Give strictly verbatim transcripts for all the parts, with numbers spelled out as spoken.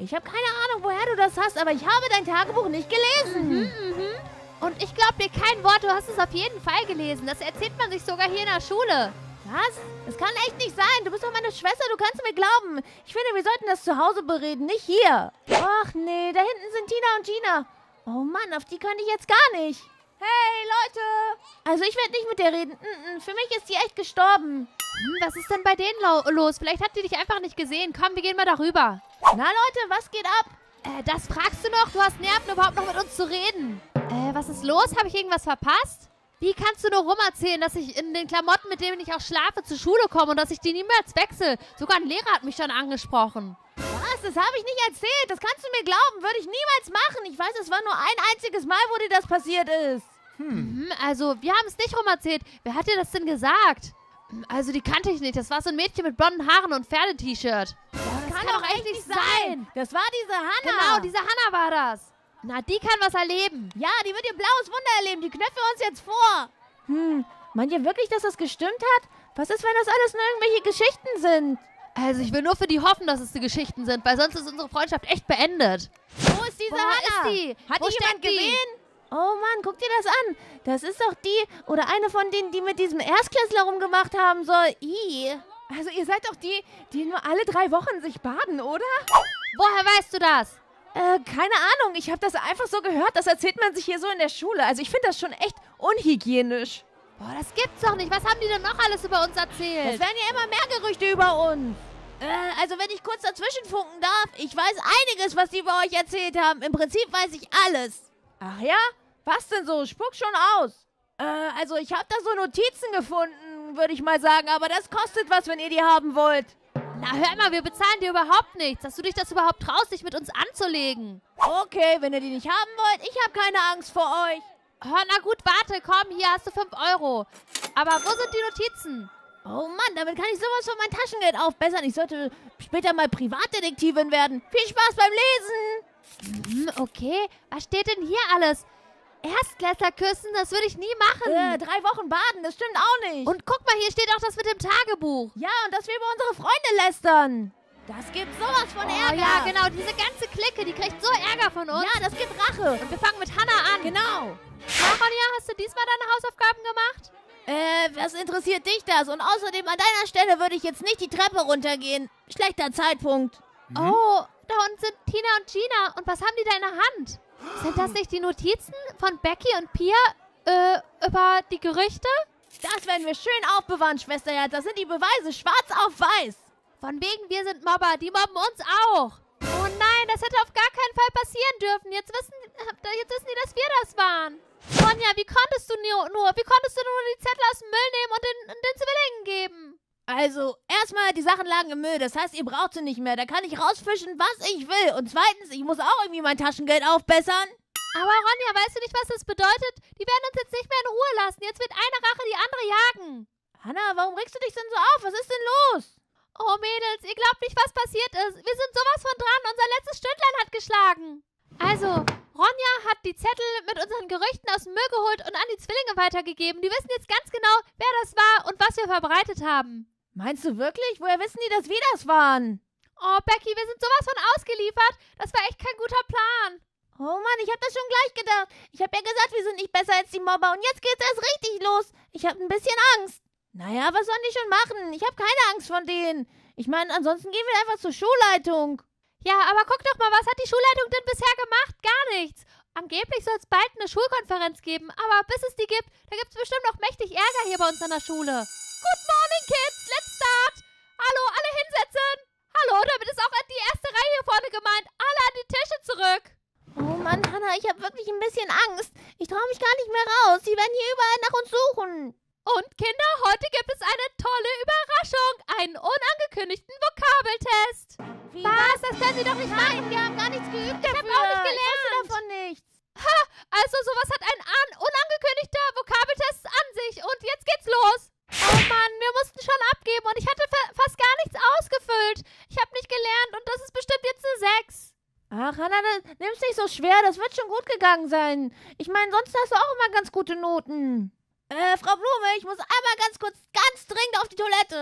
Ich habe keine Ahnung, woher du das hast, aber ich habe dein Tagebuch nicht gelesen. Mhm, mhm. Und ich glaube dir kein Wort, du hast es auf jeden Fall gelesen. Das erzählt man sich sogar hier in der Schule. Was? Das kann echt nicht sein. Du bist doch meine Schwester, du kannst mir glauben. Ich finde, wir sollten das zu Hause bereden, nicht hier. Ach nee, da hinten sind Tina und Gina. Oh Mann, auf die kann ich jetzt gar nicht. Hey, Leute! Also ich werde nicht mit der reden. Mm-mm, für mich ist die echt gestorben. Hm, was ist denn bei denen lo los? Vielleicht hat die dich einfach nicht gesehen. Komm, wir gehen mal darüber. Na Leute, was geht ab? Äh, das fragst du noch? Du hast Nerven, überhaupt noch mit uns zu reden. Äh, was ist los? Habe ich irgendwas verpasst? Wie kannst du nur rumerzählen, dass ich in den Klamotten, mit denen ich auch schlafe, zur Schule komme und dass ich die niemals wechsle? Sogar ein Lehrer hat mich schon angesprochen. Was? Das habe ich nicht erzählt. Das kannst du mir glauben. Würde ich niemals machen. Ich weiß, es war nur ein einziges Mal, wo dir das passiert ist. Hm. Also, wir haben es nicht rumerzählt. Wer hat dir das denn gesagt? Also, die kannte ich nicht. Das war so ein Mädchen mit blonden Haaren und Pferde-T-Shirt. Das, das kann, kann doch echt nicht sein. sein. Das war diese Hannah. Genau, diese Hannah war das. Na, die kann was erleben. Ja, die wird ihr blaues Wunder erleben. Die knöpfen wir uns jetzt vor. Hm, meint ihr wirklich, dass das gestimmt hat? Was ist, wenn das alles nur irgendwelche Geschichten sind? Also, ich will nur für die hoffen, dass es die Geschichten sind, weil sonst ist unsere Freundschaft echt beendet. Wo ist diese Wo Hannah? ist die? Hat Wo die jemand steckt die? gesehen? Oh Mann, guck dir das an. Das ist doch die oder eine von denen, die mit diesem Erstklässler rumgemacht haben soll. Ih. Also ihr seid doch die, die nur alle drei Wochen sich baden, oder? Woher weißt du das? Äh, keine Ahnung. Ich habe das einfach so gehört. Das erzählt man sich hier so in der Schule. Also ich finde das schon echt unhygienisch. Boah, das gibt's doch nicht. Was haben die denn noch alles über uns erzählt? Es werden ja immer mehr Gerüchte über uns. Äh, also wenn ich kurz dazwischen funken darf, ich weiß einiges, was die über euch erzählt haben. Im Prinzip weiß ich alles. Ach ja? Was denn so? Spuck schon aus. Äh, also ich habe da so Notizen gefunden, würde ich mal sagen. Aber das kostet was, wenn ihr die haben wollt. Na hör mal, wir bezahlen dir überhaupt nichts. Dass du dich das überhaupt traust, dich mit uns anzulegen. Okay, wenn ihr die nicht haben wollt, ich habe keine Angst vor euch. Oh, na gut, warte, komm, hier hast du fünf Euro. Aber wo sind die Notizen? Oh Mann, damit kann ich sowas von mein Taschengeld aufbessern. Ich sollte später mal Privatdetektivin werden. Viel Spaß beim Lesen. Hm, okay, was steht denn hier alles? Erstklässler küssen, das würde ich nie machen. Äh, drei Wochen baden, das stimmt auch nicht. Und guck mal, hier steht auch das mit dem Tagebuch. Ja, und dass wir über unsere Freunde lästern. Das gibt sowas von oh, Ärger. Ja, genau, diese ganze Clique, die kriegt so Ärger von uns. Ja, das gibt Rache. Und wir fangen mit Hannah an. Genau. Ja, Ronja, hast du diesmal deine Hausaufgaben gemacht? Äh, was interessiert dich das? Und außerdem an deiner Stelle würde ich jetzt nicht die Treppe runtergehen. Schlechter Zeitpunkt. Mhm. Oh, da unten sind Tina und Gina. Und was haben die da in der Hand? Sind das nicht die Notizen von Becky und Pia äh, über die Gerüchte? Das werden wir schön aufbewahren, Schwesterherz. Das sind die Beweise, schwarz auf weiß. Von wegen, wir sind Mobber. Die mobben uns auch. Oh nein, das hätte auf gar keinen Fall passieren dürfen. Jetzt wissen, jetzt wissen die, dass wir das waren. Sonja, wie konntest du nur, wie konntest du nur die Zettel aus dem Müll nehmen und den, den Zwillingen geben? Also, erstmal, die Sachen lagen im Müll. Das heißt, ihr braucht sie nicht mehr. Da kann ich rausfischen, was ich will. Und zweitens, ich muss auch irgendwie mein Taschengeld aufbessern. Aber Ronja, weißt du nicht, was das bedeutet? Die werden uns jetzt nicht mehr in Ruhe lassen. Jetzt wird eine Rache die andere jagen. Hannah, warum regst du dich denn so auf? Was ist denn los? Oh, Mädels, ihr glaubt nicht, was passiert ist. Wir sind sowas von dran. Unser letztes Stündlein hat geschlagen. Also, Ronja hat die Zettel mit unseren Gerüchten aus dem Müll geholt und an die Zwillinge weitergegeben. Die wissen jetzt ganz genau, wer das war und was wir verbreitet haben. Meinst du wirklich? Woher wissen die, dass wir das waren? Oh, Becky, wir sind sowas von ausgeliefert. Das war echt kein guter Plan. Oh Mann, ich hab das schon gleich gedacht. Ich hab ja gesagt, wir sind nicht besser als die Mobber. Und jetzt geht's erst richtig los. Ich hab ein bisschen Angst. Naja, was sollen die schon machen? Ich hab keine Angst von denen. Ich meine, ansonsten gehen wir einfach zur Schulleitung. Ja, aber guck doch mal, was hat die Schulleitung denn bisher gemacht? Gar nichts. Angeblich soll es bald eine Schulkonferenz geben, aber bis es die gibt, da gibt es bestimmt noch mächtig Ärger hier bei uns an der Schule. Good morning, Kids. Let's start. Hallo, alle hinsetzen. Hallo, damit ist auch die erste Reihe hier vorne gemeint. Alle an die Tische zurück. Oh Mann, Hannah, ich habe wirklich ein bisschen Angst. Ich traue mich gar nicht mehr raus. Sie werden hier überall nach uns suchen. Und Kinder, heute gibt es eine tolle Überraschung. Einen unangekündigten Vokabeltest. Wie, was? Das können Sie doch nicht Nein, machen. wir haben gar nichts geübt dafür. Ich habe auch nicht Ich gelernt. wusste davon nichts. Ha, also sowas hat ein an unangekündigter Vokabeltest an sich. Und jetzt geht's los. Oh Mann, wir mussten schon abgeben und ich hatte fa fast gar nichts ausgefüllt. Ich habe nicht gelernt und das ist bestimmt jetzt eine sechs. Ach, Hannah, nimm's nicht so schwer. Das wird schon gut gegangen sein. Ich meine, sonst hast du auch immer ganz gute Noten. Äh, Frau Blume, ich muss einmal ganz kurz, ganz dringend auf die Toilette.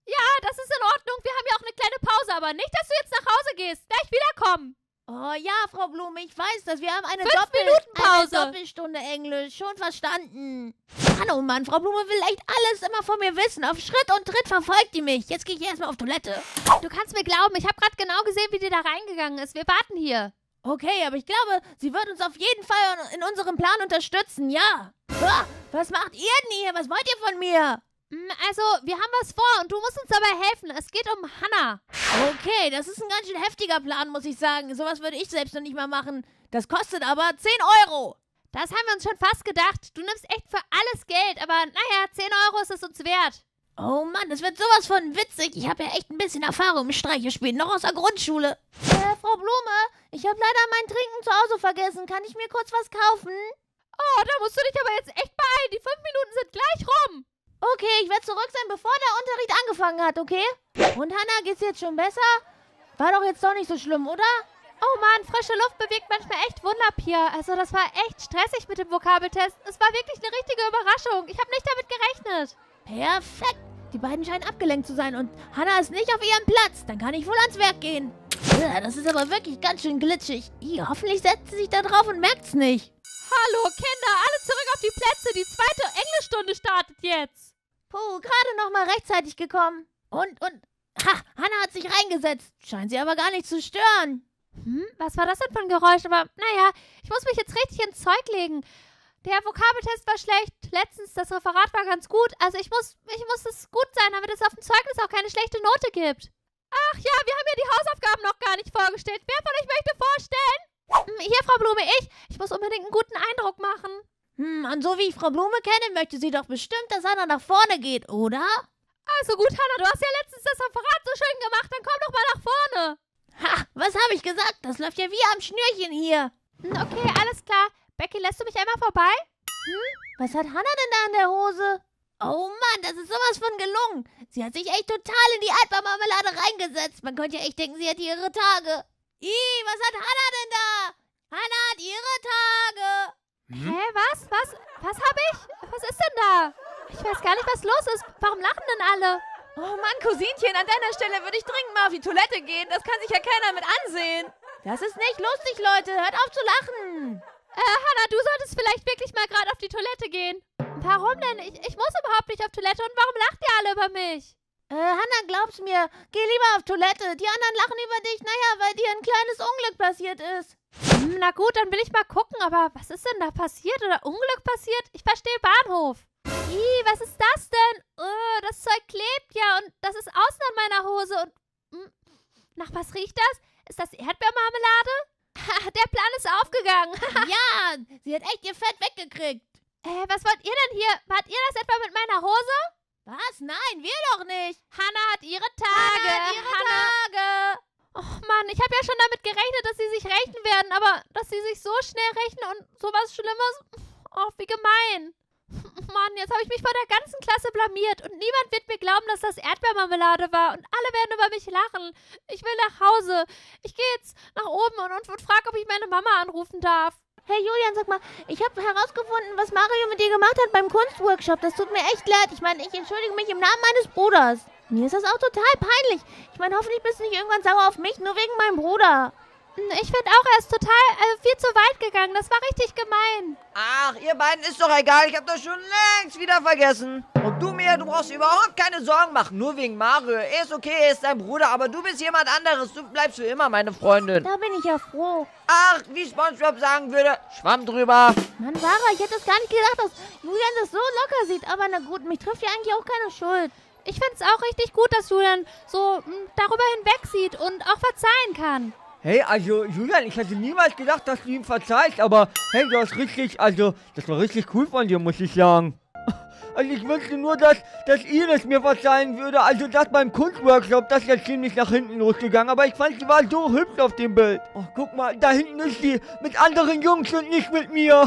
Ja, das ist in Ordnung. Wir haben ja auch eine kleine Pause, aber nicht, dass du jetzt nach Hause gehst. Gleich wiederkommen. Oh ja, Frau Blume, ich weiß das. Wir haben eine, Fünf Doppel Minuten Pause. eine Doppelstunde Englisch. Schon verstanden. Mann, oh Mann, Frau Blume will echt alles immer von mir wissen. Auf Schritt und Tritt verfolgt die mich. Jetzt gehe ich erstmal auf Toilette. Du kannst mir glauben, ich habe gerade genau gesehen, wie die da reingegangen ist. Wir warten hier. Okay, aber ich glaube, sie wird uns auf jeden Fall in unserem Plan unterstützen, ja. Ah, was macht ihr denn hier? Was wollt ihr von mir? Also, wir haben was vor und du musst uns dabei helfen. Es geht um Hannah. Okay, das ist ein ganz schön heftiger Plan, muss ich sagen. Sowas würde ich selbst noch nicht mal machen. Das kostet aber zehn Euro. Das haben wir uns schon fast gedacht. Du nimmst echt für alles Geld, aber naja, zehn Euro ist es uns wert. Oh Mann, das wird sowas von witzig. Ich habe ja echt ein bisschen Erfahrung im Streichespielen, noch aus der Grundschule. Äh, Frau Blume, ich habe leider mein Trinken zu Hause vergessen. Kann ich mir kurz was kaufen? Oh, da musst du dich aber jetzt echt beeilen. Die fünf Minuten sind gleich rum. Okay, ich werde zurück sein, bevor der Unterricht angefangen hat, okay? Und Hannah, geht's jetzt schon besser? War doch jetzt doch nicht so schlimm, oder? Oh Mann, frische Luft bewirkt manchmal echt Wunder, Pia. Also das war echt stressig mit dem Vokabeltest. Es war wirklich eine richtige Überraschung. Ich habe nicht damit gerechnet. Perfekt. Die beiden scheinen abgelenkt zu sein und Hannah ist nicht auf ihrem Platz. Dann kann ich wohl ans Werk gehen. Ja, das ist aber wirklich ganz schön glitschig. Ih, hoffentlich setzt sie sich da drauf und merkt's nicht. Hallo, Kinder, alle zurück auf die Plätze. Die zweite Englischstunde startet jetzt. Puh, gerade noch mal rechtzeitig gekommen. Und, und, ha, Hannah hat sich reingesetzt. Scheint sie aber gar nicht zu stören. Hm, was war das denn für ein Geräusch? Aber naja, ich muss mich jetzt richtig ins Zeug legen. Der Vokabeltest war schlecht. Letztens, das Referat war ganz gut. Also ich muss, ich muss es gut sein, damit es auf dem Zeugnis auch keine schlechte Note gibt. Ach ja, wir haben ja die Hausaufgaben noch gar nicht vorgestellt. Wer von euch möchte vorstellen? Hm, hier, Frau Blume, ich. Ich muss unbedingt einen guten Eindruck machen. Hm, und so wie ich Frau Blume kenne, möchte sie doch bestimmt, dass Hannah nach vorne geht, oder? Also gut, Hannah, du hast ja letztens das Referat so schön gemacht. Dann komm doch mal nach vorne. Ha, was habe ich gesagt? Das läuft ja wie am Schnürchen hier. Hm, okay, alles klar. Becky, lässt du mich einmal vorbei? Hm? Was hat Hannah denn da in der Hose? Oh Mann, das ist sowas von gelungen. Sie hat sich echt total in die Erdbeermarmelade reingesetzt. Man könnte ja echt denken, sie hat ihre Tage. Ih, was hat Hannah denn da? Hannah hat ihre Tage. Hm? Hä, was? Was? Was hab ich? Was ist denn da? Ich weiß gar nicht, was los ist. Warum lachen denn alle? Oh Mann, Cousinchen, an deiner Stelle würde ich dringend mal auf die Toilette gehen. Das kann sich ja keiner mit ansehen. Das ist nicht lustig, Leute. Hört auf zu lachen. Äh, Hannah, du solltest vielleicht wirklich mal gerade auf die Toilette gehen. Warum denn? Ich, ich muss überhaupt nicht auf Toilette. Und warum lacht ihr alle über mich? Äh, Hannah, glaub's mir. Geh lieber auf Toilette. Die anderen lachen über dich. Naja, weil dir ein kleines Unglück passiert ist. Hm, na gut, dann will ich mal gucken. Aber was ist denn da passiert oder Unglück passiert? Ich verstehe Bahnhof. Ih, was ist das denn? Oh, das Zeug klebt ja und das ist außen an meiner Hose. Und hm, nach was riecht das? Ist das Erdbeermarmelade? Ha, der Plan ist aufgegangen. Ja, sie hat echt ihr Fett weggekriegt. Äh, was wollt ihr denn hier? Wart ihr das etwa mit meiner Hose? Was? Nein, wir doch nicht. Hannah hat ihre Tage. Hannah hat ihre Hannah. Tage. Oh Mann, ich habe ja schon damit gerechnet, dass sie sich rächen werden, aber dass sie sich so schnell rächen und sowas Schlimmes. Oh, wie gemein. Mann, jetzt habe ich mich vor der ganzen Klasse blamiert und niemand wird mir glauben, dass das Erdbeermarmelade war und alle werden über mich lachen. Ich will nach Hause. Ich gehe jetzt nach oben und, und, und frage, ob ich meine Mama anrufen darf. Hey Julian, sag mal, ich habe herausgefunden, was Mario mit dir gemacht hat beim Kunstworkshop. Das tut mir echt leid. Ich meine, ich entschuldige mich im Namen meines Bruders. Mir ist das auch total peinlich. Ich meine, hoffentlich bist du nicht irgendwann sauer auf mich, nur wegen meinem Bruder. Ich finde auch, er ist total äh, viel zu weit gegangen. Das war richtig gemein. Ach, ihr beiden ist doch egal. Ich hab das schon längst wieder vergessen. Und du, Mia, du brauchst dir überhaupt keine Sorgen machen. Nur wegen Mario. Er ist okay, er ist dein Bruder. Aber du bist jemand anderes. Du bleibst für immer meine Freundin. Da bin ich ja froh. Ach, wie SpongeBob sagen würde, Schwamm drüber. Mann, Sarah, ich hätte es gar nicht gedacht, dass Julian das so locker sieht. Aber na gut, mich trifft ja eigentlich auch keine Schuld. Ich finde es auch richtig gut, dass Julian so mh, darüber hinweg sieht und auch verzeihen kann. Hey, also Julian, ich hätte niemals gedacht, dass du ihm verzeihst, aber hey, du hast richtig, also, das war richtig cool von dir, muss ich sagen. Also ich wünschte nur, dass, dass ihr das mir verzeihen würde, also das beim Kunstworkshop, das ist ja ziemlich nach hinten losgegangen, aber ich fand, sie war so hübsch auf dem Bild. Oh, guck mal, da hinten ist sie, mit anderen Jungs und nicht mit mir.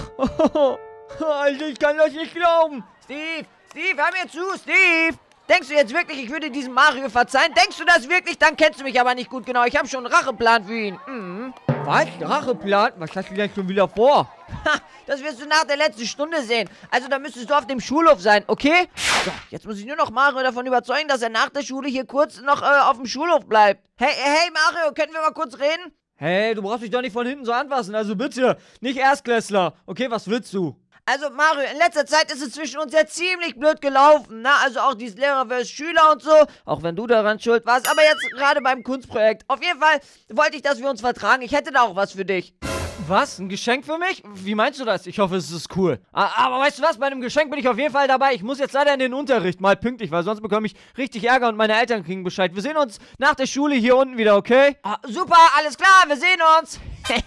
Also ich kann das nicht glauben. Steve, Steve, hör mir zu, Steve. Denkst du jetzt wirklich, ich würde diesem Mario verzeihen? Denkst du das wirklich? Dann kennst du mich aber nicht gut genau. Ich habe schon einen Racheplan für ihn. Mhm. Was? Racheplan? Was hast du denn schon wieder vor? Ha, das wirst du nach der letzten Stunde sehen. Also da müsstest du auf dem Schulhof sein, okay? So, jetzt muss ich nur noch Mario davon überzeugen, dass er nach der Schule hier kurz noch äh, auf dem Schulhof bleibt. Hey, hey Mario, können wir mal kurz reden? Hey, du brauchst dich doch nicht von hinten so anfassen, also bitte. Nicht Erstklässler. Okay, was willst du? Also Mario, in letzter Zeit ist es zwischen uns ja ziemlich blöd gelaufen, ne? Also auch dieses Lehrer versus Schüler und so, auch wenn du daran schuld warst, aber jetzt gerade beim Kunstprojekt. Auf jeden Fall wollte ich, dass wir uns vertragen. Ich hätte da auch was für dich. Was? Ein Geschenk für mich? Wie meinst du das? Ich hoffe, es ist cool. Aber weißt du was? Bei einem Geschenk bin ich auf jeden Fall dabei. Ich muss jetzt leider in den Unterricht, mal pünktlich, weil sonst bekomme ich richtig Ärger und meine Eltern kriegen Bescheid. Wir sehen uns nach der Schule hier unten wieder, okay? Ah, super, alles klar, wir sehen uns.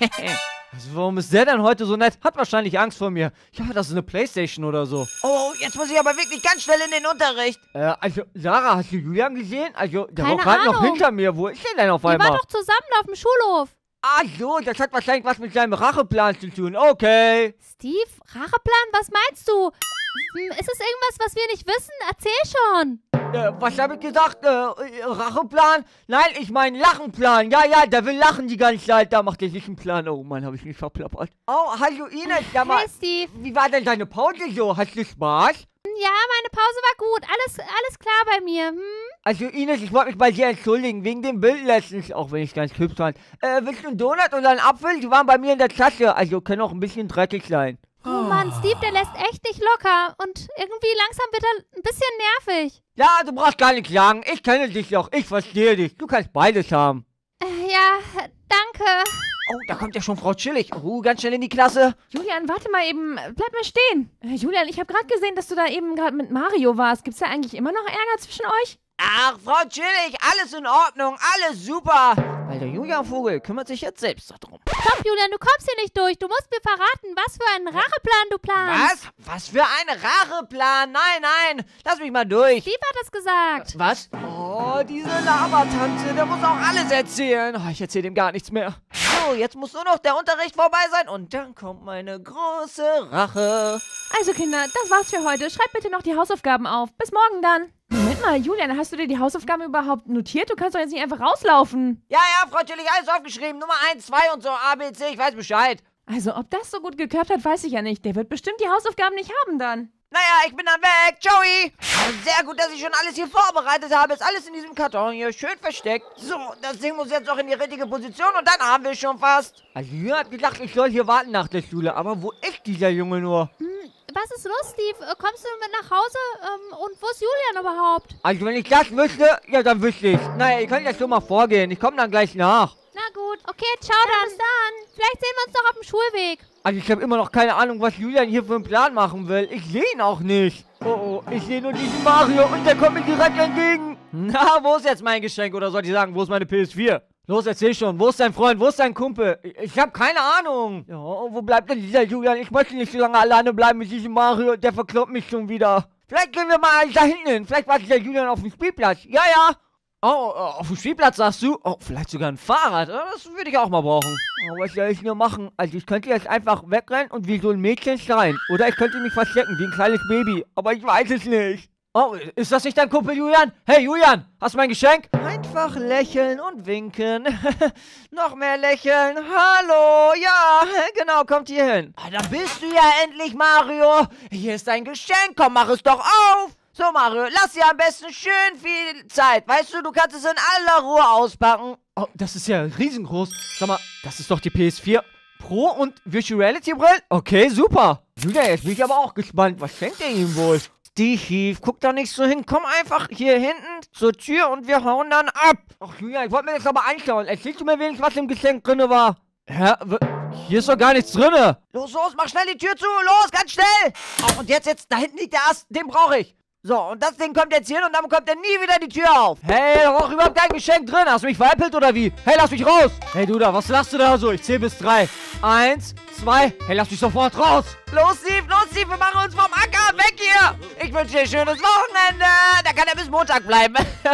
Also warum ist der denn heute so nett? Hat wahrscheinlich Angst vor mir. Ich hoffe, das ist eine Playstation oder so. Oh, jetzt muss ich aber wirklich ganz schnell in den Unterricht. Äh, also, Sarah, hast du Julian gesehen? Also, der Keine war gerade noch Ahnung. hinter mir. Wo ist der denn auf Wir einmal? waren doch zusammen auf dem Schulhof. Ach so, das hat wahrscheinlich was mit seinem Racheplan zu tun. Okay. Steve, Racheplan, was meinst du? Hm, ist es irgendwas, was wir nicht wissen? Erzähl schon. Äh, was habe ich gesagt? Äh, äh, Racheplan? Nein, ich meine Lachenplan. Ja, ja, der will lachen die ganze Zeit. Da macht er sich einen Plan. Oh Mann, habe ich mich verplappert. Oh, hallo Ines. Ja, mal, Hey, Steve. wie war denn deine Pause so? Hast du Spaß? Ja, meine Pause war gut. Alles, alles klar bei mir. Hm? Also Ines, ich wollte mich bei dir entschuldigen, wegen dem Bild letztens, auch wenn ich ganz hübsch fand. Äh, willst du einen Donut oder einen Apfel? Die waren bei mir in der Tasche, also können auch ein bisschen dreckig sein. Oh Mann, Steve, der lässt echt nicht locker. Und irgendwie langsam wird er ein bisschen nervig. Ja, du brauchst gar nichts sagen, ich kenne dich doch, ich verstehe dich. Du kannst beides haben. Äh, ja, danke. Oh, da kommt ja schon Frau Chillig. Oh, ganz schnell in die Klasse. Julian, warte mal eben. Bleib mal stehen. Äh, Julian, ich habe gerade gesehen, dass du da eben gerade mit Mario warst. Gibt's da eigentlich immer noch Ärger zwischen euch? Ach, Frau Chillig, alles in Ordnung, alles super. Weil der Julian Vogel kümmert sich jetzt selbst darum. Stopp, Julian, du kommst hier nicht durch. Du musst mir verraten, was für einen Racheplan du planst. Was? Was für ein Racheplan? Nein, nein, lass mich mal durch. Steve hat es gesagt. Was? Oh, diese Labertante, der muss auch alles erzählen. Oh, ich erzähle ihm gar nichts mehr. So, jetzt muss nur noch der Unterricht vorbei sein und dann kommt meine große Rache. Also Kinder, das war's für heute. Schreibt bitte noch die Hausaufgaben auf. Bis morgen dann. Moment mal, Julian, hast du dir die Hausaufgaben überhaupt notiert? Du kannst doch jetzt nicht einfach rauslaufen. Ja, ja, Frau Chillig, alles aufgeschrieben. Nummer eins, zwei und so, A, B, C, ich weiß Bescheid. Also, ob das so gut geklappt hat, weiß ich ja nicht. Der wird bestimmt die Hausaufgaben nicht haben dann. Naja, ich bin dann weg. Joey. Sehr gut, dass ich schon alles hier vorbereitet habe. Ist alles in diesem Karton hier schön versteckt. So, das Ding muss jetzt auch in die richtige Position und dann haben wir schon fast. Also Julian hat gesagt, ich soll hier warten nach der Schule, aber wo ist dieser Junge nur? Hm, was ist los, Steve? Äh, Kommst du mit nach Hause? Ähm, und wo ist Julian überhaupt? Also wenn ich das wüsste, ja dann wüsste ich. Naja, ihr könnt jetzt schon mal vorgehen, ich komme dann gleich nach. Na gut. Okay, ciao dann. Bis dann. Vielleicht sehen wir uns noch auf dem Schulweg. Also ich habe immer noch keine Ahnung, was Julian hier für einen Plan machen will. Ich sehe ihn auch nicht. Oh, oh, ich sehe nur diesen Mario und der kommt mir direkt entgegen. Na, wo ist jetzt mein Geschenk? Oder soll ich sagen, wo ist meine P S vier? Los, erzähl schon. Wo ist dein Freund? Wo ist dein Kumpel? Ich, ich habe keine Ahnung. Ja, wo bleibt denn dieser Julian? Ich möchte nicht so lange alleine bleiben mit diesem Mario. Der verkloppt mich schon wieder. Vielleicht gehen wir mal da hinten hin. Vielleicht wartet der Julian auf dem Spielplatz. Ja, ja. Oh, oh, auf dem Spielplatz sagst du? Oh, vielleicht sogar ein Fahrrad. Das würde ich auch mal brauchen. Oh, was soll ich nur machen? Also ich könnte jetzt einfach wegrennen und wie so ein Mädchen schreien. Oder ich könnte mich verstecken wie ein kleines Baby. Aber ich weiß es nicht. Oh, ist das nicht dein Kumpel Julian? Hey Julian, hast du mein Geschenk? Einfach lächeln und winken. Noch mehr lächeln. Hallo, ja, genau, kommt hier hin. Ah, da bist du ja endlich, Mario. Hier ist dein Geschenk. Komm, mach es doch auf. So, Mario, lass dir am besten schön viel Zeit. Weißt du, du kannst es in aller Ruhe auspacken. Oh, das ist ja riesengroß. Sag mal, das ist doch die P S vier Pro und Virtual Reality Brillen? Okay, super. Julian, jetzt bin ich aber auch gespannt. Was schenkt er ihm wohl? Steve, guck da nicht so hin. Komm einfach hier hinten zur Tür und wir hauen dann ab. Ach, Julian, ich wollte mir das aber anschauen. Erzählst du mir wenigstens, was im Geschenk drin war? Hä? Hier ist doch gar nichts drin. Los, los, mach schnell die Tür zu. Los, ganz schnell. Oh, und jetzt, jetzt, da hinten liegt der Ast. Den brauche ich. So, und das Ding kommt jetzt hier und dann bekommt er nie wieder die Tür auf. Hey, da war auch überhaupt kein Geschenk drin. Hast du mich veräppelt oder wie? Hey, lass mich raus. Hey, du da, was lachst du da so? Ich zähle bis drei. Eins, zwei. Hey, lass mich sofort raus. Los, Steve, los, Steve, wir machen uns vom Acker. Weg hier. Ich wünsche dir ein schönes Wochenende. Da kann er bis Montag bleiben.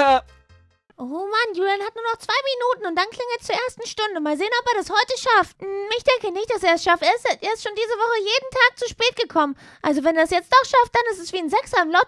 Oh Mann, Julian hat nur noch zwei Minuten und dann klingelt es zur ersten Stunde. Mal sehen, ob er das heute schafft. Hm, ich denke nicht, dass er es schafft. Er ist, er ist schon diese Woche jeden Tag zu spät gekommen. Also wenn er es jetzt doch schafft, dann ist es wie ein Sechser im Lotto.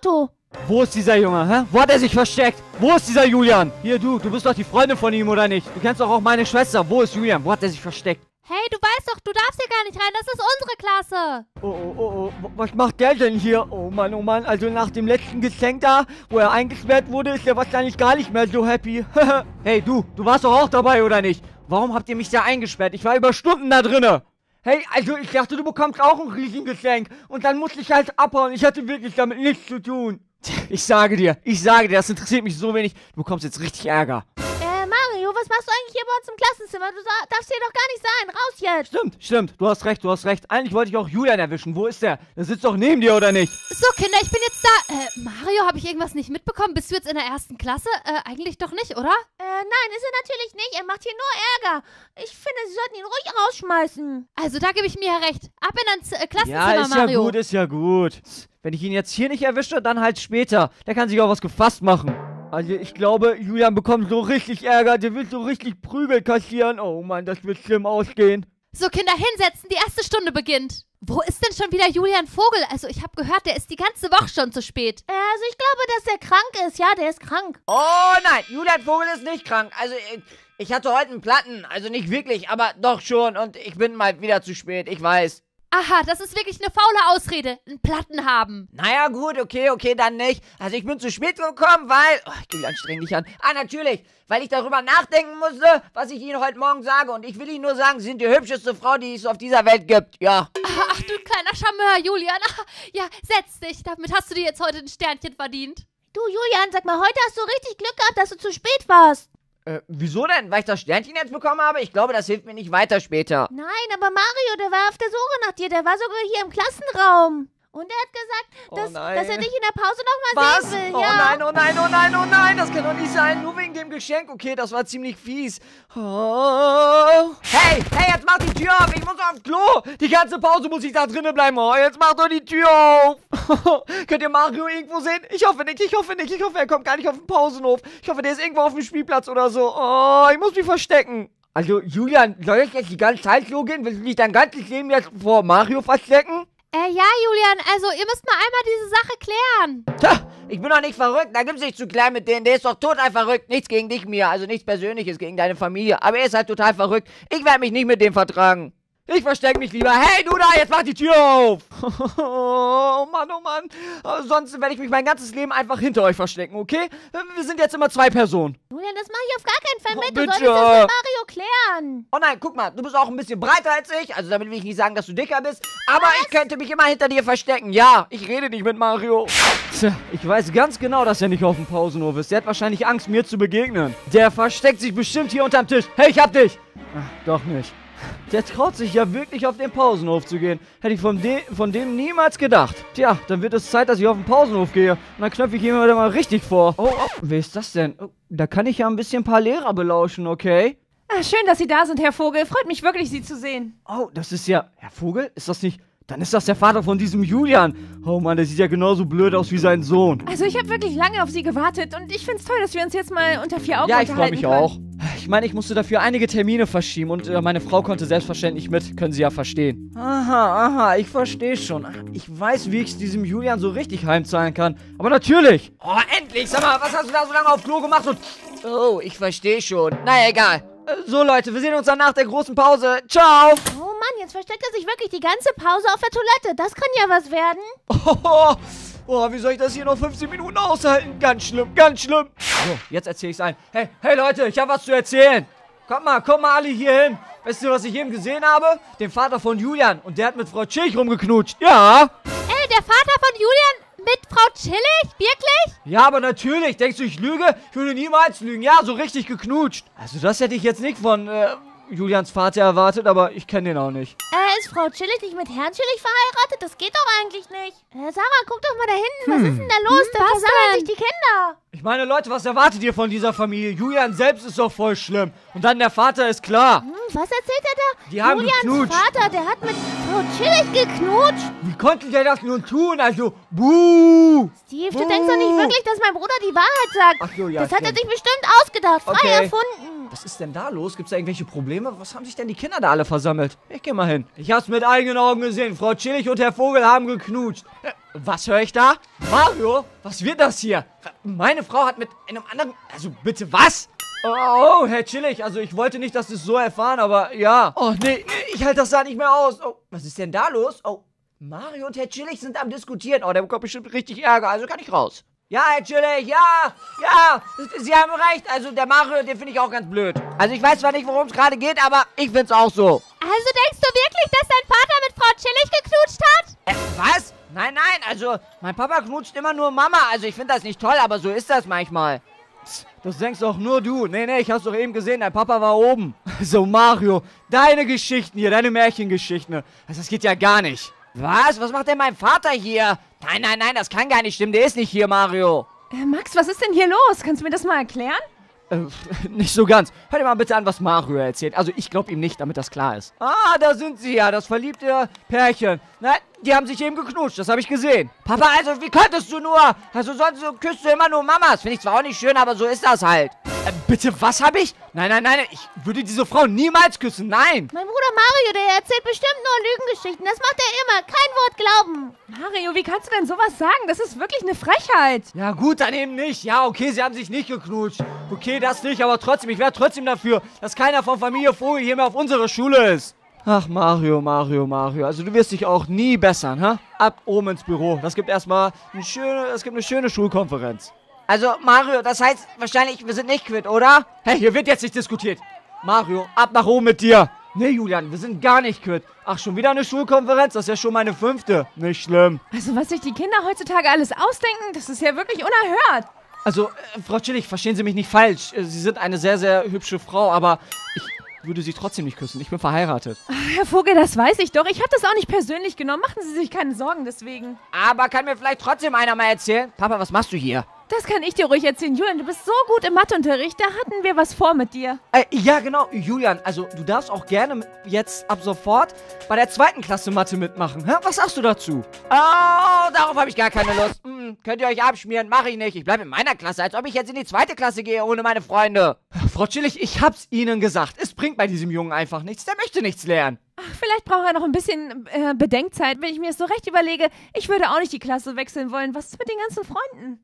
Wo ist dieser Junge, hä? Wo hat er sich versteckt? Wo ist dieser Julian? Hier, du, du bist doch die Freundin von ihm, oder nicht? Du kennst doch auch meine Schwester. Wo ist Julian? Wo hat er sich versteckt? Hey, du weißt doch, du darfst hier gar nicht rein. Das ist unsere Klasse. Oh, oh, oh, oh. Was macht der denn hier? Oh Mann, oh Mann. Also nach dem letzten Geschenk da, wo er eingesperrt wurde, ist er wahrscheinlich gar nicht mehr so happy. Hey, du, du warst doch auch dabei, oder nicht? Warum habt ihr mich da eingesperrt? Ich war über Stunden da drinne. Hey, also ich dachte, du bekommst auch ein Riesengeschenk. Und dann musste ich halt abhauen. Ich hatte wirklich damit nichts zu tun. Ich sage dir, ich sage dir, das interessiert mich so wenig. Du bekommst jetzt richtig Ärger. Äh, Mario, was machst du eigentlich hier bei uns im Klassenzimmer? Du sa- darfst hier doch gar nicht sein. Raus jetzt. Stimmt, stimmt. Du hast recht, du hast recht. Eigentlich wollte ich auch Julian erwischen. Wo ist der? Der sitzt doch neben dir, oder nicht? So, Kinder, ich bin jetzt da. Äh, Mario, habe ich irgendwas nicht mitbekommen? Bist du jetzt in der ersten Klasse? Äh, eigentlich doch nicht, oder? Äh, nein, ist er natürlich nicht. Er macht hier nur Ärger. Ich finde, Sie sollten ihn ruhig rausschmeißen. Also, da gebe ich mir ja recht. Ab in ein Z äh, Klassenzimmer, Ja, ist Mario. ja gut, ist ja gut. Wenn ich ihn jetzt hier nicht erwische, dann halt später. Der kann sich auch was gefasst machen. Also ich glaube, Julian bekommt so richtig Ärger. Der will so richtig Prügel kassieren. Oh Mann, das wird schlimm ausgehen. So, Kinder, hinsetzen. Die erste Stunde beginnt. Wo ist denn schon wieder Julian Vogel? Also, ich habe gehört, der ist die ganze Woche schon zu spät. Äh, also ich glaube, dass er krank ist. Ja, der ist krank. Oh nein, Julian Vogel ist nicht krank. Also ich, ich hatte heute einen Platten. Also nicht wirklich, aber doch schon. Und ich bin mal wieder zu spät, ich weiß. Aha, das ist wirklich eine faule Ausrede. Einen Platten haben. Naja, gut, okay, okay, dann nicht. Also ich bin zu spät gekommen, weil... Oh, Julian, streng dich an. Ah, natürlich, weil ich darüber nachdenken musste, was ich Ihnen heute Morgen sage. Und ich will Ihnen nur sagen, Sie sind die hübscheste Frau, die es auf dieser Welt gibt. Ja. Ach, ach du kleiner Charmeur, Julian. Ach, ja, setz dich. Damit hast du dir jetzt heute ein Sternchen verdient. Du, Julian, sag mal, heute hast du richtig Glück gehabt, dass du zu spät warst. Äh, wieso denn? Weil ich das Sternchen jetzt bekommen habe? Ich glaube, das hilft mir nicht weiter später. Nein, aber Mario, der war auf der Suche nach dir. Der war sogar hier im Klassenraum. Und er hat gesagt, Oh dass, nein. dass er dich in der Pause nochmal Was? sehen will. Oh Ja. nein, oh nein, oh nein, oh nein, das kann doch nicht sein. Nur wegen dem Geschenk. Okay, das war ziemlich fies. Oh. Hey, hey, jetzt mach die Tür auf. Ich muss aufs Klo. Die ganze Pause muss ich da drinnen bleiben. Oh, jetzt mach doch die Tür auf. Könnt ihr Mario irgendwo sehen? Ich hoffe nicht, ich hoffe nicht. Ich hoffe, er kommt gar nicht auf den Pausenhof. Ich hoffe, der ist irgendwo auf dem Spielplatz oder so. Oh, ich muss mich verstecken. Also, Julian, soll ich jetzt die ganze Zeit so gehen? Willst du dich dein ganzes Leben jetzt vor Mario verstecken? Äh, ja, Julian, also ihr müsst mal einmal diese Sache klären. Tja, ich bin doch nicht verrückt. Da gibt's nicht zu klären mit denen. Der ist doch total verrückt. Nichts gegen dich, Mia. Also nichts Persönliches gegen deine Familie. Aber er ist halt total verrückt. Ich werde mich nicht mit dem vertragen. Ich verstecke mich lieber. Hey, du da, jetzt mach die Tür auf. Oh Mann, oh Mann. Sonst werde ich mich mein ganzes Leben einfach hinter euch verstecken, okay? Wir sind jetzt immer zwei Personen. Julian, das mache ich auf gar keinen Fall Oh, mit. Du bitte. solltest das mit Mario klären. Oh nein, guck mal, du bist auch ein bisschen breiter als ich. Also damit will ich nicht sagen, dass du dicker bist. Aber ich könnte mich immer hinter dir verstecken. Ja, ich rede nicht mit Mario. Tja, ich weiß ganz genau, dass er nicht auf dem Pausenhof ist. Der hat wahrscheinlich Angst, mir zu begegnen. Der versteckt sich bestimmt hier unterm Tisch. Hey, ich hab dich. Ach, doch nicht. Der traut sich ja wirklich auf den Pausenhof zu gehen. Hätte ich von, de von dem niemals gedacht. Tja, dann wird es Zeit, dass ich auf den Pausenhof gehe. Und dann knöpfe ich ihn wieder mal richtig vor. Oh, oh, wer ist das denn? Oh, da kann ich ja ein bisschen ein paar Lehrer belauschen, okay? Ah, schön, dass Sie da sind, Herr Vogel. Freut mich wirklich, Sie zu sehen. Oh, das ist ja... Herr Vogel? Ist das nicht... Dann ist das der Vater von diesem Julian. Oh Mann, der sieht ja genauso blöd aus wie sein Sohn. Also ich habe wirklich lange auf Sie gewartet und ich finde es toll, dass wir uns jetzt mal unter vier Augen Ja, ich freue unterhalten mich können. auch. Ich meine, ich musste dafür einige Termine verschieben und äh, meine Frau konnte selbstverständlich mit. Können Sie ja verstehen. Aha, aha, ich verstehe schon. Ich weiß, wie ich es diesem Julian so richtig heimzahlen kann. Aber natürlich. Oh, endlich! Sag mal, was hast du da so lange auf Klo gemacht und... Oh, ich verstehe schon. Naja, egal. Äh, So, Leute, wir sehen uns dann nach der großen Pause. Ciao. Oh Mann, jetzt versteckt er sich wirklich die ganze Pause auf der Toilette. Das kann ja was werden. Oh, oh, wie soll ich das hier noch fünfzehn Minuten aushalten? Ganz schlimm, ganz schlimm. So, jetzt erzähle ich es ein. Hey, hey Leute, ich habe was zu erzählen. Kommt mal, kommt mal alle hier hin. Weißt du, was ich eben gesehen habe? Den Vater von Julian. Und der hat mit Frau Tschich rumgeknutscht. Ja. Äh, der Vater von Julian mit Frau Chillig? Wirklich? Ja, aber natürlich. Denkst du, ich lüge? Ich würde niemals lügen. Ja, so richtig geknutscht. Also das hätte ich jetzt nicht von äh, Julians Vater erwartet, aber ich kenne den auch nicht. Äh, ist Frau Chillig nicht mit Herrn Chillig verheiratet? Das geht doch eigentlich nicht. Äh, Sarah, guck doch mal da hinten. Was ist denn da los? Da was versammeln denn? sich die Kinder. Ich meine, Leute, was erwartet ihr von dieser Familie? Julian selbst ist doch voll schlimm. Und dann der Vater ist klar. Hm, was erzählt er da? Die haben Julians geknutscht. Vater, der hat mit Frau Chillig geknutscht. Wie konnte der das nun tun? Also, buh! Steve, du denkst doch nicht wirklich, dass mein Bruder die Wahrheit sagt. Ach so, ja, das hat er stimmt. sich bestimmt ausgedacht, frei Okay. erfunden. Was ist denn da los? Gibt es da irgendwelche Probleme? Was haben sich denn die Kinder da alle versammelt? Ich geh mal hin. Ich hab's mit eigenen Augen gesehen. Frau Chillig und Herr Vogel haben geknutscht. Was höre ich da? Mario, was wird das hier? Meine Frau hat mit einem anderen... Also bitte, was? Oh, oh, Herr Chillig, also ich wollte nicht, dass Sie es so erfahren, aber ja. Oh, nee, ich halte das da nicht mehr aus. Oh, was ist denn da los? Oh, Mario und Herr Chillig sind am Diskutieren. Oh, der bekommt bestimmt richtig Ärger, also kann ich raus. Ja, Herr Chillig, ja, ja, Sie haben recht. Also der Mario, den finde ich auch ganz blöd. Also ich weiß zwar nicht, worum es gerade geht, aber ich finde es auch so. Also denkst du wirklich, dass dein Vater mit Frau Chillig geknutscht hat? Äh, was? Nein, nein, also mein Papa knutscht immer nur Mama. Also ich finde das nicht toll, aber so ist das manchmal. Das denkst doch nur du. Nee, nee, ich hab's doch eben gesehen, dein Papa war oben. So, Mario, deine Geschichten hier, deine Märchengeschichten, das, das geht ja gar nicht. Was? Was macht denn mein Vater hier? Nein, nein, nein, das kann gar nicht stimmen. Der ist nicht hier, Mario. Äh, Max, was ist denn hier los? Kannst du mir das mal erklären? Äh, nicht so ganz. Hör dir mal bitte an, was Mario erzählt. Also ich glaube ihm nicht, damit das klar ist. Ah, da sind sie ja, das verliebte Pärchen. Na, die haben sich eben geknutscht, das habe ich gesehen. Papa, also wie könntest du nur? Also sonst so küsst du immer nur Mamas. Finde ich zwar auch nicht schön, aber so ist das halt. Äh, bitte, was habe ich? Nein, nein, nein, ich würde diese Frau niemals küssen, nein. Mein Bruder Mario, der erzählt bestimmt nur Lügengeschichten. Das macht er immer. Kein Wort glauben. Mario, wie kannst du denn sowas sagen? Das ist wirklich eine Frechheit. Ja gut, dann eben nicht. Ja, okay, sie haben sich nicht geknutscht. Okay, das nicht, aber trotzdem, ich wäre trotzdem dafür, dass keiner von Familie Vogel hier mehr auf unserer Schule ist. Ach, Mario, Mario, Mario. Also du wirst dich auch nie bessern, hä? Ab oben ins Büro. Das gibt erstmal eine schöne, es gibt eine schöne Schulkonferenz. Also, Mario, das heißt wahrscheinlich, wir sind nicht quitt, oder? Hey, hier wird jetzt nicht diskutiert. Mario, ab nach oben mit dir. Nee, Julian, wir sind gar nicht quitt. Ach, schon wieder eine Schulkonferenz? Das ist ja schon meine fünfte. Nicht schlimm. Also, was sich die Kinder heutzutage alles ausdenken, das ist ja wirklich unerhört. Also, äh, Frau Chillig, verstehen Sie mich nicht falsch. Äh, Sie sind eine sehr, sehr hübsche Frau, aber ich würde Sie trotzdem nicht küssen. Ich bin verheiratet. Ach, Herr Vogel, das weiß ich doch. Ich habe das auch nicht persönlich genommen. Machen Sie sich keine Sorgen deswegen. Aber kann mir vielleicht trotzdem einer mal erzählen? Papa, was machst du hier? Das kann ich dir ruhig erzählen. Julian, du bist so gut im Matheunterricht. Da hatten wir was vor mit dir. Äh, ja, genau. Julian, also du darfst auch gerne jetzt ab sofort bei der zweiten Klasse Mathe mitmachen. Hä? Was sagst du dazu? Oh, darauf habe ich gar keine Lust. Hm, könnt ihr euch abschmieren? Mache ich nicht. Ich bleibe in meiner Klasse, als ob ich jetzt in die zweite Klasse gehe ohne meine Freunde. Frau Chillig, ich hab's Ihnen gesagt. Es bringt bei diesem Jungen einfach nichts. Der möchte nichts lernen. Ach, vielleicht braucht er noch ein bisschen äh, Bedenkzeit. Wenn ich mir das so recht überlege, ich würde auch nicht die Klasse wechseln wollen. Was ist mit den ganzen Freunden?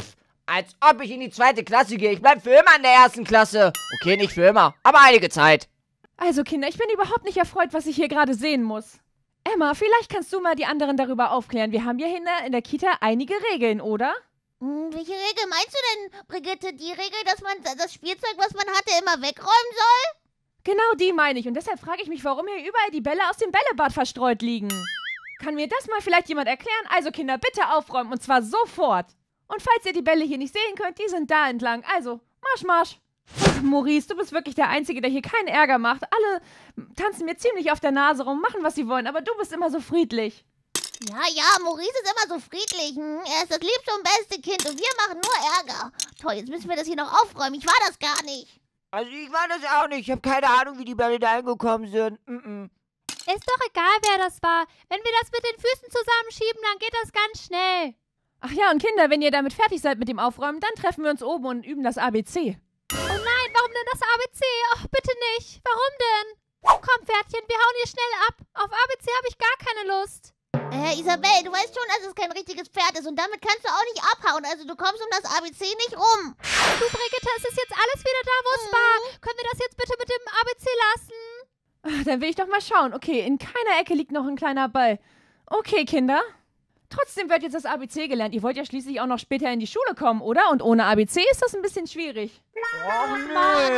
Als ob ich in die zweite Klasse gehe. Ich bleib für immer in der ersten Klasse. Okay, nicht für immer, aber einige Zeit. Also, Kinder, ich bin überhaupt nicht erfreut, was ich hier gerade sehen muss. Emma, vielleicht kannst du mal die anderen darüber aufklären. Wir haben hier in der, in der Kita einige Regeln, oder? Hm, welche Regel meinst du denn, Brigitte? Die Regel, dass man das Spielzeug, was man hatte, immer wegräumen soll? Genau die meine ich. Und deshalb frage ich mich, warum hier überall die Bälle aus dem Bällebad verstreut liegen. Kann mir das mal vielleicht jemand erklären? Also, Kinder, bitte aufräumen, und zwar sofort. Und falls ihr die Bälle hier nicht sehen könnt, die sind da entlang. Also, Marsch, Marsch. Ach, Maurice, du bist wirklich der Einzige, der hier keinen Ärger macht. Alle tanzen mir ziemlich auf der Nase rum, machen, was sie wollen, aber du bist immer so friedlich. Ja, ja, Maurice ist immer so friedlich. Hm? Er ist das liebste und beste Kind und wir machen nur Ärger. Toll, jetzt müssen wir das hier noch aufräumen. Ich war das gar nicht. Also ich war das auch nicht. Ich habe keine Ahnung, wie die Bälle da angekommen sind. Mm -mm. Ist doch egal, wer das war. Wenn wir das mit den Füßen zusammenschieben, dann geht das ganz schnell. Ach ja, und Kinder, wenn ihr damit fertig seid mit dem Aufräumen, dann treffen wir uns oben und üben das A B C. Oh nein, warum denn das A B C? Ach, bitte nicht. Warum denn? Komm, Pferdchen, wir hauen hier schnell ab. Auf A B C habe ich gar keine Lust. Äh, Isabel, du weißt schon, dass es kein richtiges Pferd ist und damit kannst du auch nicht abhauen. Also du kommst um das A B C nicht rum. Du, Brigitte, es ist jetzt alles wieder da, wo es Mhm. war. Können wir das jetzt bitte mit dem A B C lassen? Ach, dann will ich doch mal schauen. Okay, in keiner Ecke liegt noch ein kleiner Ball. Okay, Kinder. Trotzdem wird jetzt das A B C gelernt. Ihr wollt ja schließlich auch noch später in die Schule kommen, oder? Und ohne A B C ist das ein bisschen schwierig. Och, Keine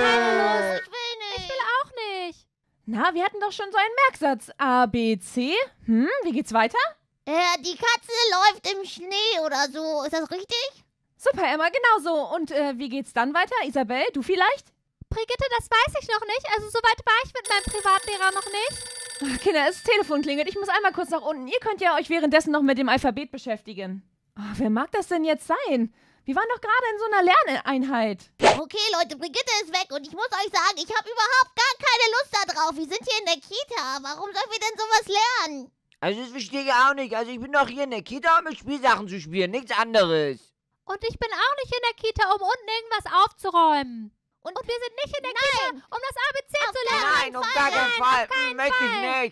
Lust, ich will nicht. Ich will auch nicht. Na, wir hatten doch schon so einen Merksatz. A, B, C. Hm, wie geht's weiter? Äh, die Katze läuft im Schnee oder so. Ist das richtig? Super, Emma, genau so. Und äh, wie geht's dann weiter? Isabel, du vielleicht? Brigitte, das weiß ich noch nicht. Also so weit war ich mit meinem Privatlehrer noch nicht. Ach, Kinder, das Telefon klingelt. Ich muss einmal kurz nach unten. Ihr könnt ja euch währenddessen noch mit dem Alphabet beschäftigen. Ach, wer mag das denn jetzt sein? Wir waren doch gerade in so einer Lerneinheit. Okay, Leute, Brigitte ist weg und ich muss euch sagen, ich habe überhaupt gar keine Lust da drauf. Wir sind hier in der Kita. Warum sollen wir denn sowas lernen? Also das verstehe ich auch nicht. Also ich bin doch hier in der Kita, um mit Spielsachen zu spielen, nichts anderes. Und ich bin auch nicht in der Kita, um unten irgendwas aufzuräumen. Und, Und wir sind nicht in der Nein. Kita, um das A B C Auf zu lernen. Nein, auf gar keinen Fall. Hm, möchte ich nicht.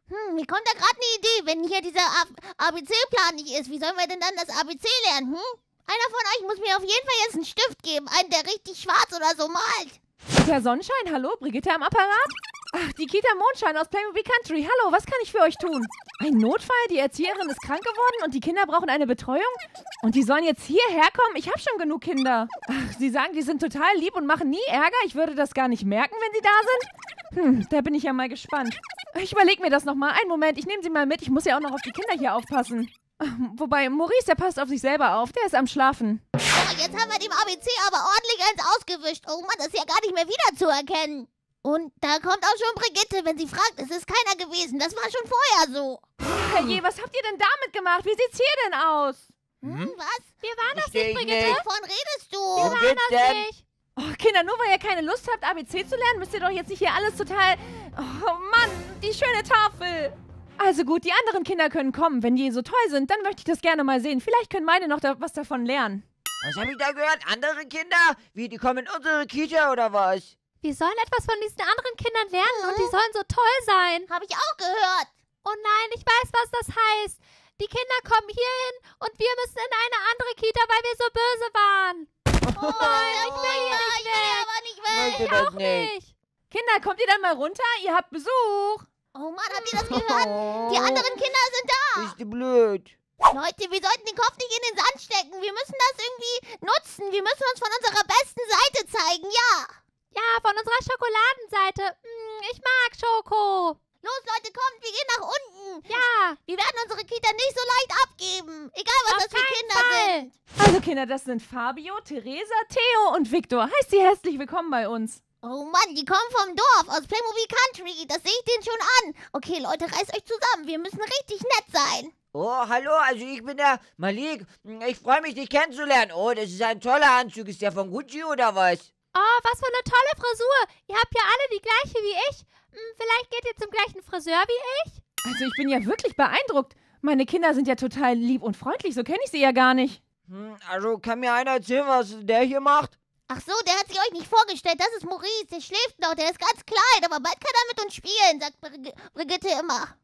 Hm, mir kommt da gerade eine Idee. Wenn hier dieser A B C-Plan nicht ist, wie sollen wir denn dann das A B C lernen, hm? Einer von euch muss mir auf jeden Fall jetzt einen Stift geben. Einen, der richtig schwarz oder so malt. Kita Sonnenschein, hallo? Brigitte am Apparat? Ach, die Kita Mondschein aus Playmobil Country. Hallo, was kann ich für euch tun? Ein Notfall? Die Erzieherin ist krank geworden und die Kinder brauchen eine Betreuung? Und die sollen jetzt hierher kommen? Ich habe schon genug Kinder. Ach, Sie sagen, die sind total lieb und machen nie Ärger? Ich würde das gar nicht merken, wenn sie da sind? Hm, da bin ich ja mal gespannt. Ich überlege mir das nochmal. Einen Moment, ich nehme sie mal mit. Ich muss ja auch noch auf die Kinder hier aufpassen. Wobei, Maurice, der passt auf sich selber auf. Der ist am Schlafen. Oh, jetzt haben wir dem A B C aber ordentlich eins ausgewischt. Oh Mann, das ist ja gar nicht mehr wiederzuerkennen. Und da kommt auch schon Brigitte, wenn sie fragt, es ist keiner gewesen. Das war schon vorher so. Herrje, was habt ihr denn damit gemacht? Wie sieht's hier denn aus? Hm, was? Wir waren das Versteh nicht, ich Brigitte. nicht. Wovon redest du? Wo Wir geht's waren das denn? nicht. Oh, Kinder, nur weil ihr keine Lust habt, A B C zu lernen, müsst ihr doch jetzt nicht hier alles total... Oh Mann, die schöne Tafel. Also gut, die anderen Kinder können kommen. Wenn die so toll sind, dann möchte ich das gerne mal sehen. Vielleicht können meine noch da was davon lernen. Was habe ich da gehört? Andere Kinder? Wie, die kommen in unsere Kita oder was? Wir sollen etwas von diesen anderen Kindern lernen und die sollen so toll sein. Habe ich auch gehört. Oh nein, ich weiß, was das heißt. Die Kinder kommen hierhin und wir müssen in eine andere Kita, weil wir so böse waren. Oh nein, ich oh, will hier ja, nicht ich will weg. aber nicht Möchte weg. das Auch nicht. Kinder, kommt ihr dann mal runter? Ihr habt Besuch. Oh Mann, habt ihr das gehört? Die anderen Kinder sind da. Bist du blöd? Leute, wir sollten den Kopf nicht in den Sand stecken. Wir müssen das irgendwie nutzen. Wir müssen uns von unserer besten Seite zeigen, ja. Ja, von unserer Schokoladenseite. Mm, ich mag Schoko. Los, Leute, kommt, wir gehen nach unten. Ja, Wir werden unsere Kita nicht so leicht abgeben. Egal, was auf das für keinen Kinder Fall. sind. Also Kinder, das sind Fabio, Theresa, Theo und Victor. Heißt sie herzlich willkommen bei uns. Oh Mann, die kommen vom Dorf, aus Playmobil Country. Das sehe ich denen schon an. Okay, Leute, reißt euch zusammen. Wir müssen richtig nett sein. Oh, hallo, also ich bin der Malik. Ich freue mich, dich kennenzulernen. Oh, das ist ein toller Anzug. Ist der von Gucci oder was? Oh, was für eine tolle Frisur. Ihr habt ja alle die gleiche wie ich. Hm, vielleicht geht ihr zum gleichen Friseur wie ich? Also ich bin ja wirklich beeindruckt. Meine Kinder sind ja total lieb und freundlich. So kenne ich sie ja gar nicht. Hm, also kann mir einer erzählen, was der hier macht? Ach so, der hat sich euch nicht vorgestellt. Das ist Maurice. Der schläft noch. Der ist ganz klein, aber bald kann er mit uns spielen, sagt Brig Brigitte immer.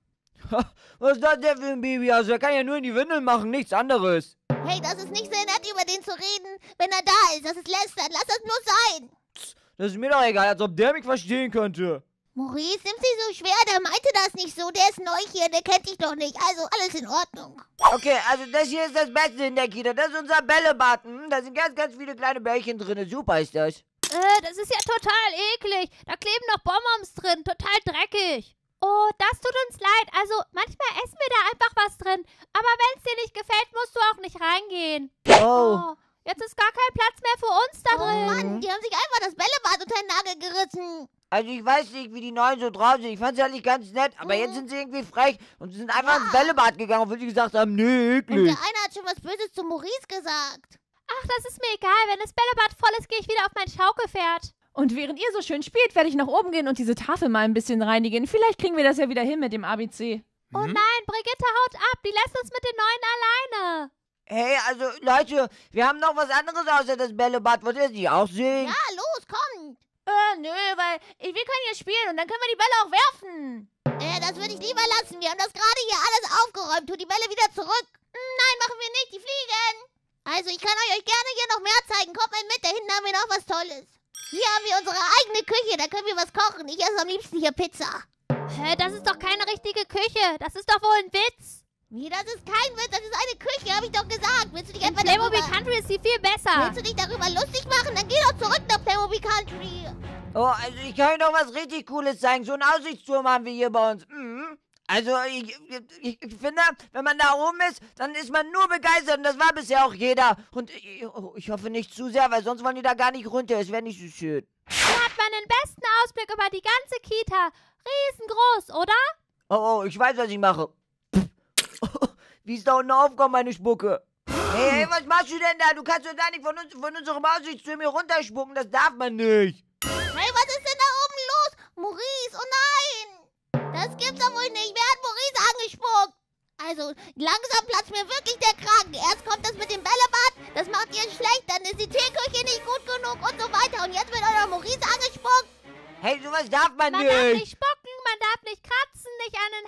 Was ist das denn für ein Baby? Also er kann ja nur in die Windeln machen, nichts anderes. Hey, das ist nicht sehr nett, über den zu reden, wenn er da ist. Das ist lästern. Lass das nur sein. Das ist mir doch egal, als ob der mich verstehen könnte. Maurice, nimm sie so schwer. Der meinte das nicht so. Der ist neu hier. Der kennt dich doch nicht. Also, alles in Ordnung. Okay, also das hier ist das Beste in der Kita. Das ist unser Bällebad. Hm, da sind ganz, ganz viele kleine Bällchen drin. Super ist das. Äh, das ist ja total eklig. Da kleben noch Bonbons drin. Total dreckig. Oh, das tut uns leid. Also, manchmal essen wir da einfach was drin. Aber wenn es dir nicht gefällt, musst du auch nicht reingehen. Oh. Oh, jetzt ist gar kein Platz mehr für uns da Oh drin. Mann, die haben sich einfach das Bällebad unter den Nagel gerissen. Also ich weiß nicht, wie die Neuen so drauf sind. Ich fand sie eigentlich ganz nett, aber jetzt sind sie irgendwie frech und sie sind einfach ins Bällebad gegangen, obwohl sie gesagt haben, nee, Und der eklig. eine hat schon was Böses zu Maurice gesagt. Ach, das ist mir egal. Wenn das Bällebad voll ist, gehe ich wieder auf mein Schaukelpferd. Und während ihr so schön spielt, werde ich nach oben gehen und diese Tafel mal ein bisschen reinigen. Vielleicht kriegen wir das ja wieder hin mit dem A B C. Oh nein, Brigitte haut ab. Die lässt uns mit den Neuen alleine. Hey, also Leute, wir haben noch was anderes außer das Bällebad. Wollt ihr sie auch sehen? Ja, los, kommt. Äh, nö, weil ich, wir können hier spielen und dann können wir die Bälle auch werfen. Äh, das würde ich lieber lassen. Wir haben das gerade hier alles aufgeräumt. Tu die Bälle wieder zurück. Hm, nein, machen wir nicht. Die fliegen. Also, ich kann euch gerne hier noch mehr zeigen. Kommt mal mit. Da hinten haben wir noch was Tolles. Hier haben wir unsere eigene Küche. Da können wir was kochen. Ich esse am liebsten hier Pizza. Hä, das ist doch keine richtige Küche. Das ist doch wohl ein Witz. Wie, das ist kein Witz. Das ist eine Küche, habe ich doch gesagt. Willst du dich In einfach Playmobil darüber... Country ist sie viel besser. Willst du dich darüber lustig machen? Dann geh doch zurück nach Playmobil Country. Oh, also ich kann euch noch was richtig Cooles zeigen. So einen Aussichtsturm haben wir hier bei uns. Mhm. Also ich, ich, ich finde, wenn man da oben ist, dann ist man nur begeistert. Und das war bisher auch jeder. Und ich, ich hoffe nicht zu sehr, weil sonst wollen die da gar nicht runter. Es wäre nicht so schön. Hier hat man den besten Ausblick über die ganze Kita. Riesengroß, oder? Oh, oh, ich weiß, was ich mache. Wie ist da unten aufkommen, meine Spucke? Hey, hey, was machst du denn da? Du kannst doch da nicht von, uns, von unserem Aussichtsturm hier runterspucken. Das darf man nicht. Hey, was ist denn da oben los? Maurice, oh nein. Das gibt's doch wohl nicht. Wer hat Maurice angespuckt? Also, langsam platzt mir wirklich der Kragen. Erst kommt das mit dem Bällebad, das macht ihr schlecht. Dann ist die Teeküche nicht gut genug und so weiter. Und jetzt wird euer Maurice angespuckt. Hey, sowas darf man, Man nicht. darf nicht spucken, man darf nicht kratzen, nicht an den Haaren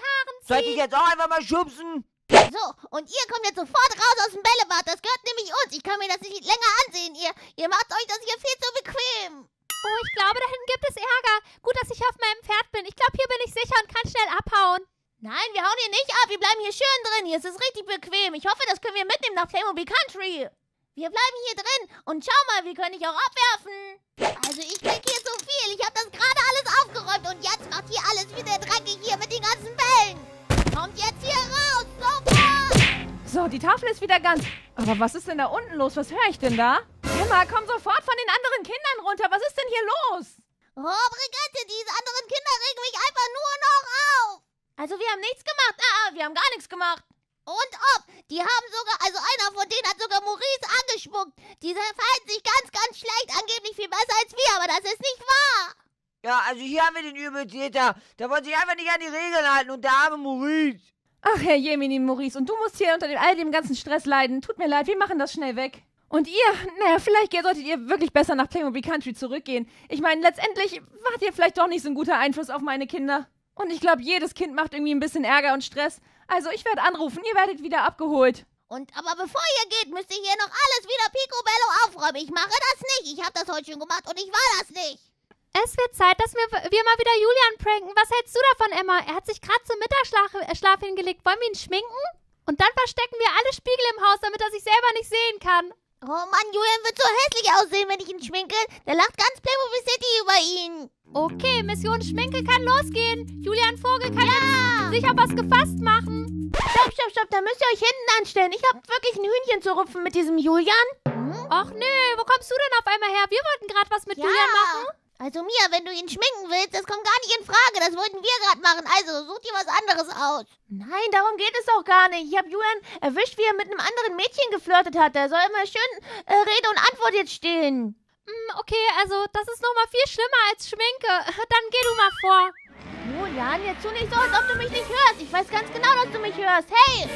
Soll ich dich jetzt auch einfach mal schubsen? So, und ihr kommt jetzt sofort raus aus dem Bällebad. Das gehört nämlich uns. Ich kann mir das nicht länger ansehen. Ihr, ihr macht euch das hier viel zu bequem. Oh, ich glaube, da hinten gibt es Ärger. Gut, dass ich auf meinem Pferd bin. Ich glaube, hier bin ich sicher und kann schnell abhauen. Nein, wir hauen hier nicht ab. Wir bleiben hier schön drin. Hier ist es richtig bequem. Ich hoffe, das können wir mitnehmen nach Playmobil Country. Wir bleiben hier drin. Und schau mal, wir können dich auch abwerfen. Also ich krieg hier so viel. Ich habe das gerade alles aufgeräumt. Und jetzt macht hier alles wieder dreckig hier mit den ganzen Bällen. Kommt jetzt hier raus. Sofort. So, die Tafel ist wieder ganz... Aber was ist denn da unten los? Was höre ich denn da? Emma, komm sofort von den anderen Kindern runter. Was ist denn hier los? Oh, Brigitte, diese anderen Kinder regen mich einfach nur noch auf. Also wir haben nichts gemacht. Ah, wir haben gar nichts gemacht. Und ob, die haben sogar, also einer von denen hat sogar Maurice angespuckt. Diese verhalten sich ganz, ganz schlecht, angeblich viel besser als wir, aber das ist nicht wahr. Ja, also hier haben wir den Übeltäter. Der wollte sich einfach nicht an die Regeln halten und der arme Maurice. Ach, Herr Jemini, Maurice, und du musst hier unter dem, all dem ganzen Stress leiden. Tut mir leid, wir machen das schnell weg. Und ihr, naja, vielleicht solltet ihr wirklich besser nach Playmobil Country zurückgehen. Ich meine, letztendlich wart ihr vielleicht doch nicht so ein guter Einfluss auf meine Kinder. Und ich glaube, jedes Kind macht irgendwie ein bisschen Ärger und Stress. Also ich werde anrufen, ihr werdet wieder abgeholt. Und aber bevor ihr geht, müsst ihr hier noch alles wieder picobello aufräumen. Ich mache das nicht. Ich habe das heute schon gemacht und ich war das nicht. Es wird Zeit, dass wir, wir mal wieder Julian pranken. Was hältst du davon, Emma? Er hat sich gerade zum Mittagsschlaf äh, Schlaf hingelegt. Wollen wir ihn schminken? Und dann verstecken wir alle Spiegel im Haus, damit er sich selber nicht sehen kann. Oh Mann, Julian wird so hässlich aussehen, wenn ich ihn schminke. Da lacht ganz Playmobil City über ihn. Okay, Mission Schminke kann losgehen. Julian Vogel kann jetzt sich auf was gefasst machen. Stopp, stopp, stopp, da müsst ihr euch hinten anstellen. Ich habe wirklich ein Hühnchen zu rupfen mit diesem Julian. Ach nee, wo kommst du denn auf einmal her? Wir wollten gerade was mit Ja. Julian machen. Also Mia, wenn du ihn schminken willst, das kommt gar nicht in Frage. Das wollten wir gerade machen. Also such dir was anderes aus. Nein, darum geht es auch gar nicht. Ich habe Julian erwischt, wie er mit einem anderen Mädchen geflirtet hat. Da soll immer schön äh, Rede und Antwort jetzt stehen. Hm, okay, also das ist nochmal viel schlimmer als Schminke. Dann geh du mal vor. Julian, jetzt tu nicht so, als ob du mich nicht hörst. Ich weiß ganz genau, dass du mich hörst. Hey!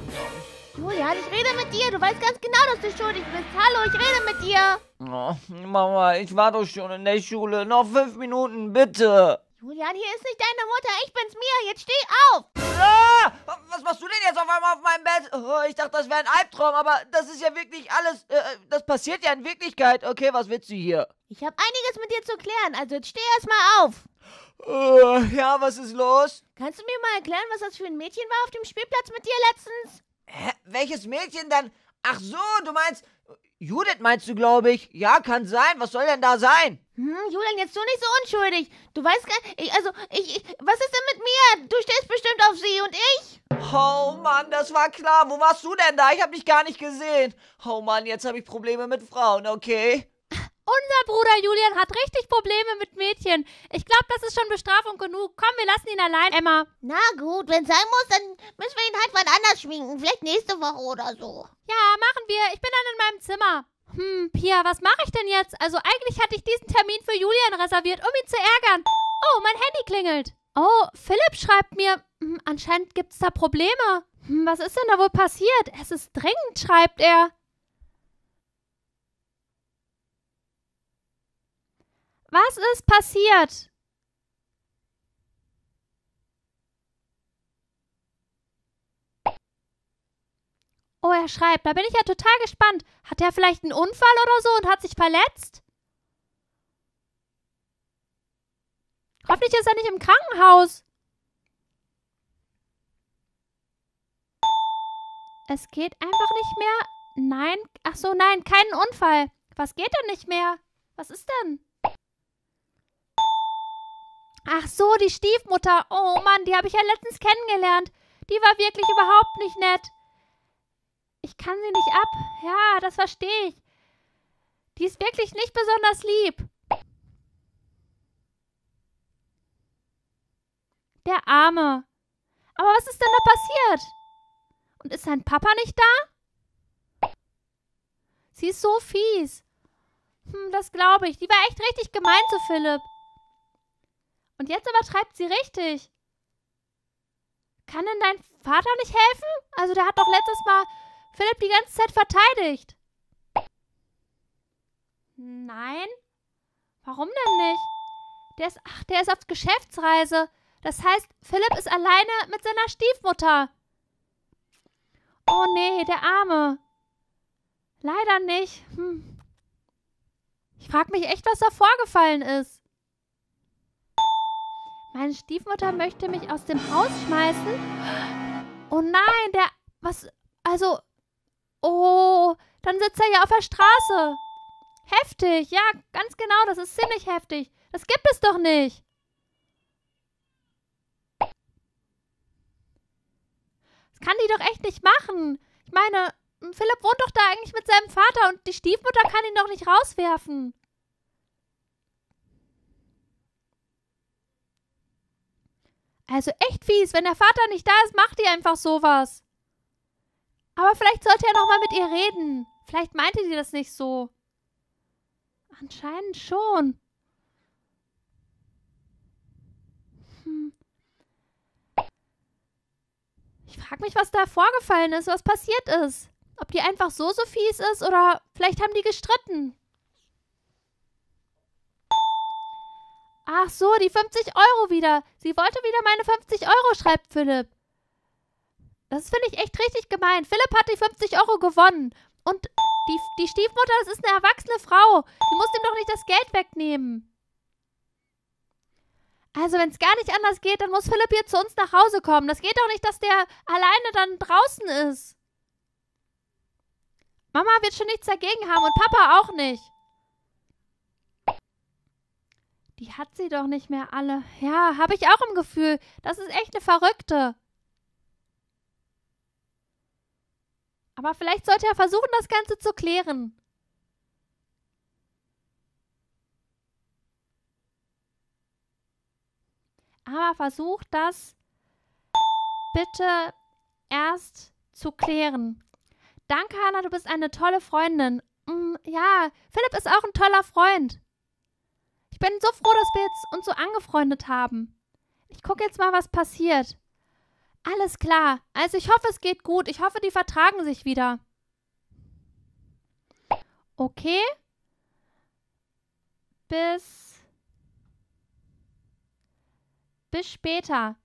Julian, ich rede mit dir. Du weißt ganz genau, dass du schuldig bist. Hallo, ich rede mit dir. Oh, Mama, ich war doch schon in der Schule. Noch fünf Minuten, bitte. Julian, hier ist nicht deine Mutter. Ich bin's, Mia. Jetzt steh auf. Ah, was machst du denn jetzt auf einmal auf meinem Bett? Oh, ich dachte, das wäre ein Albtraum, aber das ist ja wirklich alles, äh, das passiert ja in Wirklichkeit. Okay, was willst du hier? Ich habe einiges mit dir zu klären. Also jetzt steh erst mal auf. Uh, ja, was ist los? Kannst du mir mal erklären, was das für ein Mädchen war auf dem Spielplatz mit dir letztens? Hä? Welches Mädchen denn? Ach so, du meinst... Judith meinst du, glaube ich? Ja, kann sein. Was soll denn da sein? Hm, Julian, jetzt tu nicht so unschuldig. Du weißt gar ich, also, ich, ich, was ist denn mit mir? Du stehst bestimmt auf sie und ich? Oh Mann, das war klar. Wo warst du denn da? Ich habe dich gar nicht gesehen. Oh Mann, jetzt habe ich Probleme mit Frauen, okay? Unser Bruder Julian hat richtig Probleme mit Mädchen. Ich glaube, das ist schon Bestrafung genug. Komm, wir lassen ihn allein, Emma. Na gut, wenn es sein muss, dann müssen wir ihn halt wann anders schminken. Vielleicht nächste Woche oder so. Ja, machen wir. Ich bin dann in meinem Zimmer. Hm, Pia, was mache ich denn jetzt? Also eigentlich hatte ich diesen Termin für Julian reserviert, um ihn zu ärgern. Oh, mein Handy klingelt. Oh, Philipp schreibt mir. Hm, anscheinend gibt es da Probleme. Hm, was ist denn da wohl passiert? Es ist dringend, schreibt er. Was ist passiert? Oh, er schreibt. Da bin ich ja total gespannt. Hat er vielleicht einen Unfall oder so und hat sich verletzt? Hoffentlich ist er nicht im Krankenhaus. Es geht einfach nicht mehr. Nein. Ach so, nein, keinen Unfall. Was geht denn nicht mehr? Was ist denn? Ach so, die Stiefmutter. Oh Mann, die habe ich ja letztens kennengelernt. Die war wirklich überhaupt nicht nett. Ich kann sie nicht ab. Ja, das verstehe ich. Die ist wirklich nicht besonders lieb. Der Arme. Aber was ist denn da passiert? Und ist sein Papa nicht da? Sie ist so fies. Hm, das glaube ich. Die war echt richtig gemein zu Philipp. Und jetzt übertreibt sie richtig. Kann denn dein Vater nicht helfen? Also der hat doch letztes Mal Philipp die ganze Zeit verteidigt. Nein? Warum denn nicht? Der ist, ach, der ist auf Geschäftsreise. Das heißt, Philipp ist alleine mit seiner Stiefmutter. Oh nee, der Arme. Leider nicht. Hm. Ich frage mich echt, was da vorgefallen ist. Meine Stiefmutter möchte mich aus dem Haus schmeißen. Oh nein, der... Was... Also... Oh, dann sitzt er ja auf der Straße. Heftig, ja, ganz genau, das ist ziemlich heftig. Das gibt es doch nicht. Das kann die doch echt nicht machen. Ich meine, Philipp wohnt doch da eigentlich mit seinem Vater und die Stiefmutter kann ihn doch nicht rauswerfen. Also echt fies, wenn der Vater nicht da ist, macht die einfach sowas. Aber vielleicht sollte er noch mal mit ihr reden. Vielleicht meinte sie das nicht so. Anscheinend schon. Hm. Ich frage mich, was da vorgefallen ist, was passiert ist. Ob die einfach so so fies ist oder vielleicht haben die gestritten. Ach so, die fünfzig Euro wieder. Sie wollte wieder meine fünfzig Euro, schreibt Philipp. Das finde ich echt richtig gemein. Philipp hat die fünfzig Euro gewonnen. Und die, die Stiefmutter, das ist eine erwachsene Frau. Die muss ihm doch nicht das Geld wegnehmen. Also, wenn es gar nicht anders geht, dann muss Philipp hier zu uns nach Hause kommen. Das geht doch nicht, dass der alleine dann draußen ist. Mama wird schon nichts dagegen haben und Papa auch nicht. Die hat sie doch nicht mehr alle. Ja, habe ich auch im Gefühl. Das ist echt eine Verrückte. Aber vielleicht sollte er versuchen, das Ganze zu klären. Aber versucht das bitte erst zu klären. Danke, Hannah, du bist eine tolle Freundin. Mm, ja, Philipp ist auch ein toller Freund. Ich bin so froh, dass wir jetzt uns so angefreundet haben. Ich gucke jetzt mal, was passiert. Alles klar. Also ich hoffe, es geht gut. Ich hoffe, die vertragen sich wieder. Okay. Bis... Bis später.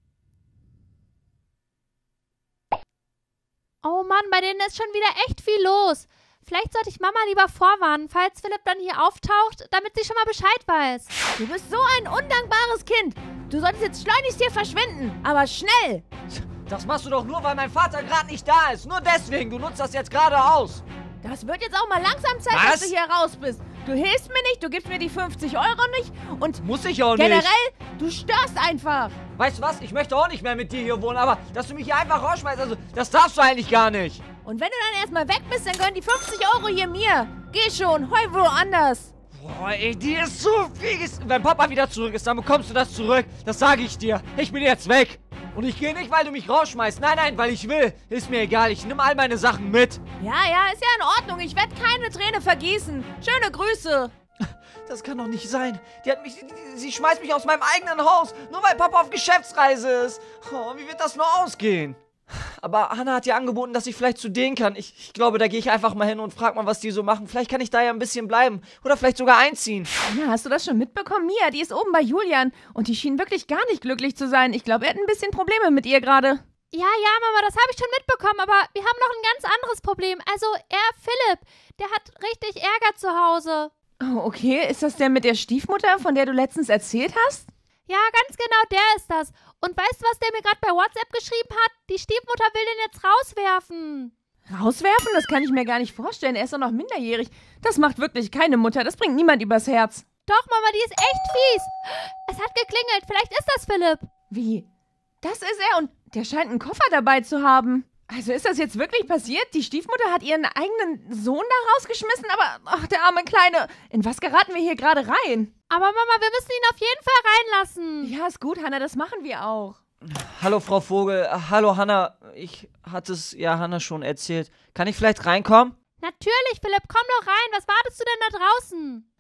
Oh Mann, bei denen ist schon wieder echt viel los. Vielleicht sollte ich Mama lieber vorwarnen, falls Philipp dann hier auftaucht, damit sie schon mal Bescheid weiß. Du bist so ein undankbares Kind. Du solltest jetzt schleunigst hier verschwinden. Aber schnell. Das machst du doch nur, weil mein Vater gerade nicht da ist. Nur deswegen. Du nutzt das jetzt gerade aus. Das wird jetzt auch mal langsam Zeit, Was? dass du hier raus bist. Du hilfst mir nicht, du gibst mir die fünfzig Euro nicht und Muss ich auch generell, nicht. du störst einfach. Weißt du was? Ich möchte auch nicht mehr mit dir hier wohnen, aber dass du mich hier einfach rausschmeißt, also das darfst du eigentlich gar nicht. Und wenn du dann erstmal weg bist, dann gehören die fünfzig Euro hier mir. Geh schon, heul woanders. Boah, ey, die ist so fies. Wenn Papa wieder zurück ist, dann bekommst du das zurück. Das sage ich dir. Ich bin jetzt weg. Und ich gehe nicht, weil du mich rausschmeißt. Nein, nein, weil ich will. Ist mir egal. Ich nehme all meine Sachen mit. Ja, ja, ist ja in Ordnung. Ich werde keine Träne vergießen. Schöne Grüße. Das kann doch nicht sein. Die hat mich, die, sie schmeißt mich aus meinem eigenen Haus, nur weil Papa auf Geschäftsreise ist. Oh, wie wird das nur ausgehen? Aber Hannah hat ja angeboten, dass ich vielleicht zu denen kann. Ich, ich glaube, da gehe ich einfach mal hin und frage mal, was die so machen. Vielleicht kann ich da ja ein bisschen bleiben. Oder vielleicht sogar einziehen. Ja, hast du das schon mitbekommen? Mia, die ist oben bei Julian. Und die schien wirklich gar nicht glücklich zu sein. Ich glaube, er hat ein bisschen Probleme mit ihr gerade. Ja, ja, Mama, das habe ich schon mitbekommen, aber wir haben noch ein ganz anderes Problem. Also, er, Philipp, der hat richtig Ärger zu Hause. Oh, okay. Ist das der mit der Stiefmutter, von der du letztens erzählt hast? Ja, ganz genau, der ist das. Und weißt du, was der mir gerade bei WhatsApp geschrieben hat? Die Stiefmutter will den jetzt rauswerfen. Rauswerfen? Das kann ich mir gar nicht vorstellen. Er ist doch noch minderjährig. Das macht wirklich keine Mutter. Das bringt niemand übers Herz. Doch, Mama, die ist echt fies. Es hat geklingelt. Vielleicht ist das Philipp. Wie? Das ist er und der scheint einen Koffer dabei zu haben. Also ist das jetzt wirklich passiert? Die Stiefmutter hat ihren eigenen Sohn da rausgeschmissen? Aber, ach, der arme Kleine. In was geraten wir hier gerade rein? Aber Mama, wir müssen ihn auf jeden Fall reinlassen. Ja, ist gut, Hannah, das machen wir auch. Hallo, Frau Vogel. Äh, Hallo, Hannah. Ich hatte es ja Hannah schon erzählt. Kann ich vielleicht reinkommen? Natürlich, Philipp, komm doch rein. Was wartest du denn da draußen?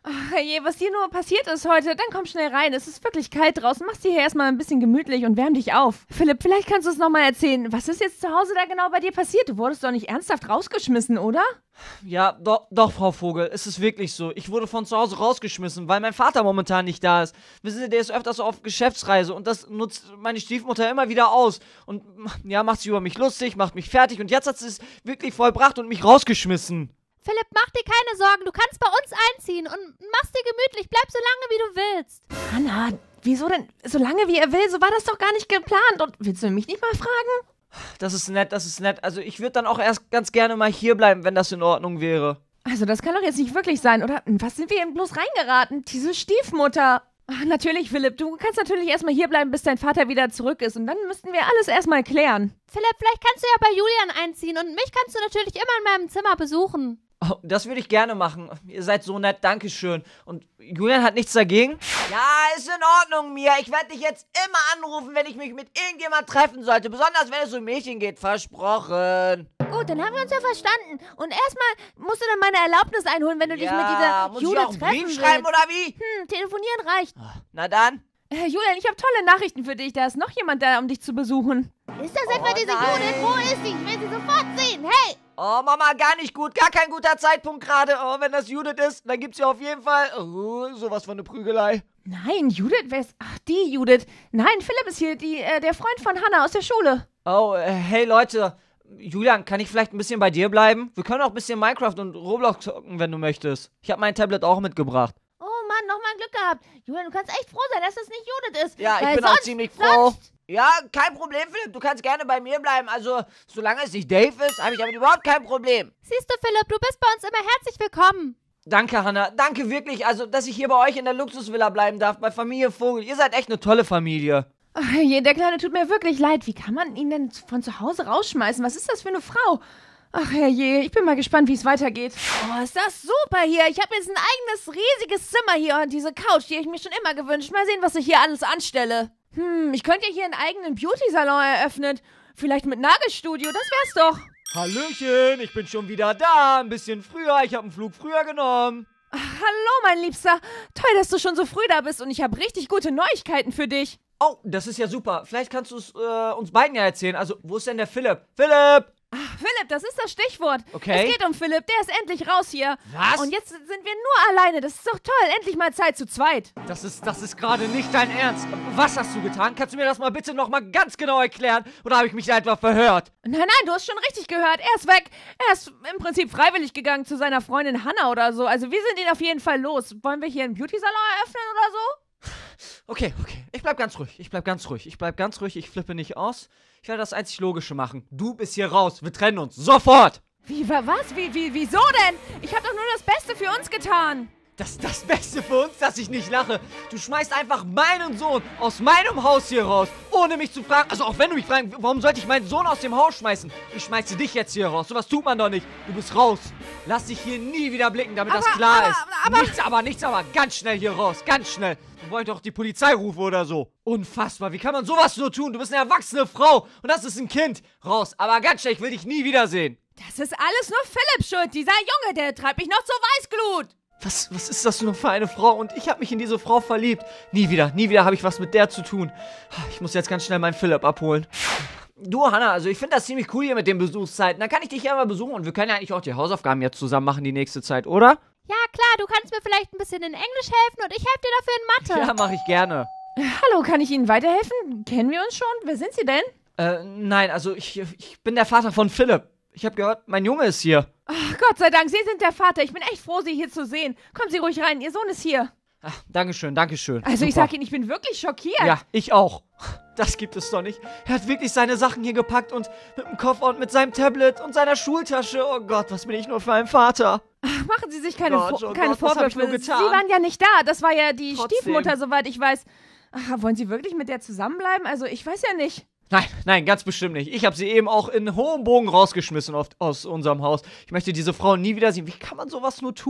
Ach je, was dir nur passiert ist heute, dann komm schnell rein. Es ist wirklich kalt draußen. Mach's dir hier erstmal ein bisschen gemütlich und wärm dich auf. Philipp, vielleicht kannst du es nochmal erzählen. Was ist jetzt zu Hause da genau bei dir passiert? Du wurdest doch nicht ernsthaft rausgeschmissen, oder? Ja, doch, doch, Frau Vogel, es ist wirklich so. Ich wurde von zu Hause rausgeschmissen, weil mein Vater momentan nicht da ist. Wissen Sie, der ist öfters auf Geschäftsreise und das nutzt meine Stiefmutter immer wieder aus. Und ja, macht sich über mich lustig, macht mich fertig und jetzt hat sie es wirklich vollbracht und mich rausgeschmissen. Philipp, mach dir keine Sorgen. Du kannst bei uns einziehen und mach's dir gemütlich. Bleib so lange, wie du willst. Hannah, wieso denn so lange wie er will? So war das doch gar nicht geplant. Und willst du mich nicht mal fragen? Das ist nett, das ist nett. Also ich würde dann auch erst ganz gerne mal hier bleiben, wenn das in Ordnung wäre. Also das kann doch jetzt nicht wirklich sein, oder? In was sind wir eben bloß reingeraten? Diese Stiefmutter. Ach, natürlich, Philipp. Du kannst natürlich erstmal hier bleiben, bis dein Vater wieder zurück ist. Und dann müssten wir alles erstmal klären. Philipp, vielleicht kannst du ja bei Julian einziehen und mich kannst du natürlich immer in meinem Zimmer besuchen. Oh, das würde ich gerne machen. Ihr seid so nett, dankeschön. Und Julian hat nichts dagegen? Ja, ist in Ordnung, Mia. Ich werde dich jetzt immer anrufen, wenn ich mich mit irgendjemand treffen sollte. Besonders, wenn es um Mädchen geht. Versprochen. Gut, dann haben wir uns ja verstanden. Und erstmal musst du dann meine Erlaubnis einholen, wenn du dich Ja, mit dieser muss ich Judith auch einen treffen Brief schreiben, willst. oder wie? Hm, telefonieren reicht. Na dann. Äh, Julian, ich habe tolle Nachrichten für dich. Da ist noch jemand da, um dich zu besuchen. Ist das etwa Oh, diese nein. Judith? Wo ist sie? Ich will sie sofort sehen. Hey! Oh, Mama, gar nicht gut. Gar kein guter Zeitpunkt gerade. Oh, wenn das Judith ist, dann gibt's ja auf jeden Fall oh, sowas von eine Prügelei. Nein, Judith, wer ist... Ach, die Judith. Nein, Philipp ist hier, die, äh, der Freund von Hannah aus der Schule. Oh, äh, hey Leute. Julian, kann ich vielleicht ein bisschen bei dir bleiben? Wir können auch ein bisschen Minecraft und Roblox zocken, wenn du möchtest. Ich habe mein Tablet auch mitgebracht. Oh Mann, nochmal Glück gehabt. Julian, du kannst echt froh sein, dass das nicht Judith ist. Ja, ich Weil bin auch sonst, ziemlich froh. Sonst, Ja, kein Problem, Philipp. Du kannst gerne bei mir bleiben. Also, solange es nicht Dave ist, habe ich damit überhaupt kein Problem. Siehst du, Philipp, du bist bei uns immer herzlich willkommen. Danke, Hannah. Danke wirklich. Also, dass ich hier bei euch in der Luxusvilla bleiben darf, bei Familie Vogel. Ihr seid echt eine tolle Familie. Ach, je, der Kleine tut mir wirklich leid. Wie kann man ihn denn von zu Hause rausschmeißen? Was ist das für eine Frau? Ach, herrje, ich bin mal gespannt, wie es weitergeht. oh, ist das super hier. Ich habe jetzt ein eigenes, riesiges Zimmer hier und diese Couch, die habe ich mir schon immer gewünscht. Mal sehen, was ich hier alles anstelle. Hm, ich könnte ja hier einen eigenen Beauty-Salon eröffnen. Vielleicht mit Nagelstudio, das wär's doch. Hallöchen, ich bin schon wieder da. Ein bisschen früher. Ich habe einen Flug früher genommen. Ach, hallo, mein Liebster. Toll, dass du schon so früh da bist und ich habe richtig gute Neuigkeiten für dich. Oh, das ist ja super. Vielleicht kannst du es äh, uns beiden ja erzählen. Also, wo ist denn der Philipp? Philipp! Ach, Philipp, das ist das Stichwort. Okay. Es geht um Philipp, der ist endlich raus hier. Was? Und jetzt sind wir nur alleine. Das ist doch toll. Endlich mal Zeit zu zweit. Das ist, das ist gerade nicht dein Ernst. Was hast du getan? Kannst du mir das mal bitte nochmal ganz genau erklären? Oder habe ich mich da etwa verhört? Nein, nein, du hast schon richtig gehört. Er ist weg. Er ist im Prinzip freiwillig gegangen zu seiner Freundin Hannah oder so. Also wir sind ihn auf jeden Fall los. Wollen wir hier einen Beauty-Salon eröffnen oder so? Okay, okay. Ich bleib ganz ruhig. Ich bleib ganz ruhig. Ich bleib ganz ruhig. Ich flippe nicht aus. Ich werde das einzig Logische machen. Du bist hier raus. Wir trennen uns. Sofort! Wie, wa- was? Wie, wie, wieso denn? Ich habe doch nur das Beste für uns getan. Das ist das Beste für uns, dass ich nicht lache. Du schmeißt einfach meinen Sohn aus meinem Haus hier raus, ohne mich zu fragen. Also auch wenn du mich fragst, warum sollte ich meinen Sohn aus dem Haus schmeißen? Ich schmeiße dich jetzt hier raus. Sowas tut man doch nicht. Du bist raus. Lass dich hier nie wieder blicken, damit das Aber- klar aber- ist. aber- nichts aber, nichts aber. Ganz schnell hier raus. Ganz schnell. Du wolltest doch die Polizei rufen oder so. Unfassbar. Wie kann man sowas nur tun? Du bist eine erwachsene Frau und das ist ein Kind. Raus. Aber ganz schnell. Ich will dich nie wiedersehen. Das ist alles nur Philipp schuld. Dieser Junge, der treibt mich noch zur Weißglut. Was, was ist das nur für eine Frau? Und ich habe mich in diese Frau verliebt. Nie wieder, nie wieder habe ich was mit der zu tun. Ich muss jetzt ganz schnell meinen Philipp abholen. Du, Hannah, also ich finde das ziemlich cool hier mit den Besuchszeiten. Dann kann ich dich ja mal besuchen und wir können ja eigentlich auch die Hausaufgaben jetzt zusammen machen die nächste Zeit, oder? Ja, klar, du kannst mir vielleicht ein bisschen in Englisch helfen und ich helfe dir dafür in Mathe. Ja, mache ich gerne. Hallo, kann ich Ihnen weiterhelfen? Kennen wir uns schon? Wer sind Sie denn? Äh, nein, also ich, ich bin der Vater von Philipp. Ich habe gehört, mein Junge ist hier. Ach, Gott sei Dank, Sie sind der Vater. Ich bin echt froh, Sie hier zu sehen. Kommen Sie ruhig rein, Ihr Sohn ist hier. Ach, Dankeschön, Dankeschön. Also ich Super. sag Ihnen, ich bin wirklich schockiert. Ja, ich auch. Das gibt es doch nicht. Er hat wirklich seine Sachen hier gepackt und mit dem Koffer und mit seinem Tablet und seiner Schultasche. Oh Gott, was bin ich nur für ein Vater. Ach, machen Sie sich keine, Gott, Vor oh keine Gott, was hab ich Vorwürfe. nur getan? Sie waren ja nicht da. Das war ja die Trotzdem. Stiefmutter, soweit ich weiß. Ach, wollen Sie wirklich mit der zusammenbleiben? Also ich weiß ja nicht. Nein, nein, ganz bestimmt nicht. Ich habe sie eben auch in hohem Bogen rausgeschmissen auf, aus unserem Haus. Ich möchte diese Frau nie wiedersehen. Wie kann man sowas nur tun?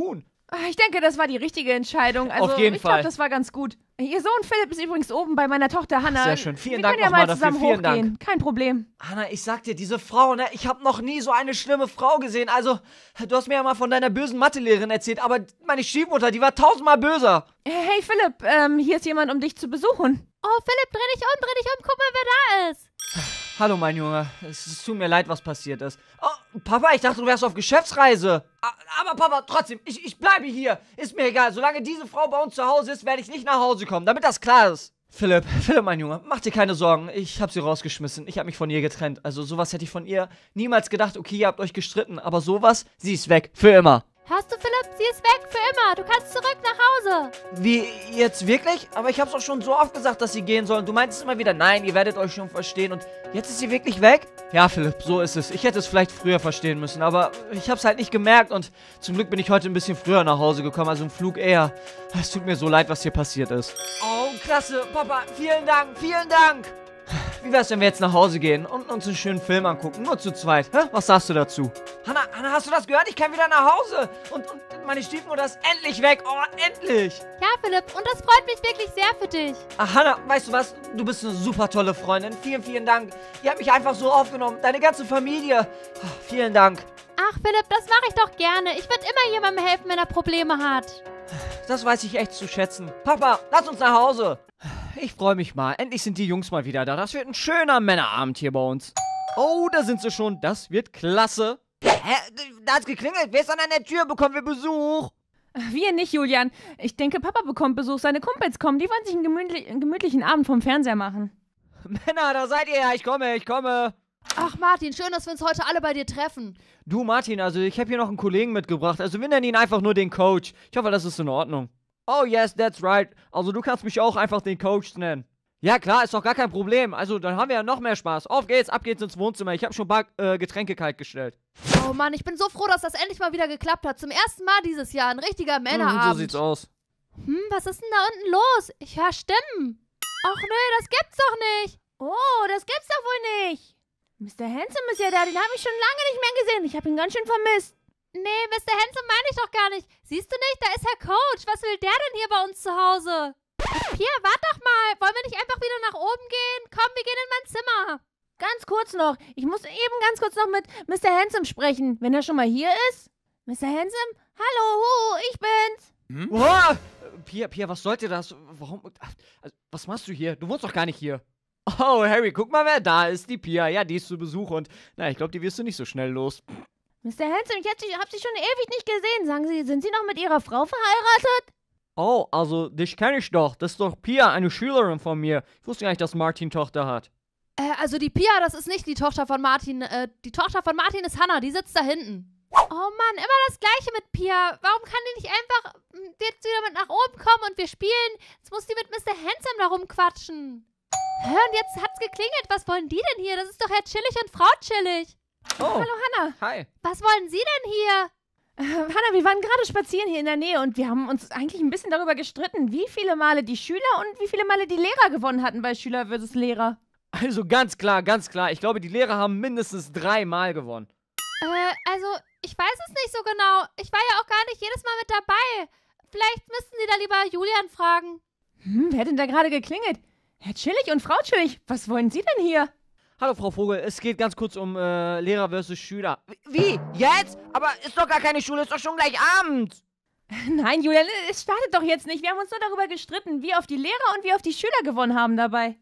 Ich denke, das war die richtige Entscheidung. Also, Auf jeden ich glaube, Fall. das war ganz gut. Ihr Sohn Philipp ist übrigens oben bei meiner Tochter Hannah. Sehr schön. Vielen Wir Dank können ja nochmal mal dafür. zusammen Vielen hochgehen. Kein Problem. Hanna, ich sag dir, diese Frau, ne, ich habe noch nie so eine schlimme Frau gesehen. Also, du hast mir ja mal von deiner bösen Mathelehrerin erzählt, aber meine Stiefmutter, die war tausendmal böser. Hey Philipp, ähm, hier ist jemand, um dich zu besuchen. Oh, Philipp, dreh dich um, dreh dich um, guck mal, wer da ist. Hallo, mein Junge. Es, es tut mir leid, was passiert ist. Oh, Papa, ich dachte, du wärst auf Geschäftsreise. A- Aber Papa, trotzdem, ich, ich bleibe hier. Ist mir egal. Solange diese Frau bei uns zu Hause ist, werde ich nicht nach Hause kommen, damit das klar ist. Philipp, Philipp, mein Junge, mach dir keine Sorgen. Ich habe sie rausgeschmissen. Ich habe mich von ihr getrennt. Also sowas hätte ich von ihr niemals gedacht. Okay, ihr habt euch gestritten, aber sowas, sie ist weg. Für immer. Hörst du, Philipp? Sie ist weg für immer. Du kannst zurück nach Hause. Wie, jetzt wirklich? Aber ich hab's doch schon so oft gesagt, dass sie gehen sollen. Du meintest immer wieder, nein, ihr werdet euch schon verstehen. Und jetzt ist sie wirklich weg? Ja, Philipp, so ist es. Ich hätte es vielleicht früher verstehen müssen, aber ich hab's halt nicht gemerkt. Und zum Glück bin ich heute ein bisschen früher nach Hause gekommen, also im Flug eher. Es tut mir so leid, was hier passiert ist. Oh, klasse. Papa, vielen Dank, vielen Dank. Wie wär's, wenn wir jetzt nach Hause gehen und uns einen schönen Film angucken? Nur zu zweit. Hä? Was sagst du dazu? Hanna, Hanna, hast du das gehört? Ich kann wieder nach Hause. Und, und meine Stiefmutter ist endlich weg. Oh, endlich. Ja, Philipp, und das freut mich wirklich sehr für dich. Ach, Hanna, weißt du was? Du bist eine super tolle Freundin. Vielen, vielen Dank. Ihr habt mich einfach so aufgenommen. Deine ganze Familie. Ach, vielen Dank. Ach, Philipp, das mache ich doch gerne. Ich würde immer jemandem helfen, wenn er Probleme hat. Das weiß ich echt zu schätzen. Papa, lass uns nach Hause. Ich freue mich mal. Endlich sind die Jungs mal wieder da. Das wird ein schöner Männerabend hier bei uns. Oh, da sind sie schon. Das wird klasse. Hä? Da hat's geklingelt. Wer ist an der Tür? Bekommen wir Besuch? Wir nicht, Julian. Ich denke, Papa bekommt Besuch. Seine Kumpels kommen. Die wollen sich einen, gemütlich, einen gemütlichen Abend vom Fernseher machen. Männer, da seid ihr ja. Ich komme, ich komme. Ach, Martin, schön, dass wir uns heute alle bei dir treffen. Du, Martin, also ich habe hier noch einen Kollegen mitgebracht. Also wir nennen ihn einfach nur den Coach. Ich hoffe, das ist in Ordnung. Oh, yes, that's right. Also du kannst mich auch einfach den Coach nennen. Ja, klar, ist doch gar kein Problem. Also, dann haben wir ja noch mehr Spaß. Auf geht's, ab geht's ins Wohnzimmer. Ich habe schon ein paar äh, Getränke kaltgestellt. Oh Mann, ich bin so froh, dass das endlich mal wieder geklappt hat. Zum ersten Mal dieses Jahr. Ein richtiger Männerabend. Hm, so sieht's aus. Hm, was ist denn da unten los? Ich höre Stimmen. Ach nö, das gibt's doch nicht. Oh, das gibt's doch wohl nicht. Mister Handsome ist ja da, den habe ich schon lange nicht mehr gesehen. Ich habe ihn ganz schön vermisst. Nee, Mister Handsome meine ich doch gar nicht. Siehst du nicht, da ist Herr Coach. Was will der denn hier bei uns zu Hause? Hier, wart doch mal. Wollen wir nicht einfach wieder nach oben gehen? Komm, wir gehen in mein Zimmer. Ganz kurz noch. Ich muss eben ganz kurz noch mit Mister Handsome sprechen, wenn er schon mal hier ist. Mister Handsome? Hallo, hu, ich bin's. Hm? Oh, Pia, Pia, was sollte das? Warum? Also, was machst du hier? Du wohnst doch gar nicht hier. Oh, Harry, guck mal, wer da ist. Die Pia. Ja, die ist zu Besuch und, na, ich glaube, die wirst du nicht so schnell los. Mister Handsome, ich hab Sie, hab Sie schon ewig nicht gesehen. Sagen Sie, sind Sie noch mit Ihrer Frau verheiratet? Oh, also, dich kenne ich doch. Das ist doch Pia, eine Schülerin von mir. Ich wusste gar nicht, dass Martin Tochter hat. Äh, also die Pia, das ist nicht die Tochter von Martin. Äh, die Tochter von Martin ist Hannah, die sitzt da hinten. Oh Mann, immer das Gleiche mit Pia. Warum kann die nicht einfach hm, jetzt wieder mit nach oben kommen und wir spielen? Jetzt muss die mit Mister Handsome da rumquatschen. Hä, und jetzt hat's geklingelt. Was wollen die denn hier? Das ist doch Herr Chillig und Frau Chillig. Oh, Hallo, Hannah. hi. Was wollen Sie denn hier? Äh, Hannah, wir waren gerade spazieren hier in der Nähe und wir haben uns eigentlich ein bisschen darüber gestritten, wie viele Male die Schüler und wie viele Male die Lehrer gewonnen hatten bei Schüler versus Lehrer. Also, ganz klar, ganz klar. Ich glaube, die Lehrer haben mindestens dreimal gewonnen. Äh, also, ich weiß es nicht so genau. Ich war ja auch gar nicht jedes Mal mit dabei. Vielleicht müssten Sie da lieber Julian fragen. Hm, wer hat denn da gerade geklingelt? Herr Chillig und Frau Chillig, was wollen Sie denn hier? Hallo, Frau Vogel. Es geht ganz kurz um äh, Lehrer versus Schüler. Wie? Jetzt? Aber ist doch gar keine Schule, ist doch schon gleich Abend. Nein, Julian, es startet doch jetzt nicht. Wir haben uns nur darüber gestritten, wie oft die Lehrer und wie oft die Schüler gewonnen haben dabei.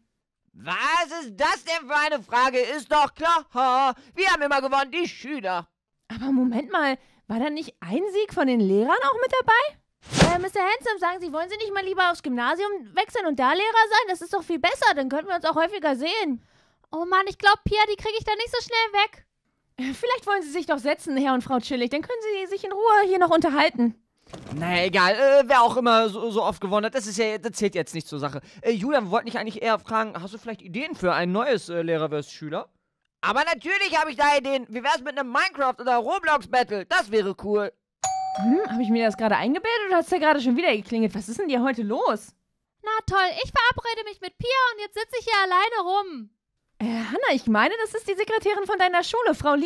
Was ist das denn für eine Frage? Ist doch klar. Wir haben immer gewonnen, die Schüler. Aber Moment mal, war da nicht ein Sieg von den Lehrern auch mit dabei? Äh, Mister Handsome, sagen Sie, wollen Sie nicht mal lieber aufs Gymnasium wechseln und da Lehrer sein? Das ist doch viel besser, dann könnten wir uns auch häufiger sehen. Oh Mann, ich glaube, Pia, die kriege ich da nicht so schnell weg. Äh, Vielleicht wollen Sie sich doch setzen, Herr und Frau Chillig. Dann können Sie sich in Ruhe hier noch unterhalten. Na egal, äh, wer auch immer so, so oft gewonnen hat, das ist ja, das zählt jetzt nicht zur Sache. Äh, Julian, wir wollten dich eigentlich eher fragen, hast du vielleicht Ideen für ein neues äh, Lehrer versus Schüler? Aber natürlich habe ich da Ideen. Wie wär's mit einem Minecraft- oder Roblox-Battle? Das wäre cool. Hm, habe ich mir das gerade eingebildet oder hat es da gerade schon wieder geklingelt? Was ist denn dir heute los? Na toll, ich verabrede mich mit Pia und jetzt sitze ich hier alleine rum. Äh, Hannah, ich meine, das ist die Sekretärin von deiner Schule, Frau Lieb.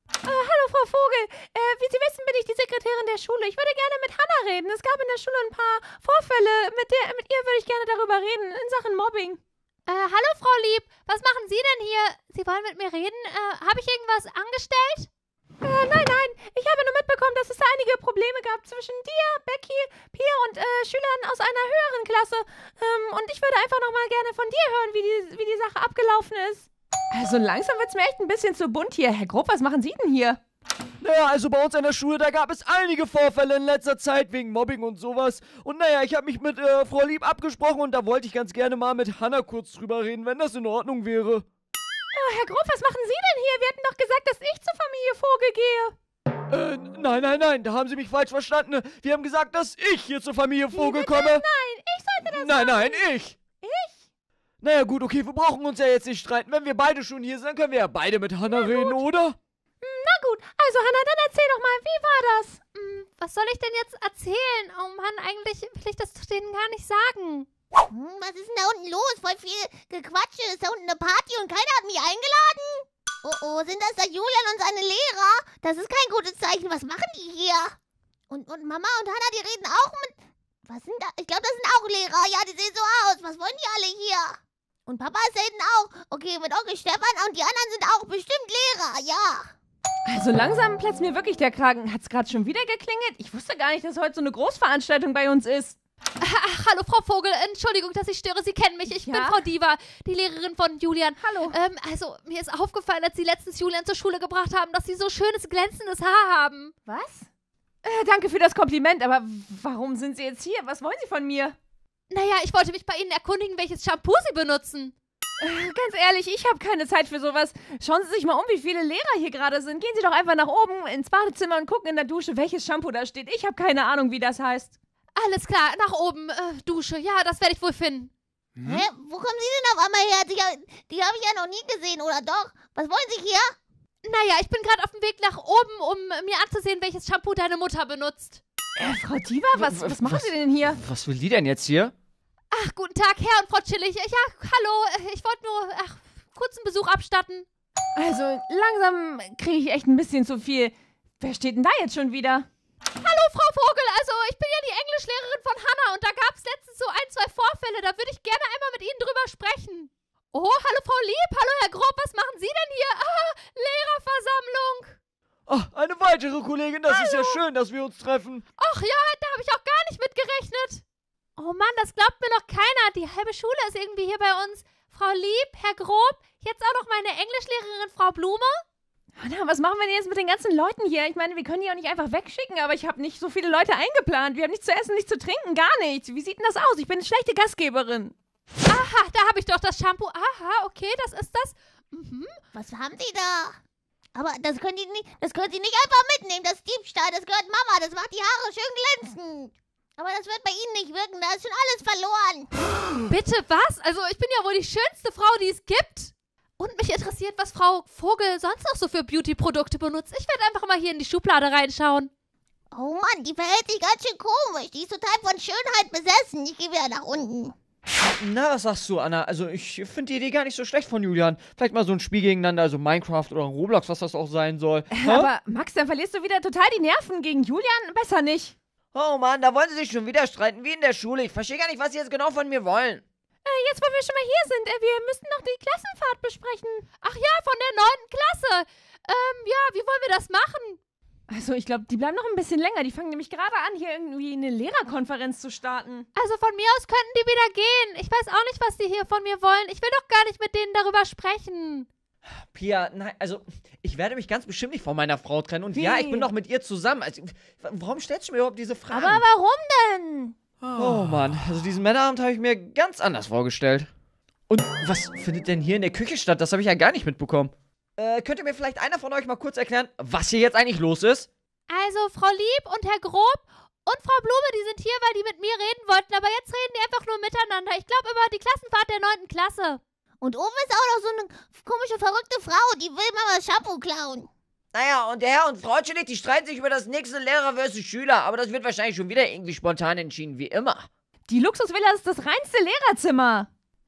Äh, hallo, Frau Vogel. Äh, wie Sie wissen, bin ich die Sekretärin der Schule. Ich würde gerne mit Hannah reden. Es gab in der Schule ein paar Vorfälle. Mit, der, mit ihr würde ich gerne darüber reden, in Sachen Mobbing. Äh, hallo, Frau Lieb. Was machen Sie denn hier? Sie wollen mit mir reden? Äh, habe ich irgendwas angestellt? Äh, nein, nein. Ich habe nur mitbekommen, dass es da einige Probleme gab zwischen dir, Becky, Pia und äh, Schülern aus einer höheren Klasse. Ähm, und ich würde einfach nochmal gerne von dir hören, wie die, wie die Sache abgelaufen ist. Also langsam wird es mir echt ein bisschen zu bunt hier. Herr Grob, was machen Sie denn hier? Naja, also bei uns an der Schule, da gab es einige Vorfälle in letzter Zeit wegen Mobbing und sowas. Und naja, ich habe mich mit äh, Frau Lieb abgesprochen und da wollte ich ganz gerne mal mit Hannah kurz drüber reden, wenn das in Ordnung wäre. Oh, Herr Grob, was machen Sie denn hier? Wir hatten doch gesagt, dass ich zur Familie Vogel gehe. Äh, nein, nein, nein, da haben Sie mich falsch verstanden. Wir haben gesagt, dass ich hier zur Familie Vogel Bitte? komme. Nein, ich sollte das Nein, sagen. nein, ich. Ich? Naja gut, okay, wir brauchen uns ja jetzt nicht streiten. Wenn wir beide schon hier sind, dann können wir ja beide mit Hannah reden, oder? Na gut, also Hannah, dann erzähl doch mal, wie war das? Hm, was soll ich denn jetzt erzählen? Oh Mann, eigentlich will ich das denen gar nicht sagen. Hm, was ist denn da unten los? Voll viel Gequatsche. Ist da unten eine Party und keiner hat mich eingeladen? Oh oh, sind das da Julian und seine Lehrer? Das ist kein gutes Zeichen. Was machen die hier? Und, und Mama und Hannah, die reden auch mit... Was sind da? Ich glaube, das sind auch Lehrer. Ja, die sehen so aus. Was wollen die alle hier? Und Papa ist da hinten auch. Okay, mit Onkel Stefan und die anderen sind auch bestimmt Lehrer. Ja. Also langsam platzt mir wirklich der Kragen. Hat's gerade schon wieder geklingelt? Ich wusste gar nicht, dass heute so eine Großveranstaltung bei uns ist. Ach, hallo, Frau Vogel. Entschuldigung, dass ich störe. Sie kennen mich. Ich Ja? bin Frau Diva, die Lehrerin von Julian. Hallo. Ähm, also, mir ist aufgefallen, als Sie letztens Julian zur Schule gebracht haben, dass Sie so schönes, glänzendes Haar haben. Was? Äh, danke für das Kompliment, aber warum sind Sie jetzt hier? Was wollen Sie von mir? Naja, ich wollte mich bei Ihnen erkundigen, welches Shampoo Sie benutzen. Äh, ganz ehrlich, ich habe keine Zeit für sowas. Schauen Sie sich mal um, wie viele Lehrer hier gerade sind. Gehen Sie doch einfach nach oben ins Badezimmer und gucken in der Dusche, welches Shampoo da steht. Ich habe keine Ahnung, wie das heißt. Alles klar, nach oben, äh, Dusche. Ja, das werde ich wohl finden. Hä? Wo kommen Sie denn auf einmal her? Die, hab- die habe ich ja noch nie gesehen, oder doch? Was wollen Sie hier? Naja, ich bin gerade auf dem Weg nach oben, um mir anzusehen, welches Shampoo deine Mutter benutzt. Äh, Frau Diva, was, W- was machen was- Sie denn hier? Was will die denn jetzt hier? Ach, guten Tag, Herr und Frau Chillig. Ja, hallo, ich wollte nur, ach, kurzen Besuch abstatten. Also langsam kriege ich echt ein bisschen zu viel. Wer steht denn da jetzt schon wieder? Hallo, Frau Vogel. Also, ich bin ja die Englischlehrerin von Hannah und da gab es letztens so ein, zwei Vorfälle. Da würde ich gerne einmal mit Ihnen drüber sprechen. Oh, hallo, Frau Lieb. Hallo, Herr Grob. Was machen Sie denn hier? Ah, Lehrerversammlung. Ach, eine weitere Kollegin, das ist ja schön, dass wir uns treffen. Ach ja, da habe ich auch gar nicht mit gerechnet. Oh Mann, das glaubt mir noch keiner. Die halbe Schule ist irgendwie hier bei uns. Frau Lieb, Herr Grob, jetzt auch noch meine Englischlehrerin Frau Blume. Hanna, was machen wir denn jetzt mit den ganzen Leuten hier? Ich meine, wir können die auch nicht einfach wegschicken, aber ich habe nicht so viele Leute eingeplant. Wir haben nichts zu essen, nichts zu trinken, gar nichts. Wie sieht denn das aus? Ich bin eine schlechte Gastgeberin. Aha, da habe ich doch das Shampoo. Aha, okay, das ist das. Mhm. Was haben Sie da? Aber das können die nicht, das können Sie nicht einfach mitnehmen. Das ist Diebstahl, das gehört Mama. Das macht die Haare schön glänzend. Aber das wird bei Ihnen nicht wirken. Da ist schon alles verloren. Bitte was? Also ich bin ja wohl die schönste Frau, die es gibt. Und mich interessiert, was Frau Vogel sonst noch so für Beauty-Produkte benutzt. Ich werde einfach mal hier in die Schublade reinschauen. Oh Mann, die verhält sich ganz schön komisch. Die ist total von Schönheit besessen. Ich gehe wieder nach unten. Na, was sagst du, Anna? Also, ich finde die Idee gar nicht so schlecht von Julian. Vielleicht mal so ein Spiel gegeneinander, also Minecraft oder Roblox, was das auch sein soll. Hä? Aber Max, dann verlierst du wieder total die Nerven gegen Julian. Besser nicht. Oh Mann, da wollen sie sich schon wieder streiten, wie in der Schule. Ich verstehe gar nicht, was sie jetzt genau von mir wollen. Äh, jetzt, wo wir schon mal hier sind, äh, wir müssten noch die Klassenfahrt besprechen. Ach ja, von der neunten Klasse. Ähm, ja, wie wollen wir das machen? Also, ich glaube, die bleiben noch ein bisschen länger. Die fangen nämlich gerade an, hier irgendwie eine Lehrerkonferenz zu starten. Also von mir aus könnten die wieder gehen. Ich weiß auch nicht, was die hier von mir wollen. Ich will doch gar nicht mit denen darüber sprechen. Pia, nein, also, ich werde mich ganz bestimmt nicht von meiner Frau trennen. Und Wie? ja, ich bin doch mit ihr zusammen. Also, warum stellst du mir überhaupt diese Fragen? Aber warum denn? Oh Mann, also diesen Männerabend habe ich mir ganz anders vorgestellt. Und was findet denn hier in der Küche statt? Das habe ich ja gar nicht mitbekommen. Äh, könnte mir vielleicht einer von euch mal kurz erklären, was hier jetzt eigentlich los ist? Also Frau Lieb und Herr Grob und Frau Blume, die sind hier, weil die mit mir reden wollten. Aber jetzt reden die einfach nur miteinander. Ich glaube über die Klassenfahrt der neunten Klasse. Und oben ist auch noch so eine komische, verrückte Frau, die will Mamas Shampoo klauen. Naja, und der Herr und Frau Chillig, die streiten sich über das nächste Lehrer versus Schüler. Aber das wird wahrscheinlich schon wieder irgendwie spontan entschieden, wie immer. Die Luxusvilla ist das reinste Lehrerzimmer.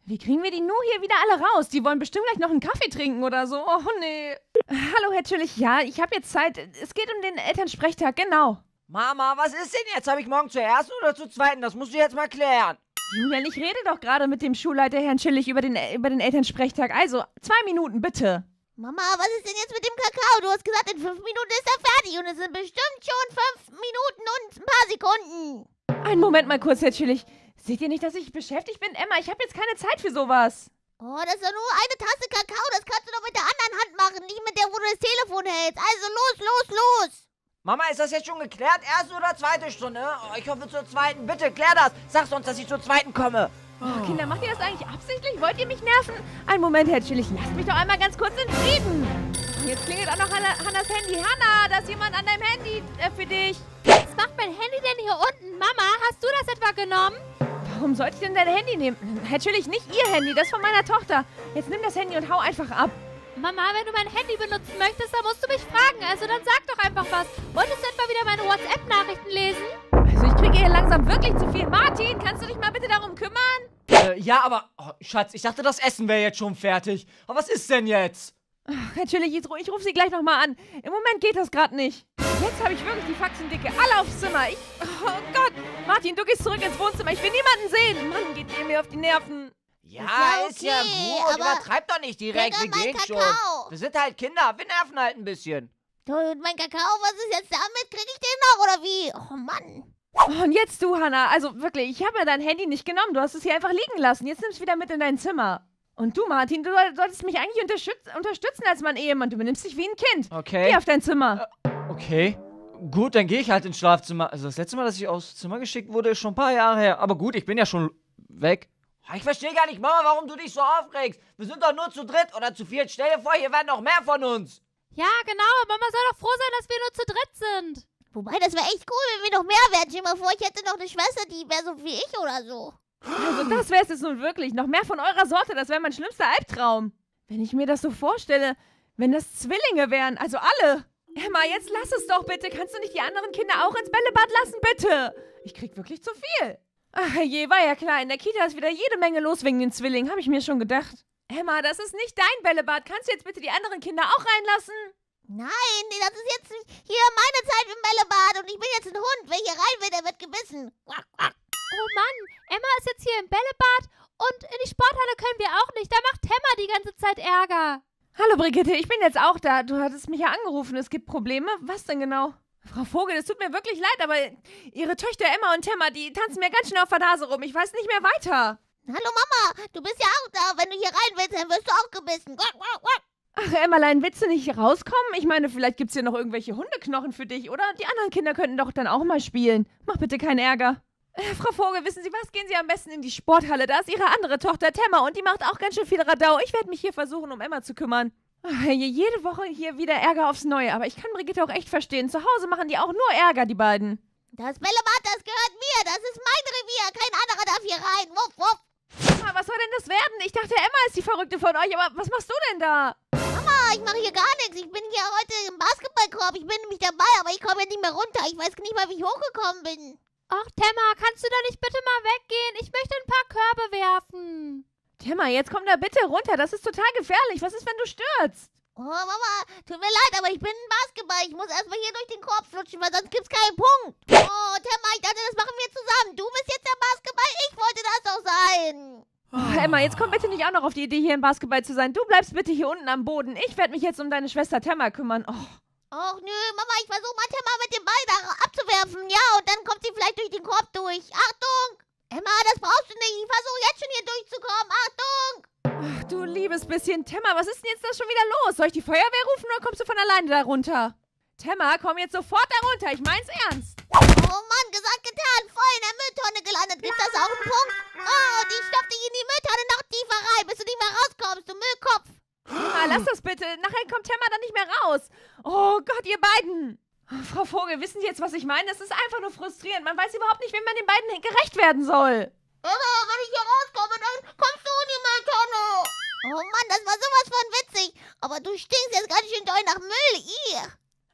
Wie kriegen wir die nur hier wieder alle raus? Die wollen bestimmt gleich noch einen Kaffee trinken oder so. Oh, nee. Hallo, Herr Tschillich. Ja, ich habe jetzt Zeit. Es geht um den Elternsprechtag, genau. Mama, was ist denn jetzt? Habe ich morgen zur ersten oder zur zweiten? Das musst du jetzt mal klären. Julian, ich rede doch gerade mit dem Schulleiter, Herrn Tschillich, über den, über den Elternsprechtag. Also, zwei Minuten, bitte. Mama, was ist denn jetzt mit dem Kakao? Du hast gesagt, in fünf Minuten ist er fertig und es sind bestimmt schon fünf Minuten und ein paar Sekunden. Einen Moment mal kurz, Herr Tschillich. Seht ihr nicht, dass ich beschäftigt bin? Emma, ich habe jetzt keine Zeit für sowas. Oh, das ist doch nur eine Tasse Kakao. Das kannst du doch mit der anderen Hand machen, nicht mit der, wo du das Telefon hältst. Also los, los, los. Mama, ist das jetzt schon geklärt? Erste oder zweite Stunde? Oh, ich hoffe zur zweiten. Bitte, klär das. Sag sonst, dass ich zur zweiten komme. Oh, Kinder, macht ihr das eigentlich absichtlich? Wollt ihr mich nerven? Einen Moment, Herr Tschillich. Lasst mich doch einmal ganz kurz in Frieden. Jetzt klingelt auch noch Hanna, Hannas Handy. Hanna, da ist jemand an deinem Handy äh, für dich. Was macht mein Handy denn hier unten? Mama, hast du das etwa genommen? Warum sollte ich denn dein Handy nehmen? Natürlich nicht ihr Handy, das von meiner Tochter. Jetzt nimm das Handy und hau einfach ab. Mama, wenn du mein Handy benutzen möchtest, dann musst du mich fragen. Also dann sag doch einfach was. Wolltest du etwa wieder meine WhatsApp-Nachrichten lesen? Also ich kriege hier langsam wirklich zu viel. Martin, kannst du dich mal bitte darum kümmern? Äh, ja, aber, oh, Schatz, ich dachte, das Essen wäre jetzt schon fertig. Aber was ist denn jetzt? Ach, natürlich, ich, ich rufe sie gleich nochmal an. Im Moment geht das gerade nicht. Jetzt habe ich wirklich die Faxendicke. Alle aufs Zimmer. Ich, oh Gott. Martin, du gehst zurück ins Wohnzimmer. Ich will niemanden sehen. Mann, geht ihr mir auf die Nerven. Ja, ja ist ja okay, gut. aber Übertreib doch nicht direkt. Wir denk an gehen meinen schon. Kakao. Wir sind halt Kinder. Wir nerven halt ein bisschen. Du, mein Kakao, was ist jetzt damit? Krieg ich den noch oder wie? Oh Mann. Oh, und jetzt du, Hannah. Also wirklich, ich habe mir dein Handy nicht genommen. Du hast es hier einfach liegen lassen. Jetzt nimmst du es wieder mit in dein Zimmer. Und du, Martin, du solltest mich eigentlich unterstütz unterstützen als mein Ehemann. Du benimmst dich wie ein Kind. Okay. Geh auf dein Zimmer. Okay. Gut, dann gehe ich halt ins Schlafzimmer. Also das letzte Mal, dass ich aufs Zimmer geschickt wurde, ist schon ein paar Jahre her. Aber gut, ich bin ja schon weg. Ich verstehe gar nicht, Mama, warum du dich so aufregst. Wir sind doch nur zu dritt oder zu viert. Stell dir vor, hier werden noch mehr von uns. Ja, genau. Mama soll doch froh sein, dass wir nur zu dritt sind. Wobei, das wäre echt cool, wenn wir noch mehr wären. Stell dir mal vor, ich hätte noch eine Schwester, die wäre so wie ich oder so. Also das wäre es jetzt nun wirklich. Noch mehr von eurer Sorte, das wäre mein schlimmster Albtraum. Wenn ich mir das so vorstelle, wenn das Zwillinge wären, also alle. Emma, jetzt lass es doch bitte. Kannst du nicht die anderen Kinder auch ins Bällebad lassen, bitte? Ich krieg wirklich zu viel. Ach je, war ja klar. In der Kita ist wieder jede Menge los wegen den Zwillingen, habe ich mir schon gedacht. Emma, das ist nicht dein Bällebad. Kannst du jetzt bitte die anderen Kinder auch reinlassen? Nein, nee, das ist jetzt nicht hier meine Zeit im Bällebad und ich bin jetzt ein Hund. Wer hier rein will, der wird gebissen. Quack, quack. Oh Mann, Emma ist jetzt hier im Bällebad und in die Sporthalle können wir auch nicht. Da macht Temma die ganze Zeit Ärger. Hallo Brigitte, ich bin jetzt auch da. Du hattest mich ja angerufen. Es gibt Probleme. Was denn genau? Frau Vogel, es tut mir wirklich leid, aber Ihre Töchter Emma und Temma, die tanzen mir ganz schön auf der Nase rum. Ich weiß nicht mehr weiter. Hallo Mama, du bist ja auch da. Wenn du hier rein willst, dann wirst du auch gebissen. Quack, quack, quack. Ach, Emmerlein, willst du nicht rauskommen? Ich meine, vielleicht gibt's hier noch irgendwelche Hundeknochen für dich, oder? Die anderen Kinder könnten doch dann auch mal spielen. Mach bitte keinen Ärger. Äh, Frau Vogel, wissen Sie was? Gehen Sie am besten in die Sporthalle. Da ist Ihre andere Tochter Temma und die macht auch ganz schön viel Radau. Ich werde mich hier versuchen, um Emma zu kümmern. Ach, jede Woche hier wieder Ärger aufs Neue. Aber ich kann Brigitte auch echt verstehen. Zu Hause machen die auch nur Ärger, die beiden. Das Bällebad, das gehört mir. Das ist mein Revier. Kein anderer darf hier rein. Wupp, wupp. Mama, was soll denn das werden? Ich dachte, Emma ist die Verrückte von euch. Aber was machst du denn da? Mama, ich mache hier gar nichts. Ich bin hier heute im Basketballkorb. Ich bin nämlich dabei, aber ich komme ja nicht mehr runter. Ich weiß nicht mal, wie ich hochgekommen bin. Ach, Temma, kannst du da nicht bitte mal weggehen? Ich möchte ein paar Körbe werfen. Temma, jetzt komm da bitte runter. Das ist total gefährlich. Was ist, wenn du stürzt? Oh, Mama, tut mir leid, aber ich bin ein Basketball. Ich muss erstmal hier durch den Korb flutschen, weil sonst gibt's keinen Punkt. Oh, Temma, ich dachte, das machen wir zusammen. Du bist jetzt der Basketball, ich wollte das doch sein. Oh, Emma, jetzt komm bitte nicht auch noch auf die Idee, hier im Basketball zu sein. Du bleibst bitte hier unten am Boden. Ich werde mich jetzt um deine Schwester Temma kümmern. Oh. Och nö, Mama, ich versuche mal Temma mit dem Ball da abzuwerfen. Ja, und dann kommt sie vielleicht durch den Korb durch. Achtung! Emma, das brauchst du nicht. Ich versuche jetzt schon hier durchzukommen. Achtung! Ach, du liebes bisschen. Temma, was ist denn jetzt da schon wieder los? Soll ich die Feuerwehr rufen oder kommst du von alleine da runter? Temma, komm jetzt sofort da runter. Ich mein's ernst. Oh Mann, gesagt, getan. Voll in der Mülltonne gelandet. Gibt das auch einen Punkt? Oh, die stopft dich in die Mülltonne noch tiefer rein, bis du nicht mehr rauskommst, du Müllkopf. Temma, lass das bitte. Nachher kommt Temma dann nicht mehr raus. Oh Gott, ihr beiden. Frau Vogel, wissen Sie jetzt, was ich meine? Das ist einfach nur frustrierend. Man weiß überhaupt nicht, wem man den beiden gerecht werden soll. Emma, wenn ich hier rauskomme, dann kommst du in die Mülltonne. Oh Mann, das war sowas von witzig. Aber du stinkst jetzt ganz schön doll nach Müll. Ih.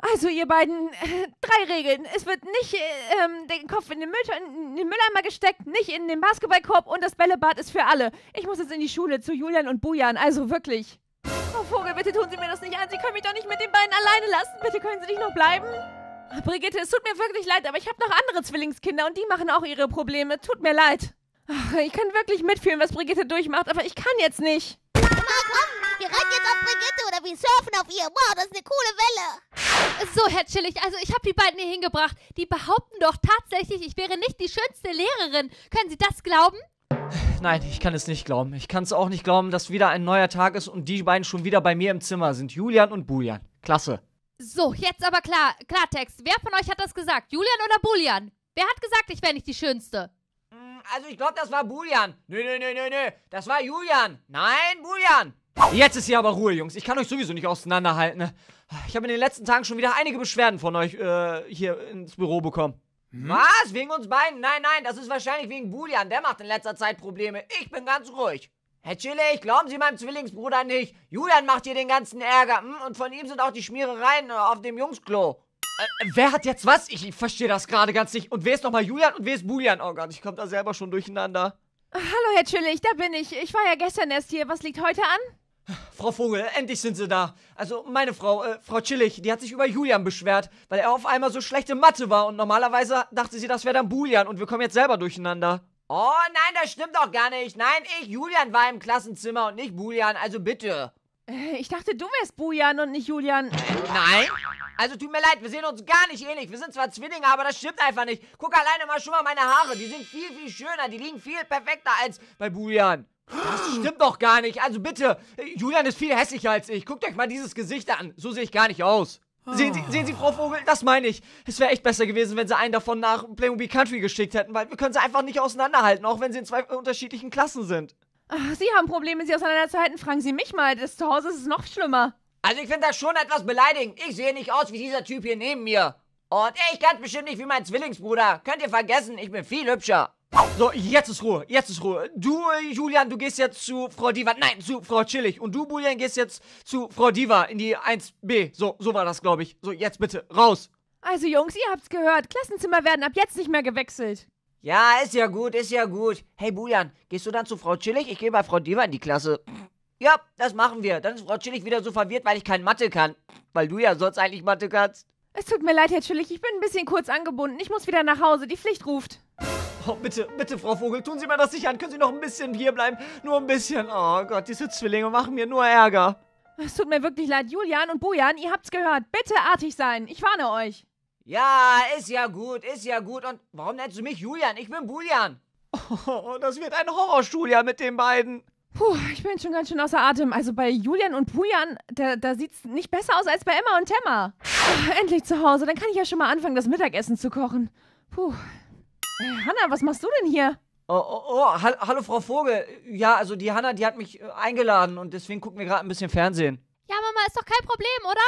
Also, ihr beiden, äh, drei Regeln. Es wird nicht äh, ähm, den Kopf in den, Müll, in den Mülleimer gesteckt, nicht in den Basketballkorb und das Bällebad ist für alle. Ich muss jetzt in die Schule zu Julian und Bujan, also wirklich. Frau Vogel, bitte tun Sie mir das nicht an. Sie können mich doch nicht mit den beiden alleine lassen. Bitte können Sie nicht noch bleiben? Brigitte, es tut mir wirklich leid, aber ich habe noch andere Zwillingskinder und die machen auch ihre Probleme. Tut mir leid. Ach, ich kann wirklich mitfühlen, was Brigitte durchmacht, aber ich kann jetzt nicht. Na komm, wir reiten jetzt auf Brigitte oder wir surfen auf ihr. Wow, das ist eine coole Welle. So, Herr Chillig, also ich habe die beiden hier hingebracht. Die behaupten doch tatsächlich, ich wäre nicht die schönste Lehrerin. Können Sie das glauben? Nein, ich kann es nicht glauben. Ich kann es auch nicht glauben, dass wieder ein neuer Tag ist und die beiden schon wieder bei mir im Zimmer sind. Julian und Bujan. Klasse. So, jetzt aber klar, Klartext. Wer von euch hat das gesagt? Julian oder Bujan? Wer hat gesagt, ich wäre nicht die Schönste? Also ich glaube, das war Bujan. Nö, nö, nö, nö, nö. Das war Julian. Nein, Bujan. Jetzt ist hier aber Ruhe, Jungs. Ich kann euch sowieso nicht auseinanderhalten. Ne? Ich habe in den letzten Tagen schon wieder einige Beschwerden von euch äh, hier ins Büro bekommen. Hm? Was? Wegen uns beiden? Nein, nein, das ist wahrscheinlich wegen Bujan. Der macht in letzter Zeit Probleme. Ich bin ganz ruhig. Herr Chillig, glauben Sie meinem Zwillingsbruder nicht. Julian macht hier den ganzen Ärger. Hm? Und von ihm sind auch die Schmierereien äh, auf dem Jungsklo. Äh, wer hat jetzt was? Ich, ich verstehe das gerade ganz nicht. Und wer ist nochmal Julian und wer ist Bujan? Oh Gott, ich komme da selber schon durcheinander. Hallo, Herr Chillig, da bin ich. Ich war ja gestern erst hier. Was liegt heute an? Frau Vogel, endlich sind Sie da. Also meine Frau, äh, Frau Chillig, die hat sich über Julian beschwert, weil er auf einmal so schlechte Mathe war und normalerweise dachte sie, das wäre dann Bujan und wir kommen jetzt selber durcheinander. Oh nein, das stimmt doch gar nicht. Nein, ich, Julian, war im Klassenzimmer und nicht Bujan, also bitte. Äh, ich dachte, du wärst Bujan und nicht Julian. Nein? Also tut mir leid, wir sehen uns gar nicht ähnlich. Wir sind zwar Zwillinge, aber das stimmt einfach nicht. Guck alleine mal schon mal meine Haare. Die sind viel, viel schöner. Die liegen viel perfekter als bei Bujan. Das stimmt doch gar nicht. Also bitte, Julian ist viel hässlicher als ich. Guckt euch mal dieses Gesicht an. So sehe ich gar nicht aus. Sehen Sie, sehen Sie, Frau Vogel, das meine ich. Es wäre echt besser gewesen, wenn Sie einen davon nach Playmobil Country geschickt hätten, weil wir können sie einfach nicht auseinanderhalten, auch wenn sie in zwei unterschiedlichen Klassen sind. Ach, Sie haben Probleme, Sie auseinanderzuhalten. Fragen Sie mich mal. Das zu Hause ist es noch schlimmer. Also ich finde das schon etwas beleidigend. Ich sehe nicht aus wie dieser Typ hier neben mir. Und ich ganz bestimmt nicht wie mein Zwillingsbruder. Könnt ihr vergessen, ich bin viel hübscher. So, jetzt ist Ruhe, jetzt ist Ruhe. Du, Julian, du gehst jetzt zu Frau Diva, nein, zu Frau Chillig. Und du, Bujan, gehst jetzt zu Frau Diva in die eins B. So, so war das, glaube ich. So, jetzt bitte, raus. Also Jungs, ihr habt's gehört. Klassenzimmer werden ab jetzt nicht mehr gewechselt. Ja, ist ja gut, ist ja gut. Hey, Bujan, gehst du dann zu Frau Chillig? Ich gehe bei Frau Diva in die Klasse. Ja, das machen wir. Dann ist Frau Chillig wieder so verwirrt, weil ich kein Mathe kann. Weil du ja sonst eigentlich Mathe kannst. Es tut mir leid, Herr Chillig. Ich bin ein bisschen kurz angebunden. Ich muss wieder nach Hause. Die Pflicht ruft. Oh, bitte, bitte, Frau Vogel, tun Sie mir das nicht an. Können Sie noch ein bisschen hierbleiben? Nur ein bisschen. Oh Gott, diese Zwillinge machen mir nur Ärger. Es tut mir wirklich leid, Julian und Bujan, ihr habt's gehört. Bitte artig sein. Ich warne euch. Ja, ist ja gut, ist ja gut. Und warum nennst du mich Julian? Ich bin Bujan. Oh, das wird ein Horrorschuljahr mit den beiden. Puh, ich bin schon ganz schön außer Atem. Also bei Julian und Bujan, da, da sieht's nicht besser aus als bei Emma und Temma. Ach, endlich zu Hause, dann kann ich ja schon mal anfangen, das Mittagessen zu kochen. Puh. Äh, Hanna, was machst du denn hier? Oh, oh, oh, ha hallo Frau Vogel. Ja, also die Hanna, die hat mich äh, eingeladen und deswegen gucken wir gerade ein bisschen Fernsehen. Ja, Mama, ist doch kein Problem, oder?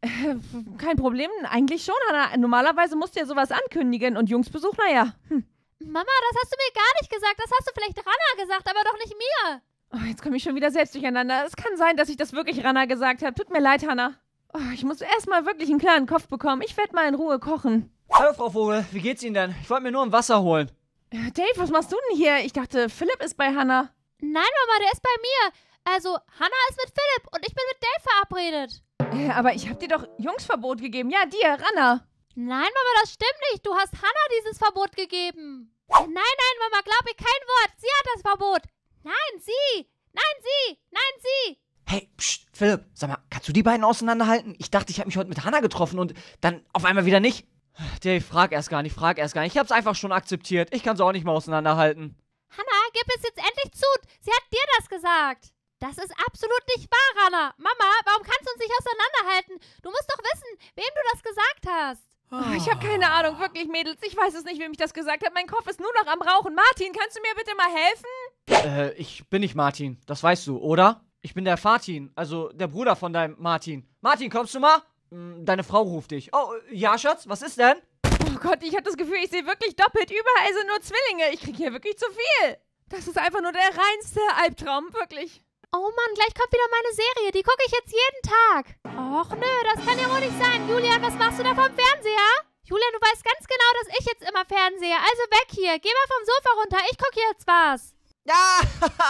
Äh, kein Problem, eigentlich schon, Hanna. Normalerweise musst du ja sowas ankündigen und Jungsbesuch, naja. Hm. Mama, das hast du mir gar nicht gesagt. Das hast du vielleicht Rana gesagt, aber doch nicht mir. Oh, jetzt komme ich schon wieder selbst durcheinander. Es kann sein, dass ich das wirklich Rana gesagt habe. Tut mir leid, Hanna. Oh, ich muss erstmal wirklich einen klaren Kopf bekommen. Ich werde mal in Ruhe kochen. Hallo Frau Vogel, wie geht's Ihnen denn? Ich wollte mir nur ein Wasser holen. Äh, Dave, was machst du denn hier? Ich dachte, Philipp ist bei Hanna. Nein, Mama, der ist bei mir. Also, Hanna ist mit Philipp und ich bin mit Dave verabredet. Äh, aber ich habe dir doch Jungsverbot gegeben. Ja, dir, Rana. Nein, Mama, das stimmt nicht. Du hast Hanna dieses Verbot gegeben. Nein, nein, Mama, glaub mir kein Wort. Sie hat das Verbot. Nein, sie. Nein, sie. Nein, sie. Hey, pst, Philipp, sag mal, kannst du die beiden auseinanderhalten? Ich dachte, ich habe mich heute mit Hanna getroffen und dann auf einmal wieder nicht. Dave, frag erst gar nicht, frag erst gar nicht. Ich hab's einfach schon akzeptiert. Ich kann's auch nicht mehr auseinanderhalten. Hanna, gib es jetzt endlich zu. Sie hat dir das gesagt. Das ist absolut nicht wahr, Hanna. Mama, warum kannst du uns nicht auseinanderhalten? Du musst doch wissen, wem du das gesagt hast. Oh, ich habe keine Ahnung, wirklich, Mädels. Ich weiß es nicht, wem ich das gesagt habe. Mein Kopf ist nur noch am Rauchen. Martin, kannst du mir bitte mal helfen? Äh, ich bin nicht Martin. Das weißt du, oder? Ich bin der Fatin, also der Bruder von deinem Martin. Martin, kommst du mal? Deine Frau ruft dich. Oh, ja, Schatz, was ist denn? Oh Gott, ich habe das Gefühl, ich sehe wirklich doppelt. Überall sind nur Zwillinge. Ich kriege hier wirklich zu viel. Das ist einfach nur der reinste Albtraum, wirklich. Oh Mann, gleich kommt wieder meine Serie. Die gucke ich jetzt jeden Tag. Och nö, das kann ja wohl nicht sein. Julian, was machst du da vom Fernseher? Julian, du weißt ganz genau, dass ich jetzt immer fernsehe. Also weg hier. Geh mal vom Sofa runter. Ich gucke jetzt was. Ja,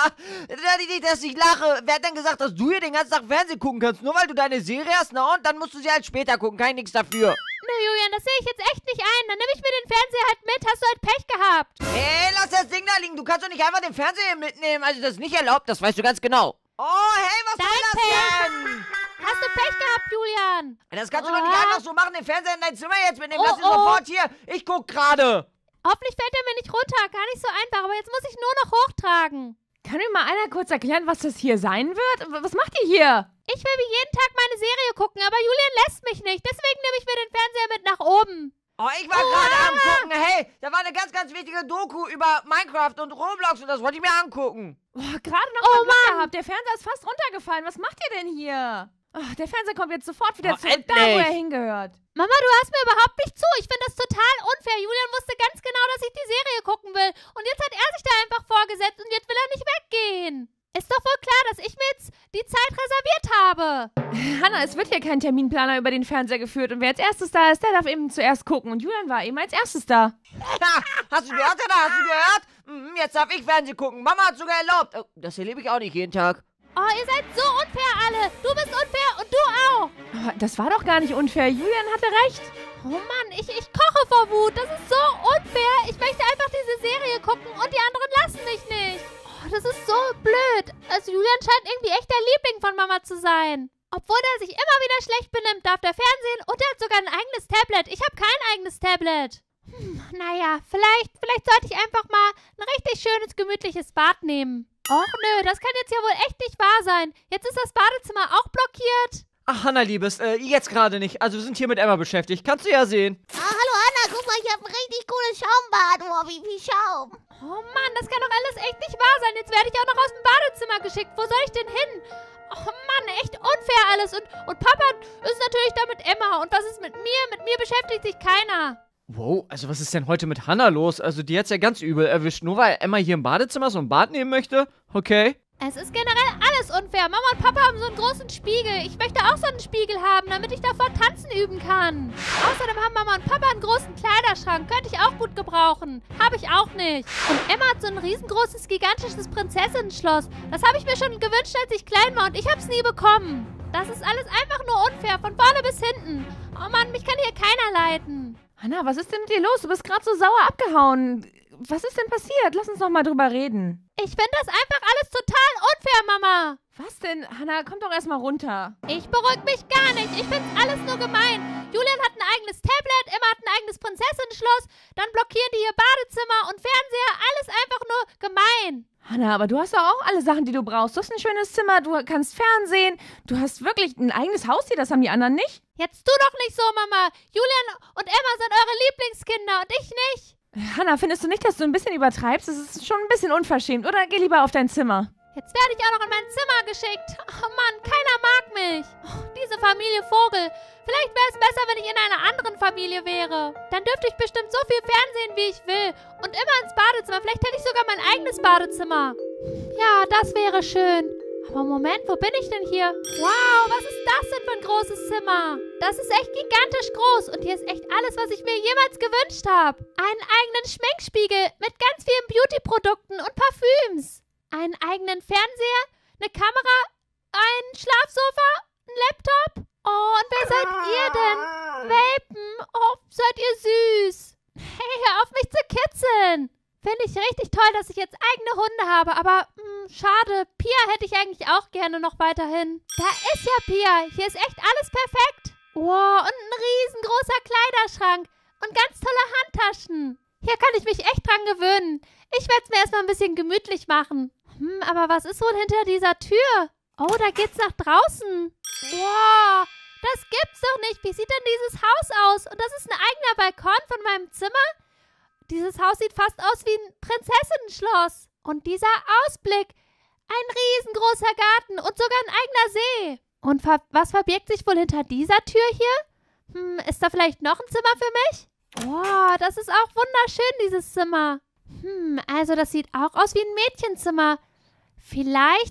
nicht, dass ich lache. Wer hat denn gesagt, dass du hier den ganzen Tag Fernsehen gucken kannst? Nur weil du deine Serie hast? Na und? Dann musst du sie halt später gucken. Kann ich nichts dafür. Nö, Julian, das sehe ich jetzt echt nicht ein. Dann nehme ich mir den Fernseher halt mit. Hast du halt Pech gehabt. Hey, lass das Ding da liegen. Du kannst doch nicht einfach den Fernseher mitnehmen. Also das ist nicht erlaubt. Das weißt du ganz genau. Oh, hey, was Dein soll das Pech. denn? Hast du Pech gehabt, Julian? Das kannst du Oh. doch nicht einfach so machen. Den Fernseher in dein Zimmer jetzt mitnehmen. Oh, Lass ihn oh. sofort hier. Ich guck gerade. Hoffentlich fällt er mir nicht runter. Gar nicht so einfach. Aber jetzt muss ich nur noch hochtragen. Kann mir mal einer kurz erklären, was das hier sein wird? W- Was macht ihr hier? Ich will wie jeden Tag meine Serie gucken, aber Julian lässt mich nicht. Deswegen nehme ich mir den Fernseher mit nach oben. Oh, ich war gerade am gucken. Hey, da war eine ganz, ganz wichtige Doku über Minecraft und Roblox und das wollte ich mir angucken. Boah, gerade noch Oh, mal Glück Mann. gehabt. Der Fernseher ist fast runtergefallen. Was macht ihr denn hier? Ach, der Fernseher kommt jetzt sofort wieder Oh, zurück, da wo endlich. er hingehört. Mama, du hörst mir überhaupt nicht zu. Ich finde das total unfair. Julian wusste ganz genau, dass ich die Serie gucken will. Und jetzt hat er sich da einfach vorgesetzt und jetzt will er nicht weggehen. Ist doch wohl klar, dass ich mir jetzt die Zeit reserviert habe. Hanna, es wird hier kein Terminplaner über den Fernseher geführt. Und wer als erstes da ist, der darf eben zuerst gucken. Und Julian war eben als erstes da. Ha, hast du gehört, Anna? Hast du gehört? Mhm, jetzt darf ich Fernsehen gucken. Mama hat sogar erlaubt. Oh, das erlebe ich auch nicht jeden Tag. Oh, ihr seid so unfair alle. Du bist unfair und du auch. Aber das war doch gar nicht unfair. Julian hatte recht. Oh Mann, ich, ich koche vor Wut. Das ist so unfair. Ich möchte einfach diese Serie gucken und die anderen lassen mich nicht. Oh, das ist so blöd. Also Julian scheint irgendwie echt der Liebling von Mama zu sein. Obwohl er sich immer wieder schlecht benimmt, darf der Fernsehen und er hat sogar ein eigenes Tablet. Ich habe kein eigenes Tablet. Hm, naja, vielleicht, vielleicht sollte ich einfach mal ein richtig schönes, gemütliches Bad nehmen. Och nö, das kann jetzt ja wohl echt nicht wahr sein. Jetzt ist das Badezimmer auch blockiert. Ach, Hanna, Liebes, äh, jetzt gerade nicht. Also wir sind hier mit Emma beschäftigt. Kannst du ja sehen. Ah, hallo Anna, guck mal, ich habe ein richtig cooles Schaumbad. Oh, wie viel Schaum. Oh Mann, das kann doch alles echt nicht wahr sein. Jetzt werde ich auch noch aus dem Badezimmer geschickt. Wo soll ich denn hin? Oh Mann, echt unfair alles. Und, und Papa ist natürlich da mit Emma. Und was ist mit mir? Mit mir beschäftigt sich keiner. Wow, also was ist denn heute mit Hanna los? Also die hat's ja ganz übel erwischt. Nur weil Emma hier im Badezimmer so ein Bad nehmen möchte? Okay. Es ist generell alles unfair. Mama und Papa haben so einen großen Spiegel. Ich möchte auch so einen Spiegel haben, damit ich davor tanzen üben kann. Außerdem haben Mama und Papa einen großen Kleiderschrank. Könnte ich auch gut gebrauchen. Habe ich auch nicht. Und Emma hat so ein riesengroßes, gigantisches Prinzessinnenschloss. Das habe ich mir schon gewünscht, als ich klein war und ich habe es nie bekommen. Das ist alles einfach nur unfair, von vorne bis hinten. Oh Mann, mich kann hier keiner leiten. Hanna, was ist denn mit dir los? Du bist gerade so sauer abgehauen. Was ist denn passiert? Lass uns noch mal drüber reden. Ich finde das einfach alles total unfair, Mama. Was denn? Hanna, komm doch erstmal runter. Ich beruhige mich gar nicht. Ich find's alles nur gemein. Julian hat ein eigenes Tablet, Emma hat ein eigenes Prinzessinnenschloss, dann blockieren die ihr Badezimmer und Fernseher. Alles einfach nur gemein. Hanna, aber du hast doch auch alle Sachen, die du brauchst. Du hast ein schönes Zimmer, du kannst Fernsehen. Du hast wirklich ein eigenes Haustier, das haben die anderen nicht. Jetzt tu doch nicht so, Mama. Julian und Emma sind eure Lieblingskinder und ich nicht. Hanna, findest du nicht, dass du ein bisschen übertreibst? Das ist schon ein bisschen unverschämt. Oder geh lieber auf dein Zimmer. Jetzt werde ich auch noch in mein Zimmer geschickt. Oh Mann, keiner mag mich. Oh, diese Familie Vogel. Vielleicht wäre es besser, wenn ich in einer anderen Familie wäre. Dann dürfte ich bestimmt so viel Fernsehen, wie ich will. Und immer ins Badezimmer. Vielleicht hätte ich sogar mein eigenes Badezimmer. Ja, das wäre schön. Aber Moment, wo bin ich denn hier? Wow, was ist das denn für ein großes Zimmer? Das ist echt gigantisch groß. Und hier ist echt alles, was ich mir jemals gewünscht habe. Einen eigenen Schminkspiegel mit ganz vielen Beauty-Produkten und Parfüms. Einen eigenen Fernseher, eine Kamera, ein Schlafsofa, ein Laptop. Oh, und wer seid ihr denn? Welpen. Oh, seid ihr süß. Hey, hör auf mich zu kitzeln. Finde ich richtig toll, dass ich jetzt eigene Hunde habe, aber mh, schade. Pia hätte ich eigentlich auch gerne noch weiterhin. Da ist ja Pia. Hier ist echt alles perfekt. Wow, und ein riesengroßer Kleiderschrank und ganz tolle Handtaschen. Hier kann ich mich echt dran gewöhnen. Ich werde es mir erstmal ein bisschen gemütlich machen. Hm, aber was ist wohl hinter dieser Tür? Oh, da geht's nach draußen. Wow, das gibt's doch nicht. Wie sieht denn dieses Haus aus? Und das ist ein eigener Balkon von meinem Zimmer? Dieses Haus sieht fast aus wie ein Prinzessinnenschloss. Und dieser Ausblick. Ein riesengroßer Garten und sogar ein eigener See. Und ver was verbirgt sich wohl hinter dieser Tür hier? Hm, ist da vielleicht noch ein Zimmer für mich? Wow, das ist auch wunderschön, dieses Zimmer. Hm, also das sieht auch aus wie ein Mädchenzimmer. Vielleicht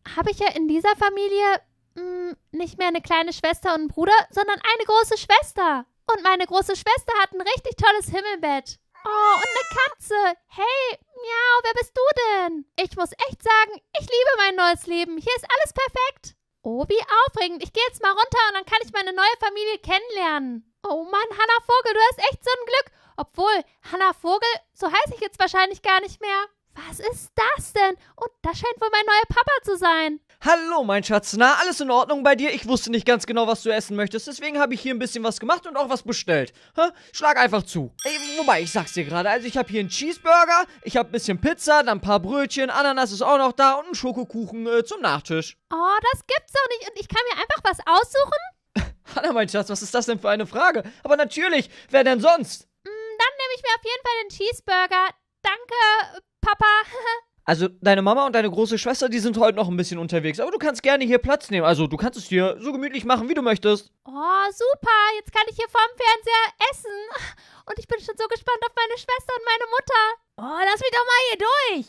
habe ich ja in dieser Familie mh, nicht mehr eine kleine Schwester und einen Bruder, sondern eine große Schwester. Und meine große Schwester hat ein richtig tolles Himmelbett. Oh, und eine Katze. Hey, miau, wer bist du denn? Ich muss echt sagen, ich liebe mein neues Leben. Hier ist alles perfekt. Oh, wie aufregend. Ich gehe jetzt mal runter und dann kann ich meine neue Familie kennenlernen. Oh Mann, Hannah Vogel, du hast echt so ein Glück. Obwohl, Hannah Vogel, so heiße ich jetzt wahrscheinlich gar nicht mehr. Was ist das denn? Und das scheint wohl mein neuer Papa zu sein. Hallo, mein Schatz. Na, alles in Ordnung bei dir? Ich wusste nicht ganz genau, was du essen möchtest. Deswegen habe ich hier ein bisschen was gemacht und auch was bestellt. Ha? Schlag einfach zu. Ey, wobei, ich sag's dir gerade. Also, ich habe hier einen Cheeseburger, ich habe ein bisschen Pizza, dann ein paar Brötchen, Ananas ist auch noch da und einen Schokokuchen äh, zum Nachtisch. Oh, das gibt's doch nicht. Und ich kann mir einfach was aussuchen? Hannah, mein Schatz, was ist das denn für eine Frage? Aber natürlich, wer denn sonst? Mm, dann nehme ich mir auf jeden Fall den Cheeseburger. Danke, Papa. Also, deine Mama und deine große Schwester, die sind heute noch ein bisschen unterwegs. Aber du kannst gerne hier Platz nehmen. Also, du kannst es dir so gemütlich machen, wie du möchtest. Oh, super. Jetzt kann ich hier vorm Fernseher essen. Und ich bin schon so gespannt auf meine Schwester und meine Mutter. Oh, lass mich doch mal hier durch.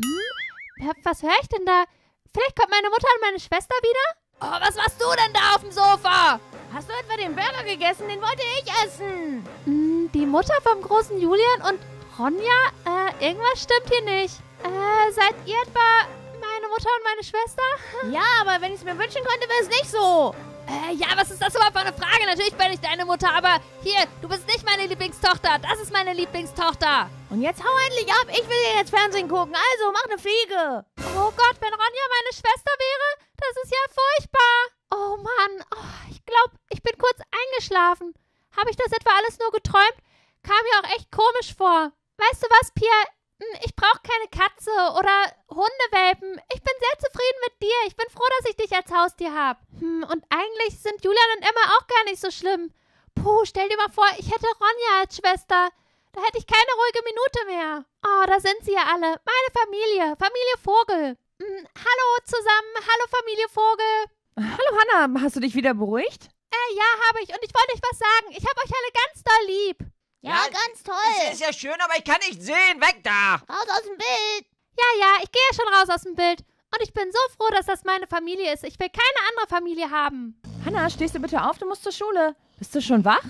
Hm? Was höre ich denn da? Vielleicht kommt meine Mutter und meine Schwester wieder? Oh, was machst du denn da auf dem Sofa? Hast du etwa den Burger gegessen? Den wollte ich essen. Hm, die Mutter vom großen Julian und Ronja? Äh, irgendwas stimmt hier nicht. Äh, seid ihr etwa meine Mutter und meine Schwester? Ja, aber wenn ich es mir wünschen könnte, wäre es nicht so. Äh, ja, was ist das überhaupt für eine Frage? Natürlich bin ich deine Mutter, aber hier, du bist nicht meine Lieblingstochter. Das ist meine Lieblingstochter. Und jetzt hau endlich ab. Ich will hier jetzt Fernsehen gucken. Also, mach eine Fliege. Oh Gott, wenn Ronja meine Schwester wäre, das ist ja furchtbar. Oh Mann, oh, ich glaube, ich bin kurz eingeschlafen. Habe ich das etwa alles nur geträumt? Kam mir auch echt komisch vor. Weißt du was, Pia? Ich brauche keine Katze oder Hundewelpen. Ich bin sehr zufrieden mit dir. Ich bin froh, dass ich dich als Haustier habe. Hm, und eigentlich sind Julian und Emma auch gar nicht so schlimm. Puh, stell dir mal vor, ich hätte Ronja als Schwester. Da hätte ich keine ruhige Minute mehr. Oh, da sind sie ja alle. Meine Familie. Familie Vogel. Hm, hallo zusammen. Hallo Familie Vogel. Hallo Hannah, hast du dich wieder beruhigt? Äh, ja, habe ich. Und ich wollte euch was sagen. Ich habe euch alle ganz doll lieb. Ja, Ja, ganz toll. Das ist ja schön, aber ich kann nicht sehen. Weg da! Raus aus dem Bild. Ja, ja, ich gehe ja schon raus aus dem Bild. Und ich bin so froh, dass das meine Familie ist. Ich will keine andere Familie haben. Hannah, stehst du bitte auf, du musst zur Schule. Bist du schon wach?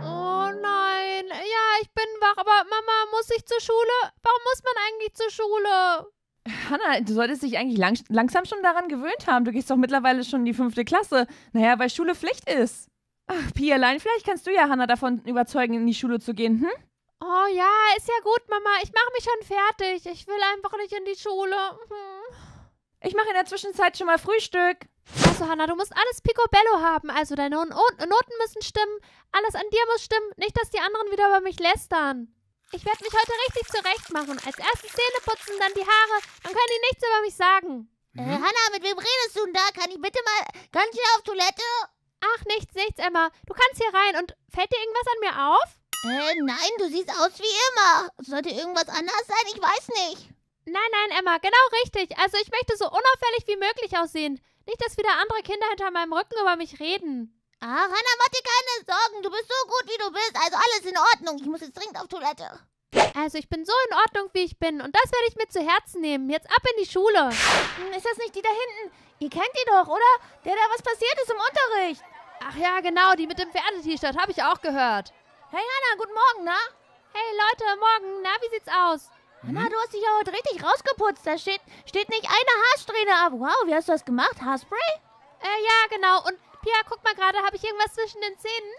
Oh nein. Ja, ich bin wach, aber Mama, muss ich zur Schule? Warum muss man eigentlich zur Schule? Hannah, du solltest dich eigentlich lang langsam schon daran gewöhnt haben. Du gehst doch mittlerweile schon in die fünfte Klasse. Naja, weil Schule Pflicht ist. Ach, Pialein, vielleicht kannst du ja Hannah davon überzeugen, in die Schule zu gehen, hm? Oh ja, ist ja gut, Mama. Ich mache mich schon fertig. Ich will einfach nicht in die Schule. Hm. Ich mache in der Zwischenzeit schon mal Frühstück. Also, Hannah, du musst alles picobello haben. Also, deine Noten müssen stimmen. Alles an dir muss stimmen. Nicht, dass die anderen wieder über mich lästern. Ich werde mich heute richtig zurecht machen. Als erstes Zähne putzen, dann die Haare. Dann können die nichts über mich sagen. Äh, Hannah, mit wem redest du denn da? Kann ich bitte mal ganz schnell auf Toilette? Ach, nichts, nichts, Emma. Du kannst hier rein. Und fällt dir irgendwas an mir auf? Äh, nein, du siehst aus wie immer. Sollte irgendwas anders sein? Ich weiß nicht. Nein, nein, Emma, genau richtig. Also ich möchte so unauffällig wie möglich aussehen. Nicht, dass wieder andere Kinder hinter meinem Rücken über mich reden. Ach, Hannah, mach dir keine Sorgen. Du bist so gut, wie du bist. Also alles in Ordnung. Ich muss jetzt dringend auf Toilette. Also ich bin so in Ordnung, wie ich bin. Und das werde ich mir zu Herzen nehmen. Jetzt ab in die Schule. Hm, ist das nicht die da hinten? Ihr kennt die doch, oder? Der da was passiert ist im Unterricht. Ach ja, genau, die mit dem Pferde-T-Shirt, habe ich auch gehört. Hey Hannah, guten Morgen, na? Hey Leute, morgen. Na, wie sieht's aus? Hannah, du hast dich ja heute richtig rausgeputzt. Da steht, steht nicht eine Haarsträhne ab. Wow, wie hast du das gemacht? Haarspray? Äh, ja, genau. Und Pia, guck mal gerade, habe ich irgendwas zwischen den Zähnen?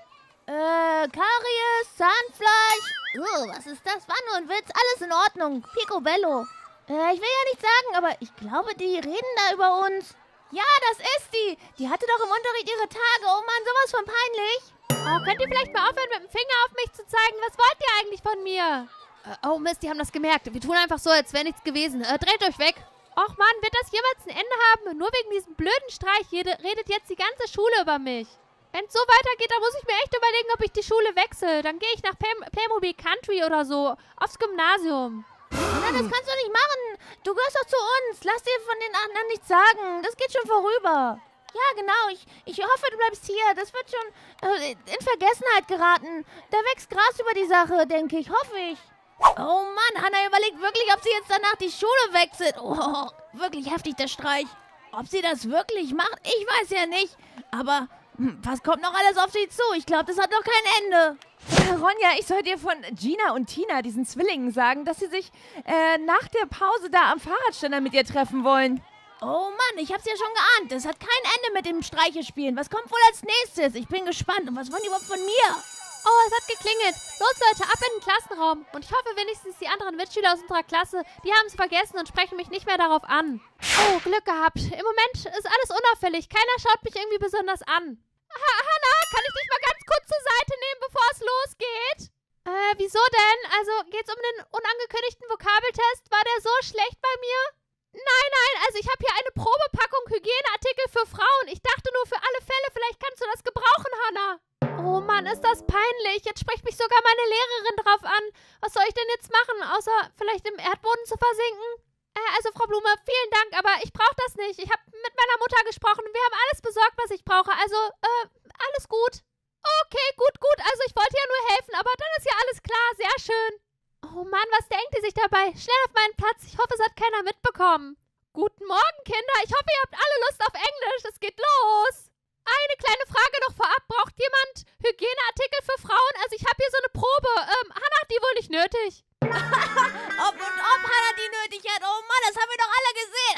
Äh, Karies, Zahnfleisch. Oh, was ist das? War nur ein Witz. Alles in Ordnung. Picobello. Äh, ich will ja nicht sagen, aber ich glaube, die reden da über uns. Ja, das ist die. Die hatte doch im Unterricht ihre Tage. Oh Mann, sowas von peinlich. Oh, könnt ihr vielleicht mal aufhören, mit dem Finger auf mich zu zeigen? Was wollt ihr eigentlich von mir? Äh, oh Mist, die haben das gemerkt. Wir tun einfach so, als wäre nichts gewesen. Äh, dreht euch weg. Och Mann, wird das jemals ein Ende haben? Nur wegen diesem blöden Streich hier redet jetzt die ganze Schule über mich. Wenn es so weitergeht, dann muss ich mir echt überlegen, ob ich die Schule wechsle. Dann gehe ich nach Play Playmobil Country oder so, aufs Gymnasium. Na, das kannst du nicht machen. Du gehörst doch zu uns. Lass dir von den anderen nichts sagen. Das geht schon vorüber. Ja, genau. Ich, ich hoffe, du bleibst hier. Das wird schon äh, in Vergessenheit geraten. Da wächst Gras über die Sache, denke ich. Hoffe ich. Oh Mann, Hannah überlegt wirklich, ob sie jetzt danach die Schule wechselt. Oh, wirklich heftig, der Streich. Ob sie das wirklich macht, ich weiß ja nicht. Aber hm, was kommt noch alles auf sie zu? Ich glaube, das hat noch kein Ende. Äh, Ronja, ich soll dir von Gina und Tina, diesen Zwillingen, sagen, dass sie sich äh, nach der Pause da am Fahrradständer mit ihr treffen wollen. Oh Mann, ich hab's ja schon geahnt. Das hat kein Ende mit dem Streichespielen. Was kommt wohl als nächstes? Ich bin gespannt. Und was wollen die überhaupt von mir? Oh, es hat geklingelt. Los, Leute, ab in den Klassenraum. Und ich hoffe wenigstens, die anderen Mitschüler aus unserer Klasse, die haben es vergessen und sprechen mich nicht mehr darauf an. Oh, Glück gehabt. Im Moment ist alles unauffällig. Keiner schaut mich irgendwie besonders an. Ha Hannah, kann ich dich mal ganz kurz zur Seite nehmen, bevor es losgeht? Äh, wieso denn? Also, geht's um den unangekündigten Vokabeltest? War der so schlecht bei mir? Nein, nein, also ich habe hier eine Probepackung Hygieneartikel für Frauen. Ich dachte nur für alle Fälle, vielleicht kannst du das gebrauchen, Hannah. Oh Mann, ist das peinlich. Jetzt spricht mich sogar meine Lehrerin drauf an. Was soll ich denn jetzt machen, außer vielleicht im Erdboden zu versinken? Äh, also Frau Blume, vielen Dank, aber ich brauche das nicht. Ich habe mit meiner Mutter gesprochen und wir haben alles besorgt, was ich brauche. Also, äh, alles gut. Okay, gut, gut. Also ich wollte ja nur helfen, aber dann ist ja alles klar. Sehr schön. Oh Mann, was denkt die sich dabei? Schnell auf meinen Platz. Ich hoffe, es hat keiner mitbekommen. Guten Morgen, Kinder. Ich hoffe, ihr habt alle Lust auf Englisch. Es geht los. Eine kleine Frage noch vorab. Braucht jemand Hygieneartikel für Frauen? Also ich habe hier so eine Probe. Ähm, Hannah hat die wohl nicht nötig. Ob und ob Hannah die nötig hat. Oh Mann, das haben wir doch alle gesehen.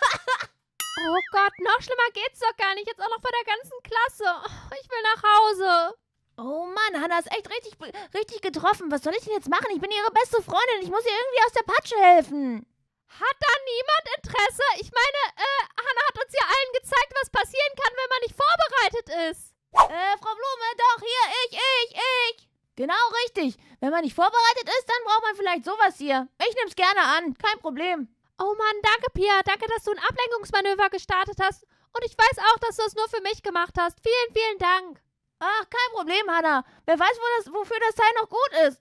Oh Gott, noch schlimmer geht's doch gar nicht. Jetzt auch noch vor der ganzen Klasse. Ich will nach Hause. Oh Mann, Hannah ist echt richtig, richtig getroffen. Was soll ich denn jetzt machen? Ich bin ihre beste Freundin. Ich muss ihr irgendwie aus der Patsche helfen. Hat da niemand Interesse? Ich meine, äh, Hannah hat uns ja allen gezeigt, was passieren kann, wenn man nicht vorbereitet ist. Äh, Frau Blume, doch, hier, ich, ich, ich. Genau richtig. Wenn man nicht vorbereitet ist, dann braucht man vielleicht sowas hier. Ich nehm's gerne an, kein Problem. Oh Mann, danke, Pia. Danke, dass du ein Ablenkungsmanöver gestartet hast. Und ich weiß auch, dass du es nur für mich gemacht hast. Vielen, vielen Dank. Ach, kein Problem, Hannah. Wer weiß, wo das, wofür das Teil noch gut ist.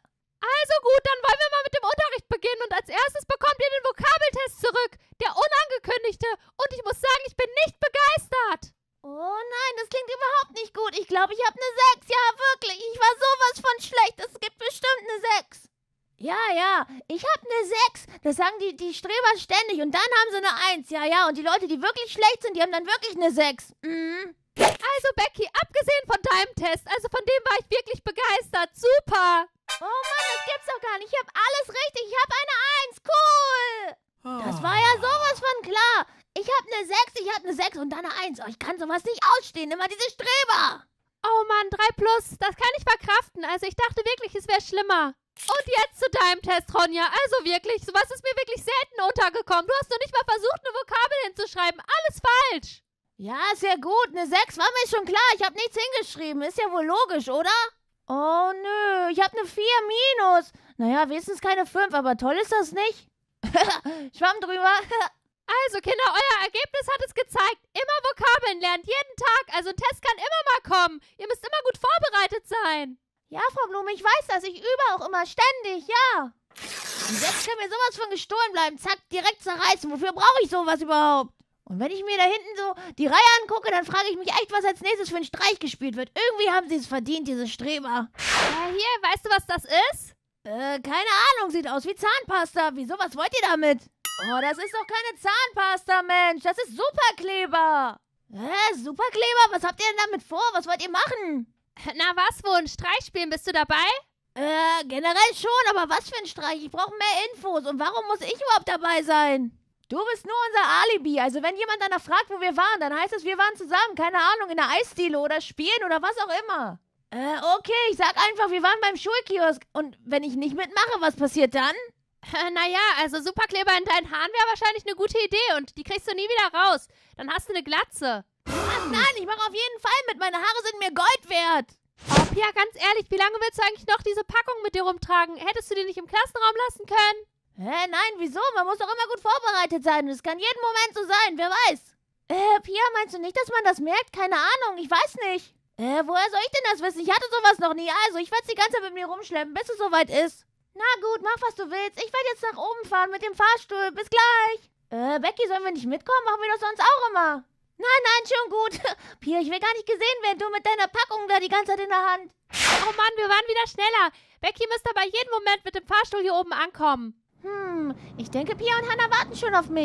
Also gut, dann wollen wir mal mit dem Unterricht beginnen. Und als erstes bekommt ihr den Vokabeltest zurück. Der unangekündigte. Und ich muss sagen, ich bin nicht begeistert. Oh nein, das klingt überhaupt nicht gut. Ich glaube, ich habe eine sechs. Ja, wirklich. Ich war sowas von schlecht. Es gibt bestimmt eine sechs. Ja, ja, ich habe eine sechs. Das sagen die, die Streber ständig. Und dann haben sie eine eins. Ja, ja, und die Leute, die wirklich schlecht sind, die haben dann wirklich eine sechs. Mhm. Also, Becky, abgesehen von deinem Test, also von dem war ich wirklich begeistert. Super. Oh Mann, das gibt's doch gar nicht. Ich habe alles richtig. Ich habe eine eins. Cool. Das war ja sowas von klar. Ich habe eine sechs, ich habe eine sechs und dann eine eins. Oh, ich kann sowas nicht ausstehen. Immer diese Streber. Oh Mann, drei plus. Das kann ich verkraften. Also ich dachte wirklich, es wäre schlimmer. Und jetzt zu deinem Test, Ronja. Also wirklich, sowas ist mir wirklich selten untergekommen. Du hast noch nicht mal versucht, eine Vokabel hinzuschreiben. Alles falsch. Ja, ist ja gut. Eine sechs war mir schon klar. Ich habe nichts hingeschrieben. Ist ja wohl logisch, oder? Oh, nö. Ich habe eine vier minus. Naja, wenigstens keine fünf, aber toll ist das nicht. Schwamm drüber. Also, Kinder, euer Ergebnis hat es gezeigt. Immer Vokabeln lernt, jeden Tag. Also ein Test kann immer mal kommen. Ihr müsst immer gut vorbereitet sein. Ja, Frau Blume, ich weiß das. Ich übe auch immer ständig, ja. Die sechs kann mir sowas von gestohlen bleiben. Zack, direkt zerreißen. Wofür brauche ich sowas überhaupt? Und wenn ich mir da hinten so die Reihe angucke, dann frage ich mich echt, was als nächstes für ein Streich gespielt wird. Irgendwie haben sie es verdient, diese Streber. Äh, hier, weißt du, was das ist? Äh, keine Ahnung. Sieht aus wie Zahnpasta. Wieso, was wollt ihr damit? Oh, das ist doch keine Zahnpasta, Mensch. Das ist Superkleber. Hä, Superkleber? Was habt ihr denn damit vor? Was wollt ihr machen? Na was, wo ein Streich spielen? Bist du dabei? Äh, generell schon, aber was für ein Streich? Ich brauche mehr Infos. Und warum muss ich überhaupt dabei sein? Du bist nur unser Alibi. Also wenn jemand danach fragt, wo wir waren, dann heißt es, wir waren zusammen. Keine Ahnung, in der Eisdiele oder spielen oder was auch immer. Äh, okay, ich sag einfach, wir waren beim Schulkiosk. Und wenn ich nicht mitmache, was passiert dann? Äh, naja, also Superkleber in deinen Haaren wäre wahrscheinlich eine gute Idee und die kriegst du nie wieder raus. Dann hast du eine Glatze. Ach nein, ich mache auf jeden Fall mit. Meine Haare sind mir Gold wert. Oh, Pia, ganz ehrlich, wie lange willst du eigentlich noch diese Packung mit dir rumtragen? Hättest du die nicht im Klassenraum lassen können? Hä, nein, wieso? Man muss doch immer gut vorbereitet sein. Das kann jeden Moment so sein, wer weiß. Äh, Pia, meinst du nicht, dass man das merkt? Keine Ahnung, ich weiß nicht. Äh, woher soll ich denn das wissen? Ich hatte sowas noch nie. Also, ich werde es die ganze Zeit mit mir rumschleppen, bis es soweit ist. Na gut, mach, was du willst. Ich werde jetzt nach oben fahren mit dem Fahrstuhl. Bis gleich. Äh, Becky, sollen wir nicht mitkommen? Machen wir das sonst auch immer. Nein, nein, schon gut. Pia, ich will gar nicht gesehen werden, du mit deiner Packung da die ganze Zeit in der Hand. Oh Mann, wir waren wieder schneller. Becky müsste aber jeden Moment mit dem Fahrstuhl hier oben ankommen. Hm, ich denke, Pia und Hannah warten schon auf mich.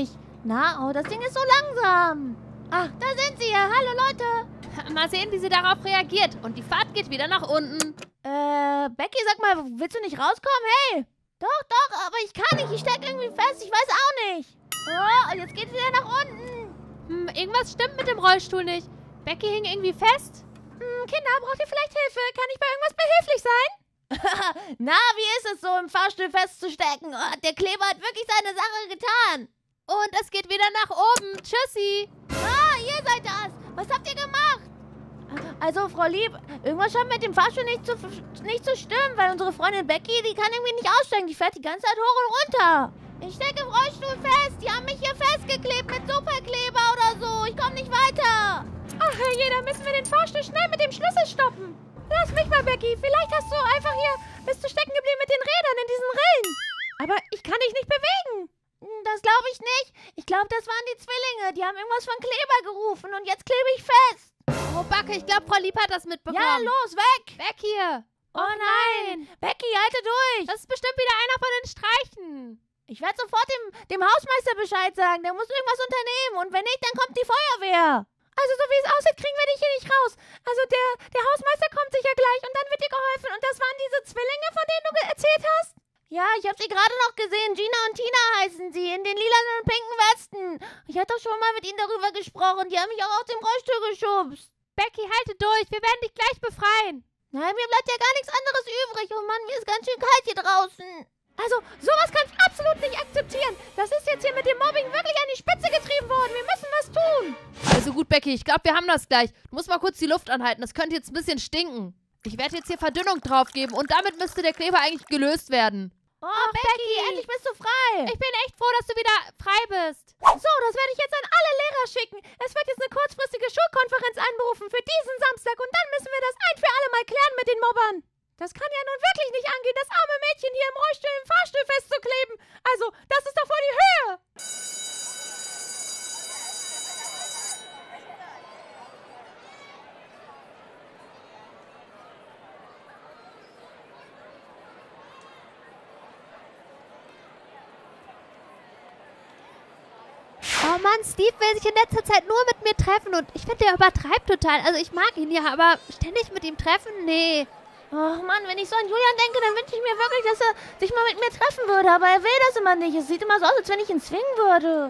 Na, oh, das Ding ist so langsam. Ach, da sind sie ja. Hallo, Leute. Mal sehen, wie sie darauf reagiert. Und die Fahrt geht wieder nach unten. Äh, Becky, sag mal, willst du nicht rauskommen? Hey! Doch, doch, aber ich kann nicht. Ich steck irgendwie fest. Ich weiß auch nicht. Oh, jetzt geht's wieder nach unten. Hm, irgendwas stimmt mit dem Rollstuhl nicht. Becky hing irgendwie fest. Hm, Kinder, braucht ihr vielleicht Hilfe? Kann ich bei irgendwas behilflich sein? Na, wie ist es so, im Fahrstuhl festzustecken? Oh, der Kleber hat wirklich seine Sache getan. Und es geht wieder nach oben. Tschüssi. Ah, ihr seid das. Was habt ihr gemacht? Also, Frau Lieb, irgendwas scheint mit dem Fahrstuhl nicht zu, nicht zu stimmen, weil unsere Freundin Becky, die kann irgendwie nicht aussteigen. Die fährt die ganze Zeit hoch und runter. Ich stecke im Rollstuhl fest. Die haben mich hier festgeklebt mit Superkleber oder so. Ich komme nicht weiter. Ach, herrje, da müssen wir den Fahrstuhl schnell mit dem Schlüssel stoppen. Lass mich mal, Becky. Vielleicht hast du einfach hier, bist du stecken geblieben mit den Rädern in diesen Rillen. Aber ich kann dich nicht bewegen. Das glaube ich nicht. Ich glaube, das waren die Zwillinge. Die haben irgendwas von Kleber gerufen und jetzt klebe ich fest. Oh, Backe, ich glaube, Frau Lieb hat das mitbekommen. Ja, los, weg. Weg hier. Oh, oh nein. Becky, halte durch. Das ist bestimmt wieder einer von den Streichen. Ich werde sofort dem, dem Hausmeister Bescheid sagen. Der muss irgendwas unternehmen. Und wenn nicht, dann kommt die Feuerwehr. Also, so wie es aussieht, kriegen wir dich hier nicht raus. Also, der, der Hausmeister kommt sicher gleich und dann wird dir geholfen. Und das waren diese Zwillinge, von denen du erzählt hast? Ja, ich habe sie gerade noch gesehen. Gina und Tina heißen sie, in den lilanen und pinken Westen. Ich hatte doch schon mal mit ihnen darüber gesprochen. Die haben mich auch aus dem Rollstuhl geschubst. Becky, halte durch. Wir werden dich gleich befreien. Nein, mir bleibt ja gar nichts anderes übrig. Oh Mann, mir ist ganz schön kalt hier draußen. Also, sowas kann ich absolut nicht akzeptieren. Das ist jetzt hier mit dem Mobbing wirklich an die Spitze getrieben worden. Wir müssen was tun. Also gut, Becky, ich glaube, wir haben das gleich. Du musst mal kurz die Luft anhalten. Das könnte jetzt ein bisschen stinken. Ich werde jetzt hier Verdünnung drauf geben und damit müsste der Kleber eigentlich gelöst werden. Oh, oh Becky, Becky, endlich bist du frei. Ich bin echt froh, dass du wieder frei bist. So, das werde ich jetzt an alle Lehrer schicken. Es wird jetzt eine kurzfristige Schulkonferenz einberufen für diesen Samstag und dann müssen wir das ein für alle Mal klären mit den Mobbern. Das kann ja nun wirklich nicht angehen, das arme Mädchen hier im Rollstuhl im Fahrstuhl festzukleben. Also, das ist doch wohl die Höhe. Oh Mann, Steve will sich in letzter Zeit nur mit mir treffen und ich finde, der übertreibt total. Also ich mag ihn ja, aber ständig mit ihm treffen? Nee. Oh Mann, wenn ich so an Julian denke, dann wünsche ich mir wirklich, dass er sich mal mit mir treffen würde. Aber er will das immer nicht. Es sieht immer so aus, als wenn ich ihn zwingen würde.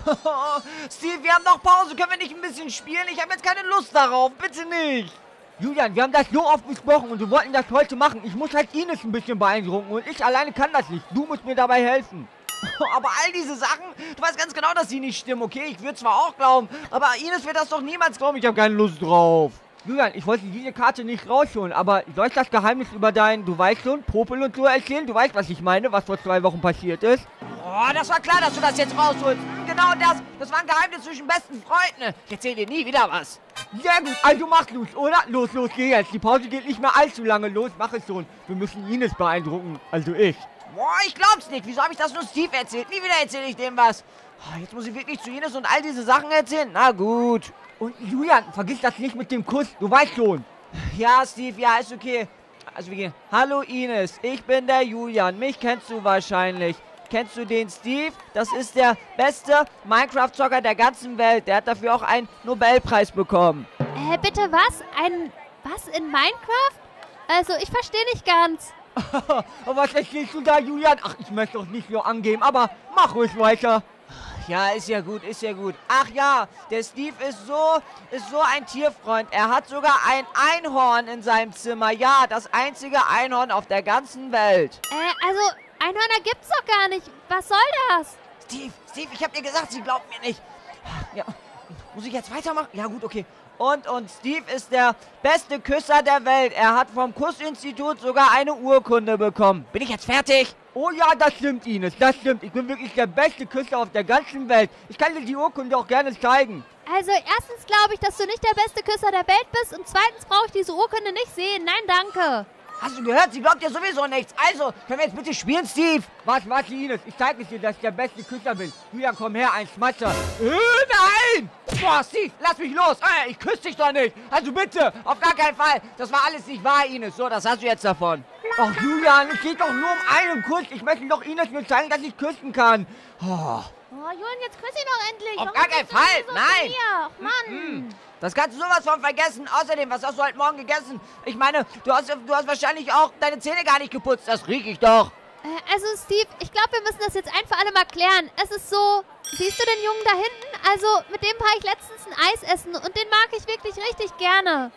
Steve, wir haben noch Pause. Können wir nicht ein bisschen spielen? Ich habe jetzt keine Lust darauf. Bitte nicht. Julian, wir haben das so oft besprochen und wir wollten das heute machen. Ich muss halt Ines ein bisschen beeindrucken und ich alleine kann das nicht. Du musst mir dabei helfen. Aber all diese Sachen, du weißt ganz genau, dass sie nicht stimmen, okay? Ich würde zwar auch glauben, aber Ines wird das doch niemals glauben. Ich habe keine Lust drauf. Julian, ich wollte diese Karte nicht rausholen, aber soll ich das Geheimnis über deinen, du weißt schon, Popel und so erzählen? Du weißt, was ich meine, was vor zwei Wochen passiert ist? Oh, das war klar, dass du das jetzt rausholst. Genau das, das war ein Geheimnis zwischen besten Freunden. Ich erzähl dir nie wieder was. Sehr gut, also mach los, oder? Los, los, geh jetzt. Die Pause geht nicht mehr allzu lange. Los, mach es schon. Wir müssen Ines beeindrucken, also ich. Boah, ich glaub's nicht. Wieso habe ich das nur Steve erzählt? Nie wieder erzähle ich dem was. Oh, jetzt muss ich wirklich zu Ines und all diese Sachen erzählen? Na gut. Und Julian, vergiss das nicht mit dem Kuss. Du weißt schon. Ja, Steve, ja, ist okay. Also wir gehen. Hallo Ines, ich bin der Julian. Mich kennst du wahrscheinlich. Kennst du den Steve? Das ist der beste Minecraft-Zocker der ganzen Welt. Der hat dafür auch einen Nobelpreis bekommen. Äh, bitte was? Ein... was in Minecraft? Also, ich verstehe nicht ganz. Was erzählst du da, Julian? Ach, ich möchte doch nicht so angeben, aber mach ruhig weiter. Ja, ist ja gut, ist ja gut. Ach ja, der Steve ist so, ist so ein Tierfreund. Er hat sogar ein Einhorn in seinem Zimmer. Ja, das einzige Einhorn auf der ganzen Welt. Äh, also, Einhörner gibt's doch gar nicht. Was soll das? Steve, Steve, ich hab dir gesagt, sie glaubt mir nicht. Ja, muss ich jetzt weitermachen? Ja gut, okay. Und, und Steve ist der beste Küsser der Welt. Er hat vom Kussinstitut sogar eine Urkunde bekommen. Bin ich jetzt fertig? Oh ja, das stimmt, Ines, das stimmt. Ich bin wirklich der beste Küsser auf der ganzen Welt. Ich kann dir die Urkunde auch gerne zeigen. Also, erstens glaube ich, dass du nicht der beste Küsser der Welt bist und zweitens brauche ich diese Urkunde nicht sehen. Nein, danke. Hast du gehört? Sie glaubt dir sowieso nichts. Also, können wir jetzt bitte spielen, Steve? Was, was, Ines? Ich zeige dir, dass ich der beste Küsser bin. Julian, komm her, ein Schmatzer. Äh, nein! Boah, Steve, lass mich los. Äh, ich küsse dich doch nicht. Also bitte, auf gar keinen Fall. Das war alles nicht wahr, Ines. So, das hast du jetzt davon. Ach, Julian, es geht doch nur um einen Kuss. Ich möchte doch Ines nur zeigen, dass ich küssen kann. Oh. Oh, Julian, jetzt küss ihn doch endlich. Auf Warum gar keinen bist du denn Fall, so nein. zu mir? Ach, Mann. Mm-mm. Das kannst du sowas von vergessen. Außerdem, was hast du heute Morgen gegessen? Ich meine, du hast, du hast wahrscheinlich auch deine Zähne gar nicht geputzt. Das riech ich doch. Äh, also, Steve, ich glaube, wir müssen das jetzt ein für alle mal klären. Es ist so, siehst du den Jungen da hinten? Also, mit dem war ich letztens ein Eis essen und den mag ich wirklich richtig gerne.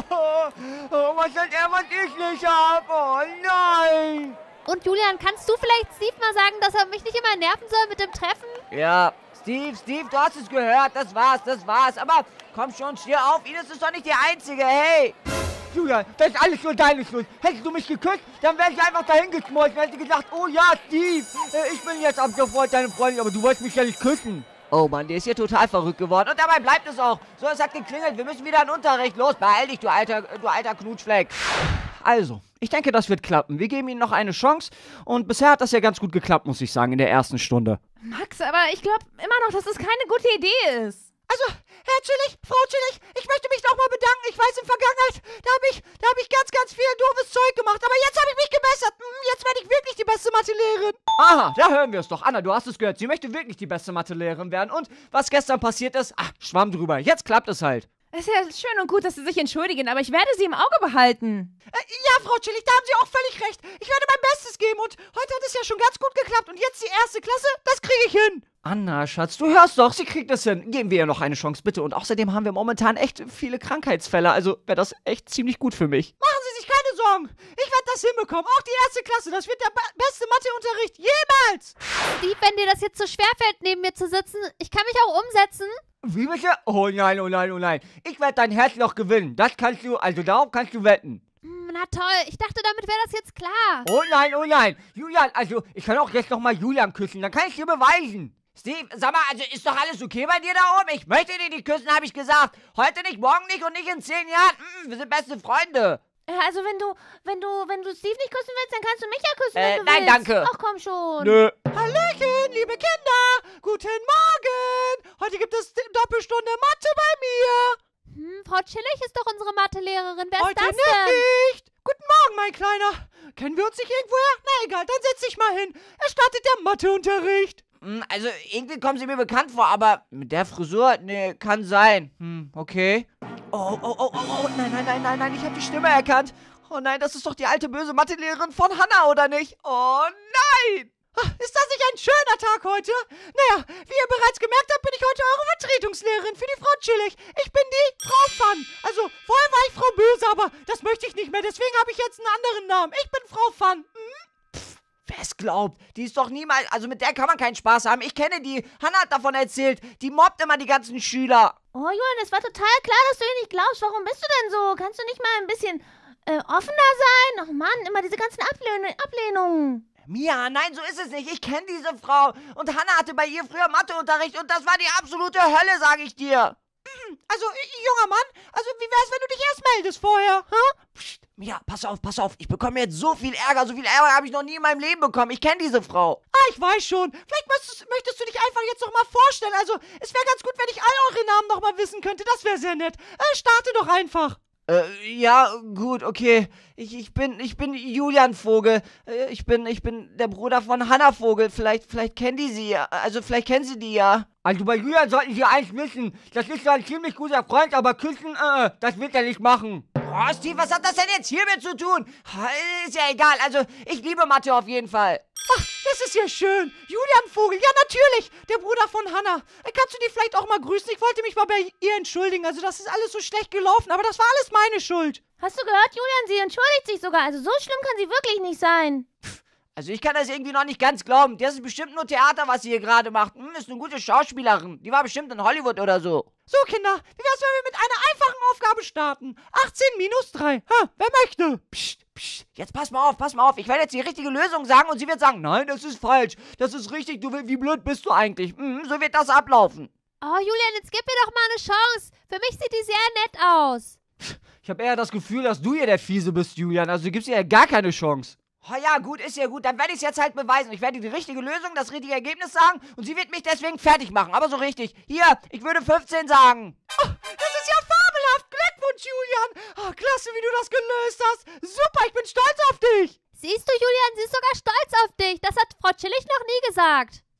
Oh, was hat er, was ich nicht hab? Oh nein! Und Julian, kannst du vielleicht Steve mal sagen, dass er mich nicht immer nerven soll mit dem Treffen? Ja, Steve, Steve, du hast es gehört. Das war's, das war's. Aber komm schon, steh auf. Ines ist doch nicht die Einzige. Hey! Julian, das ist alles nur deine Schuld. Hättest du mich geküsst, dann wäre ich einfach dahin geschmolzen. Hätte gesagt, oh ja, Steve, äh, ich bin jetzt ab sofort deine Freundin, aber du wolltest mich ja nicht küssen. Oh Mann, der ist hier total verrückt geworden. Und dabei bleibt es auch. So, es hat geklingelt. Wir müssen wieder in den Unterricht. Los, beeil dich, du alter, du alter Knutschfleck. Also, ich denke, das wird klappen. Wir geben ihnen noch eine Chance. Und bisher hat das ja ganz gut geklappt, muss ich sagen, in der ersten Stunde. Max, aber ich glaube immer noch, dass das keine gute Idee ist. Also, Herr Chillig, Frau Chillig, ich möchte mich nochmal bedanken. Ich weiß, in Vergangenheit, da habe ich, da habe ich ganz, ganz viel doofes Zeug gemacht. Aber jetzt habe ich mich gebessert. Hm, jetzt werde ich wirklich die beste Mathelehrerin. Aha, da hören wir es doch. Anna, du hast es gehört. Sie möchte wirklich die beste Mathelehrerin werden. Und was gestern passiert ist, ach, schwamm drüber. Jetzt klappt es halt. Es ist ja schön und gut, dass Sie sich entschuldigen, aber ich werde Sie im Auge behalten. Äh, ja, Frau Chillig, da haben Sie auch völlig recht. Ich werde mein Bestes geben und heute hat es ja schon ganz gut geklappt. Und jetzt die erste Klasse, das kriege ich hin. Anna, Schatz, du hörst doch, sie kriegt es hin. Geben wir ihr noch eine Chance, bitte. Und außerdem haben wir momentan echt viele Krankheitsfälle. Also wäre das echt ziemlich gut für mich. Machen Sie sich keine Sorgen. Ich werde das hinbekommen. Auch die erste Klasse, das wird der be- beste Matheunterricht jemals. Steve, wenn dir das jetzt so schwerfällt, neben mir zu sitzen, ich kann mich auch umsetzen. Wie bitte? Oh nein, oh nein, oh nein. Ich werde dein Herz noch gewinnen. Das kannst du, also darauf kannst du wetten. Hm, na toll, ich dachte, damit wäre das jetzt klar. Oh nein, oh nein. Julian, also ich kann auch jetzt noch mal Julian küssen. Dann kann ich dir beweisen. Steve, sag mal, also ist doch alles okay bei dir da oben? Ich möchte dich nicht küssen, habe ich gesagt. Heute nicht, morgen nicht und nicht in zehn Jahren. Mm, wir sind beste Freunde. Äh, Also wenn du, wenn du, wenn du Steve nicht küssen willst, dann kannst du mich ja küssen, Äh, wenn du nein, willst. danke. Ach komm schon. Nö. Hallöchen, liebe Kinder. Guten Morgen. Heute gibt es Doppelstunde Mathe bei mir. Hm, Frau Chillig ist doch unsere Mathelehrerin. Wer Heute ist das denn? nicht. Guten Morgen, mein Kleiner. Kennen wir uns nicht irgendwoher? Na egal, dann setz dich mal hin. Es startet der Matheunterricht. Mm, Also irgendwie kommen sie mir bekannt vor, aber mit der Frisur, ne, kann sein. Hm, okay. Oh, oh, oh, oh, oh, nein, nein, nein, nein, nein, ich habe die Stimme erkannt. Oh nein, das ist doch die alte böse Mathelehrerin von Hannah, oder nicht? Oh nein! Ah, ist das nicht ein schöner Tag heute? Naja, wie ihr bereits gemerkt habt, bin ich heute eure Vertretungslehrerin für die Frau Chillig. Ich bin die Frau Fun. Also, vorher war ich Frau Böse, aber das möchte ich nicht mehr. Deswegen habe ich jetzt einen anderen Namen. Ich bin Frau Fun. Hm? Wer es glaubt, die ist doch niemals, also mit der kann man keinen Spaß haben. Ich kenne die, Hannah hat davon erzählt. Die mobbt immer die ganzen Schüler. Oh Julian, es war total klar, dass du ihr nicht glaubst. Warum bist du denn so? Kannst du nicht mal ein bisschen äh, offener sein? Ach Mann, immer diese ganzen Ablehnungen. Ablehnungen. Mia, nein, so ist es nicht. Ich kenne diese Frau. Und Hannah hatte bei ihr früher Matheunterricht und das war die absolute Hölle, sage ich dir. Also, äh, junger Mann, also wie wär's, wenn du dich erst meldest vorher? Hä? Psst, Mia, pass auf, pass auf. Ich bekomme jetzt so viel Ärger. So viel Ärger habe ich noch nie in meinem Leben bekommen. Ich kenne diese Frau. Ah, ich weiß schon. Vielleicht möchtest, möchtest du dich einfach jetzt noch mal vorstellen. Also, es wäre ganz gut, wenn ich all eure Namen noch mal wissen könnte. Das wäre sehr nett. Äh, starte doch einfach. Äh, ja, gut, okay. Ich, ich bin, ich bin Julian Vogel. Äh, ich bin, ich bin der Bruder von Hannah Vogel. Vielleicht, vielleicht kennen die sie ja. Also, vielleicht kennen sie die ja. Also bei Julian sollten Sie eins wissen. Das ist zwar ein ziemlich guter Freund, aber küssen, äh, das wird er nicht machen. Boah, Steve, was hat das denn jetzt hiermit zu tun? Ist ja egal. Also, ich liebe Mathe auf jeden Fall. Ach, das ist ja schön. Julian Vogel, ja natürlich. Der Bruder von Hannah. Äh, kannst du die vielleicht auch mal grüßen? Ich wollte mich mal bei ihr entschuldigen. Also das ist alles so schlecht gelaufen, aber das war alles meine Schuld. Hast du gehört, Julian? Sie entschuldigt sich sogar. Also so schlimm kann sie wirklich nicht sein. Also ich kann das irgendwie noch nicht ganz glauben. Das ist bestimmt nur Theater, was sie hier gerade macht. Hm, ist eine gute Schauspielerin. Die war bestimmt in Hollywood oder so. So, Kinder, wie wär's, wenn wir mit einer einfachen Aufgabe starten? achtzehn minus drei. Ha, wer möchte? Psst, psst. Jetzt pass mal auf, pass mal auf. Ich werde jetzt die richtige Lösung sagen und sie wird sagen, nein, das ist falsch. Das ist richtig. Du, wie blöd bist du eigentlich? Hm, so wird das ablaufen. Oh, Julian, jetzt gib mir doch mal eine Chance. Für mich sieht die sehr nett aus. Ich habe eher das Gefühl, dass du hier der Fiese bist, Julian. Also du gibst ihr ja gar keine Chance. Oh ja, gut, ist ja gut. Dann werde ich es jetzt halt beweisen. Ich werde die richtige Lösung, das richtige Ergebnis sagen und sie wird mich deswegen fertig machen. Aber so richtig. Hier, ich würde fünfzehn sagen. Oh, das ist ja fabelhaft. Glückwunsch, Julian. Oh, klasse, wie du das gelöst hast. Super, ich bin stolz auf dich. Siehst du, Julian, sie ist sogar stolz auf dich. Das hat Frau Chillig noch nie gesagt.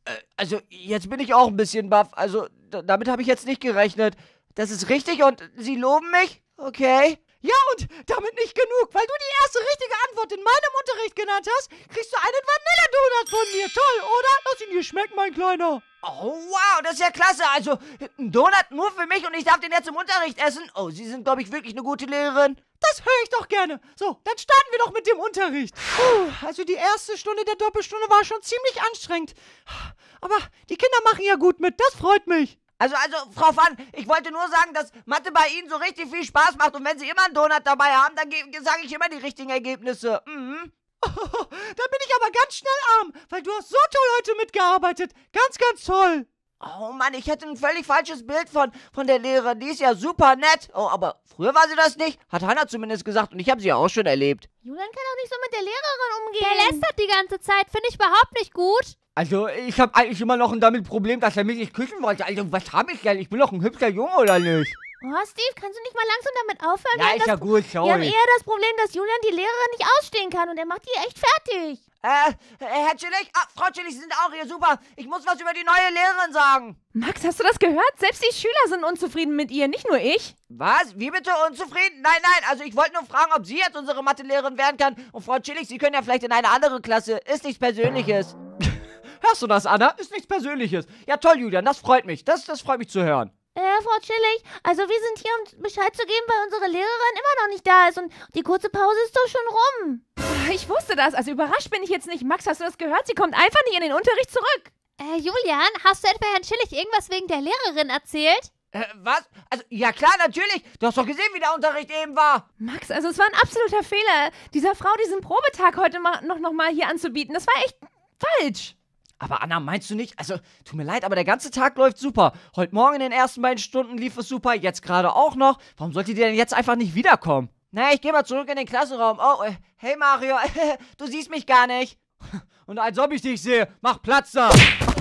Äh, also, jetzt bin ich auch ein bisschen baff. Also, damit habe ich jetzt nicht gerechnet. Das ist richtig und Sie loben mich? Okay. Ja, und damit nicht genug. Weil du die erste richtige Antwort in meinem Unterricht genannt hast, kriegst du einen Vanilledonut von mir. Toll, oder? Lass ihn dir schmecken, mein Kleiner. Oh, wow, das ist ja klasse. Also, ein Donut nur für mich und ich darf den jetzt im Unterricht essen? Oh, Sie sind, glaube ich, wirklich eine gute Lehrerin. Das höre ich doch gerne. So, dann starten wir doch mit dem Unterricht. Puh, also die erste Stunde der Doppelstunde war schon ziemlich anstrengend. Aber die Kinder machen ja gut mit, das freut mich. Also, also, Frau Pfann, ich wollte nur sagen, dass Mathe bei Ihnen so richtig viel Spaß macht und wenn Sie immer einen Donut dabei haben, dann sage ich immer die richtigen Ergebnisse. Mhm. Oh, dann bin ich aber ganz schnell arm, weil du hast so toll heute mitgearbeitet. Ganz, ganz toll. Oh Mann, ich hätte ein völlig falsches Bild von, von der Lehrerin. Die ist ja super nett. Oh, aber früher war sie das nicht. Hat Hannah zumindest gesagt und ich habe sie ja auch schon erlebt. Julian kann auch nicht so mit der Lehrerin umgehen. Der lästert die ganze Zeit, finde ich überhaupt nicht gut. Also, ich habe eigentlich immer noch ein damit Problem, dass er mich nicht küssen wollte. Also, was habe ich denn? Ich bin doch ein hübscher Junge, oder nicht? Oh, Steve, kannst du nicht mal langsam damit aufhören? Ja, Wir haben ist ja das- gut, Wir haben sorry. eher das Problem, dass Julian die Lehrerin nicht ausstehen kann und er macht die echt fertig. Äh, äh, Herr Chillig? Ah, Frau Chillig, Sie sind auch hier. Super. Ich muss was über die neue Lehrerin sagen. Max, hast du das gehört? Selbst die Schüler sind unzufrieden mit ihr, nicht nur ich. Was? Wie bitte? Unzufrieden? Nein, nein. Also, ich wollte nur fragen, ob Sie jetzt unsere Mathelehrerin werden kann. Und Frau Chillig, Sie können ja vielleicht in eine andere Klasse. Ist nichts Persönliches. Hörst du das, Anna? Ist nichts Persönliches. Ja, toll, Julian, das freut mich. Das, das freut mich zu hören. Äh, Frau Chillig, also wir sind hier, um Bescheid zu geben, weil unsere Lehrerin immer noch nicht da ist und die kurze Pause ist doch schon rum. Ich wusste das, also überrascht bin ich jetzt nicht. Max, hast du das gehört? Sie kommt einfach nicht in den Unterricht zurück. Äh, Julian, hast du etwa Herrn Schillig irgendwas wegen der Lehrerin erzählt? Äh, was? Also, ja klar, natürlich. Du hast doch gesehen, wie der Unterricht eben war. Max, also es war ein absoluter Fehler, dieser Frau diesen Probetag heute mal, noch, noch mal hier anzubieten. Das war echt falsch. Aber Anna, meinst du nicht? Also, tut mir leid, aber der ganze Tag läuft super. Heute Morgen in den ersten beiden Stunden lief es super, jetzt gerade auch noch. Warum sollte die denn jetzt einfach nicht wiederkommen? Na, ich geh mal zurück in den Klassenraum. Oh, äh, hey Mario, du siehst mich gar nicht. Und als ob ich dich sehe, mach Platz da.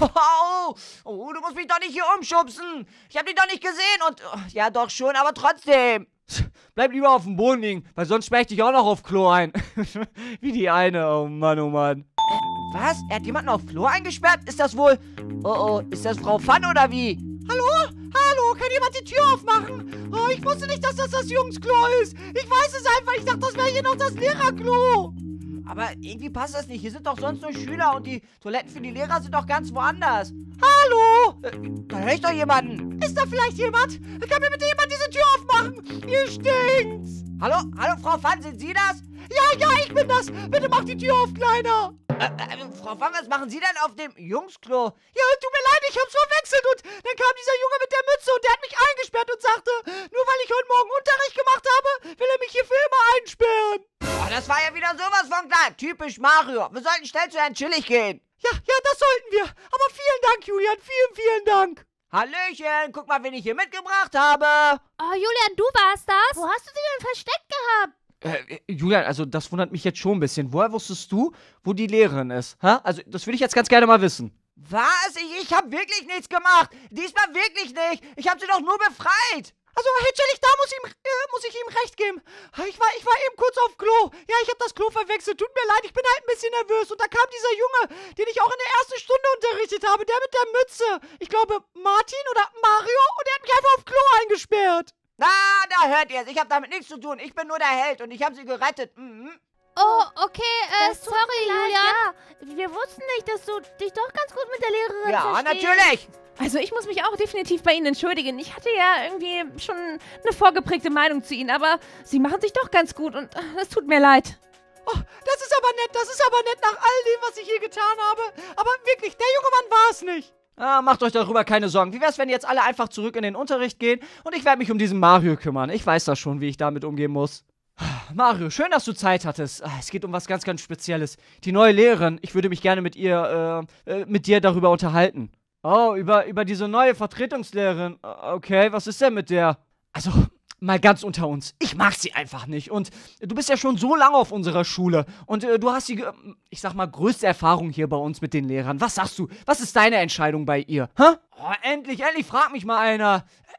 Oh, oh, du musst mich doch nicht hier umschubsen. Ich hab dich doch nicht gesehen und... oh, ja, doch schon, aber trotzdem. Bleib lieber auf dem Boden liegen, weil sonst sperre ich dich auch noch auf Klo ein. Wie die eine, oh Mann, oh Mann. Was? Er hat jemanden auf Klo eingesperrt? Ist das wohl... Oh, oh, ist das Frau Pfann oder wie? Hallo? Hallo? Kann jemand die Tür aufmachen? Oh, ich wusste nicht, dass das das Jungsklo ist. Ich weiß es einfach. Ich dachte, das wäre hier noch das Lehrerklo. Aber irgendwie passt das nicht. Hier sind doch sonst nur Schüler und die Toiletten für die Lehrer sind doch ganz woanders. Hallo? Äh, da höre ich doch jemanden. Ist da vielleicht jemand? Kann mir bitte jemand diese Tür aufmachen? Hier stinkt's. Hallo? Hallo, Frau Pfann, sind Sie das? Ja, ja, ich bin das. Bitte mach die Tür auf, Kleiner. Äh, äh, Frau Pfann, was machen Sie denn auf dem Jungsklo? Ja, tut mir leid, ich hab's verwechselt und dann kam dieser Junge mit der Mütze und der hat mich eingesperrt und sagte, nur weil ich heute Morgen Unterricht gemacht habe, will er mich hier für immer einsperren. Oh, das war ja wieder sowas von klar. Typisch Mario. Wir sollten schnell zu Herrn Chillig gehen. Ja, ja, das sollten wir. Aber vielen Dank, Julian. Vielen, vielen Dank. Hallöchen, guck mal, wen ich hier mitgebracht habe. Oh, Julian, du warst das? Wo hast du sie denn versteckt gehabt? Äh, Julian, also das wundert mich jetzt schon ein bisschen. Woher wusstest du, wo die Lehrerin ist? Ha? Also, das würde ich jetzt ganz gerne mal wissen. Was? Ich, ich habe wirklich nichts gemacht. Diesmal wirklich nicht. Ich habe sie doch nur befreit. Also, Herr Chillig, da muss, ihm, äh, muss ich ihm recht geben. Ich war, ich war eben kurz auf Klo. Ja, ich habe das Klo verwechselt. Tut mir leid, ich bin halt ein bisschen nervös. Und da kam dieser Junge, den ich auch in der ersten Stunde unterrichtet habe. Der mit der Mütze. Ich glaube, Martin oder Mario. Und der hat mich einfach auf Klo eingesperrt. Na, da hört ihr es. Ich habe damit nichts zu tun. Ich bin nur der Held und ich habe sie gerettet. Mhm. Oh, okay, äh, Das tut sorry, mir leid, Julian. Ja, wir wussten nicht, dass du dich doch ganz gut mit der Lehrerin Ja, verstehst. natürlich. Also ich muss mich auch definitiv bei Ihnen entschuldigen. Ich hatte ja irgendwie schon eine vorgeprägte Meinung zu Ihnen, aber Sie machen sich doch ganz gut und es tut mir leid. Oh, das ist aber nett. Das ist aber nett nach all dem, was ich hier getan habe. Aber wirklich, der junge Mann war es nicht. Ah, macht euch darüber keine Sorgen. Wie wär's, wenn jetzt alle einfach zurück in den Unterricht gehen und ich werde mich um diesen Mario kümmern. Ich weiß das schon, wie ich damit umgehen muss. Mario, schön, dass du Zeit hattest. Ah, es geht um was ganz, ganz Spezielles. Die neue Lehrerin, ich würde mich gerne mit ihr, äh, äh, mit dir darüber unterhalten. Oh, über, über diese neue Vertretungslehrerin. Okay, was ist denn mit der? Also, mal ganz unter uns. Ich mag sie einfach nicht. Und du bist ja schon so lange auf unserer Schule. Und äh, du hast die, äh, ich sag mal, größte Erfahrung hier bei uns mit den Lehrern. Was sagst du? Was ist deine Entscheidung bei ihr? Hä? Oh, endlich, endlich frag mich mal einer.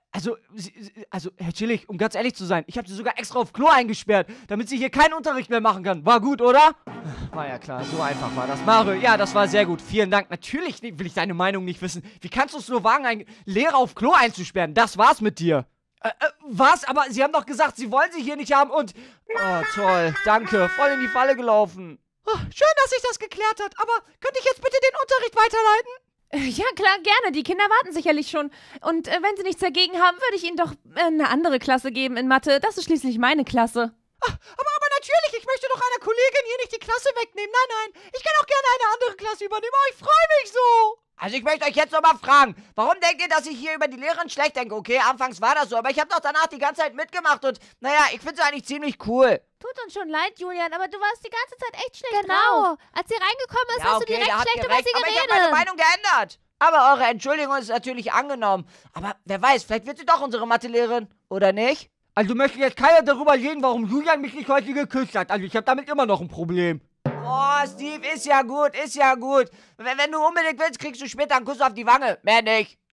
Also, sie, sie- also, Herr Chillig, um ganz ehrlich zu sein, ich habe sie sogar extra auf Klo eingesperrt, damit sie hier keinen Unterricht mehr machen kann. War gut, oder? War ja klar, so einfach war das. Mario, ja, das war sehr gut. Vielen Dank. Natürlich will ich deine Meinung nicht wissen. Wie kannst du es nur wagen, einen Lehrer auf Klo einzusperren? Das war's mit dir. Äh, äh, was? Aber Sie haben doch gesagt, Sie wollen sie hier nicht haben und... Oh, toll. Danke. Voll in die Falle gelaufen. Oh, schön, dass sich das geklärt hat. Aber könnte ich jetzt bitte den Unterricht weiterleiten? Ja, klar, gerne. Die Kinder warten sicherlich schon. Und äh, wenn sie nichts dagegen haben, würde ich ihnen doch äh, eine andere Klasse geben in Mathe. Das ist schließlich meine Klasse. Aber, aber natürlich, ich möchte doch einer Kollegin hier nicht die Klasse wegnehmen. Nein, nein, ich kann auch gerne eine andere Klasse übernehmen. Oh, ich freue mich so. Also ich möchte euch jetzt nochmal fragen, warum denkt ihr, dass ich hier über die Lehrerin schlecht denke? Okay, anfangs war das so, aber ich habe doch danach die ganze Zeit mitgemacht und naja, ich finde es eigentlich ziemlich cool. Tut uns schon leid, Julian, aber du warst die ganze Zeit echt schlecht drauf. Genau. Als sie reingekommen ist, Ja, hast okay, du direkt da habt schlecht ihr über recht, sie aber ich habe geredet. meine Meinung geändert. Aber eure Entschuldigung ist natürlich angenommen. Aber wer weiß, vielleicht wird sie doch unsere Mathelehrerin, oder nicht? Also möchte jetzt keiner darüber reden, warum Julian mich nicht heute geküsst hat. Also ich habe damit immer noch ein Problem. Oh, Steve, ist ja gut, ist ja gut. Wenn, wenn du unbedingt willst, kriegst du später einen Kuss auf die Wange. Mehr nicht.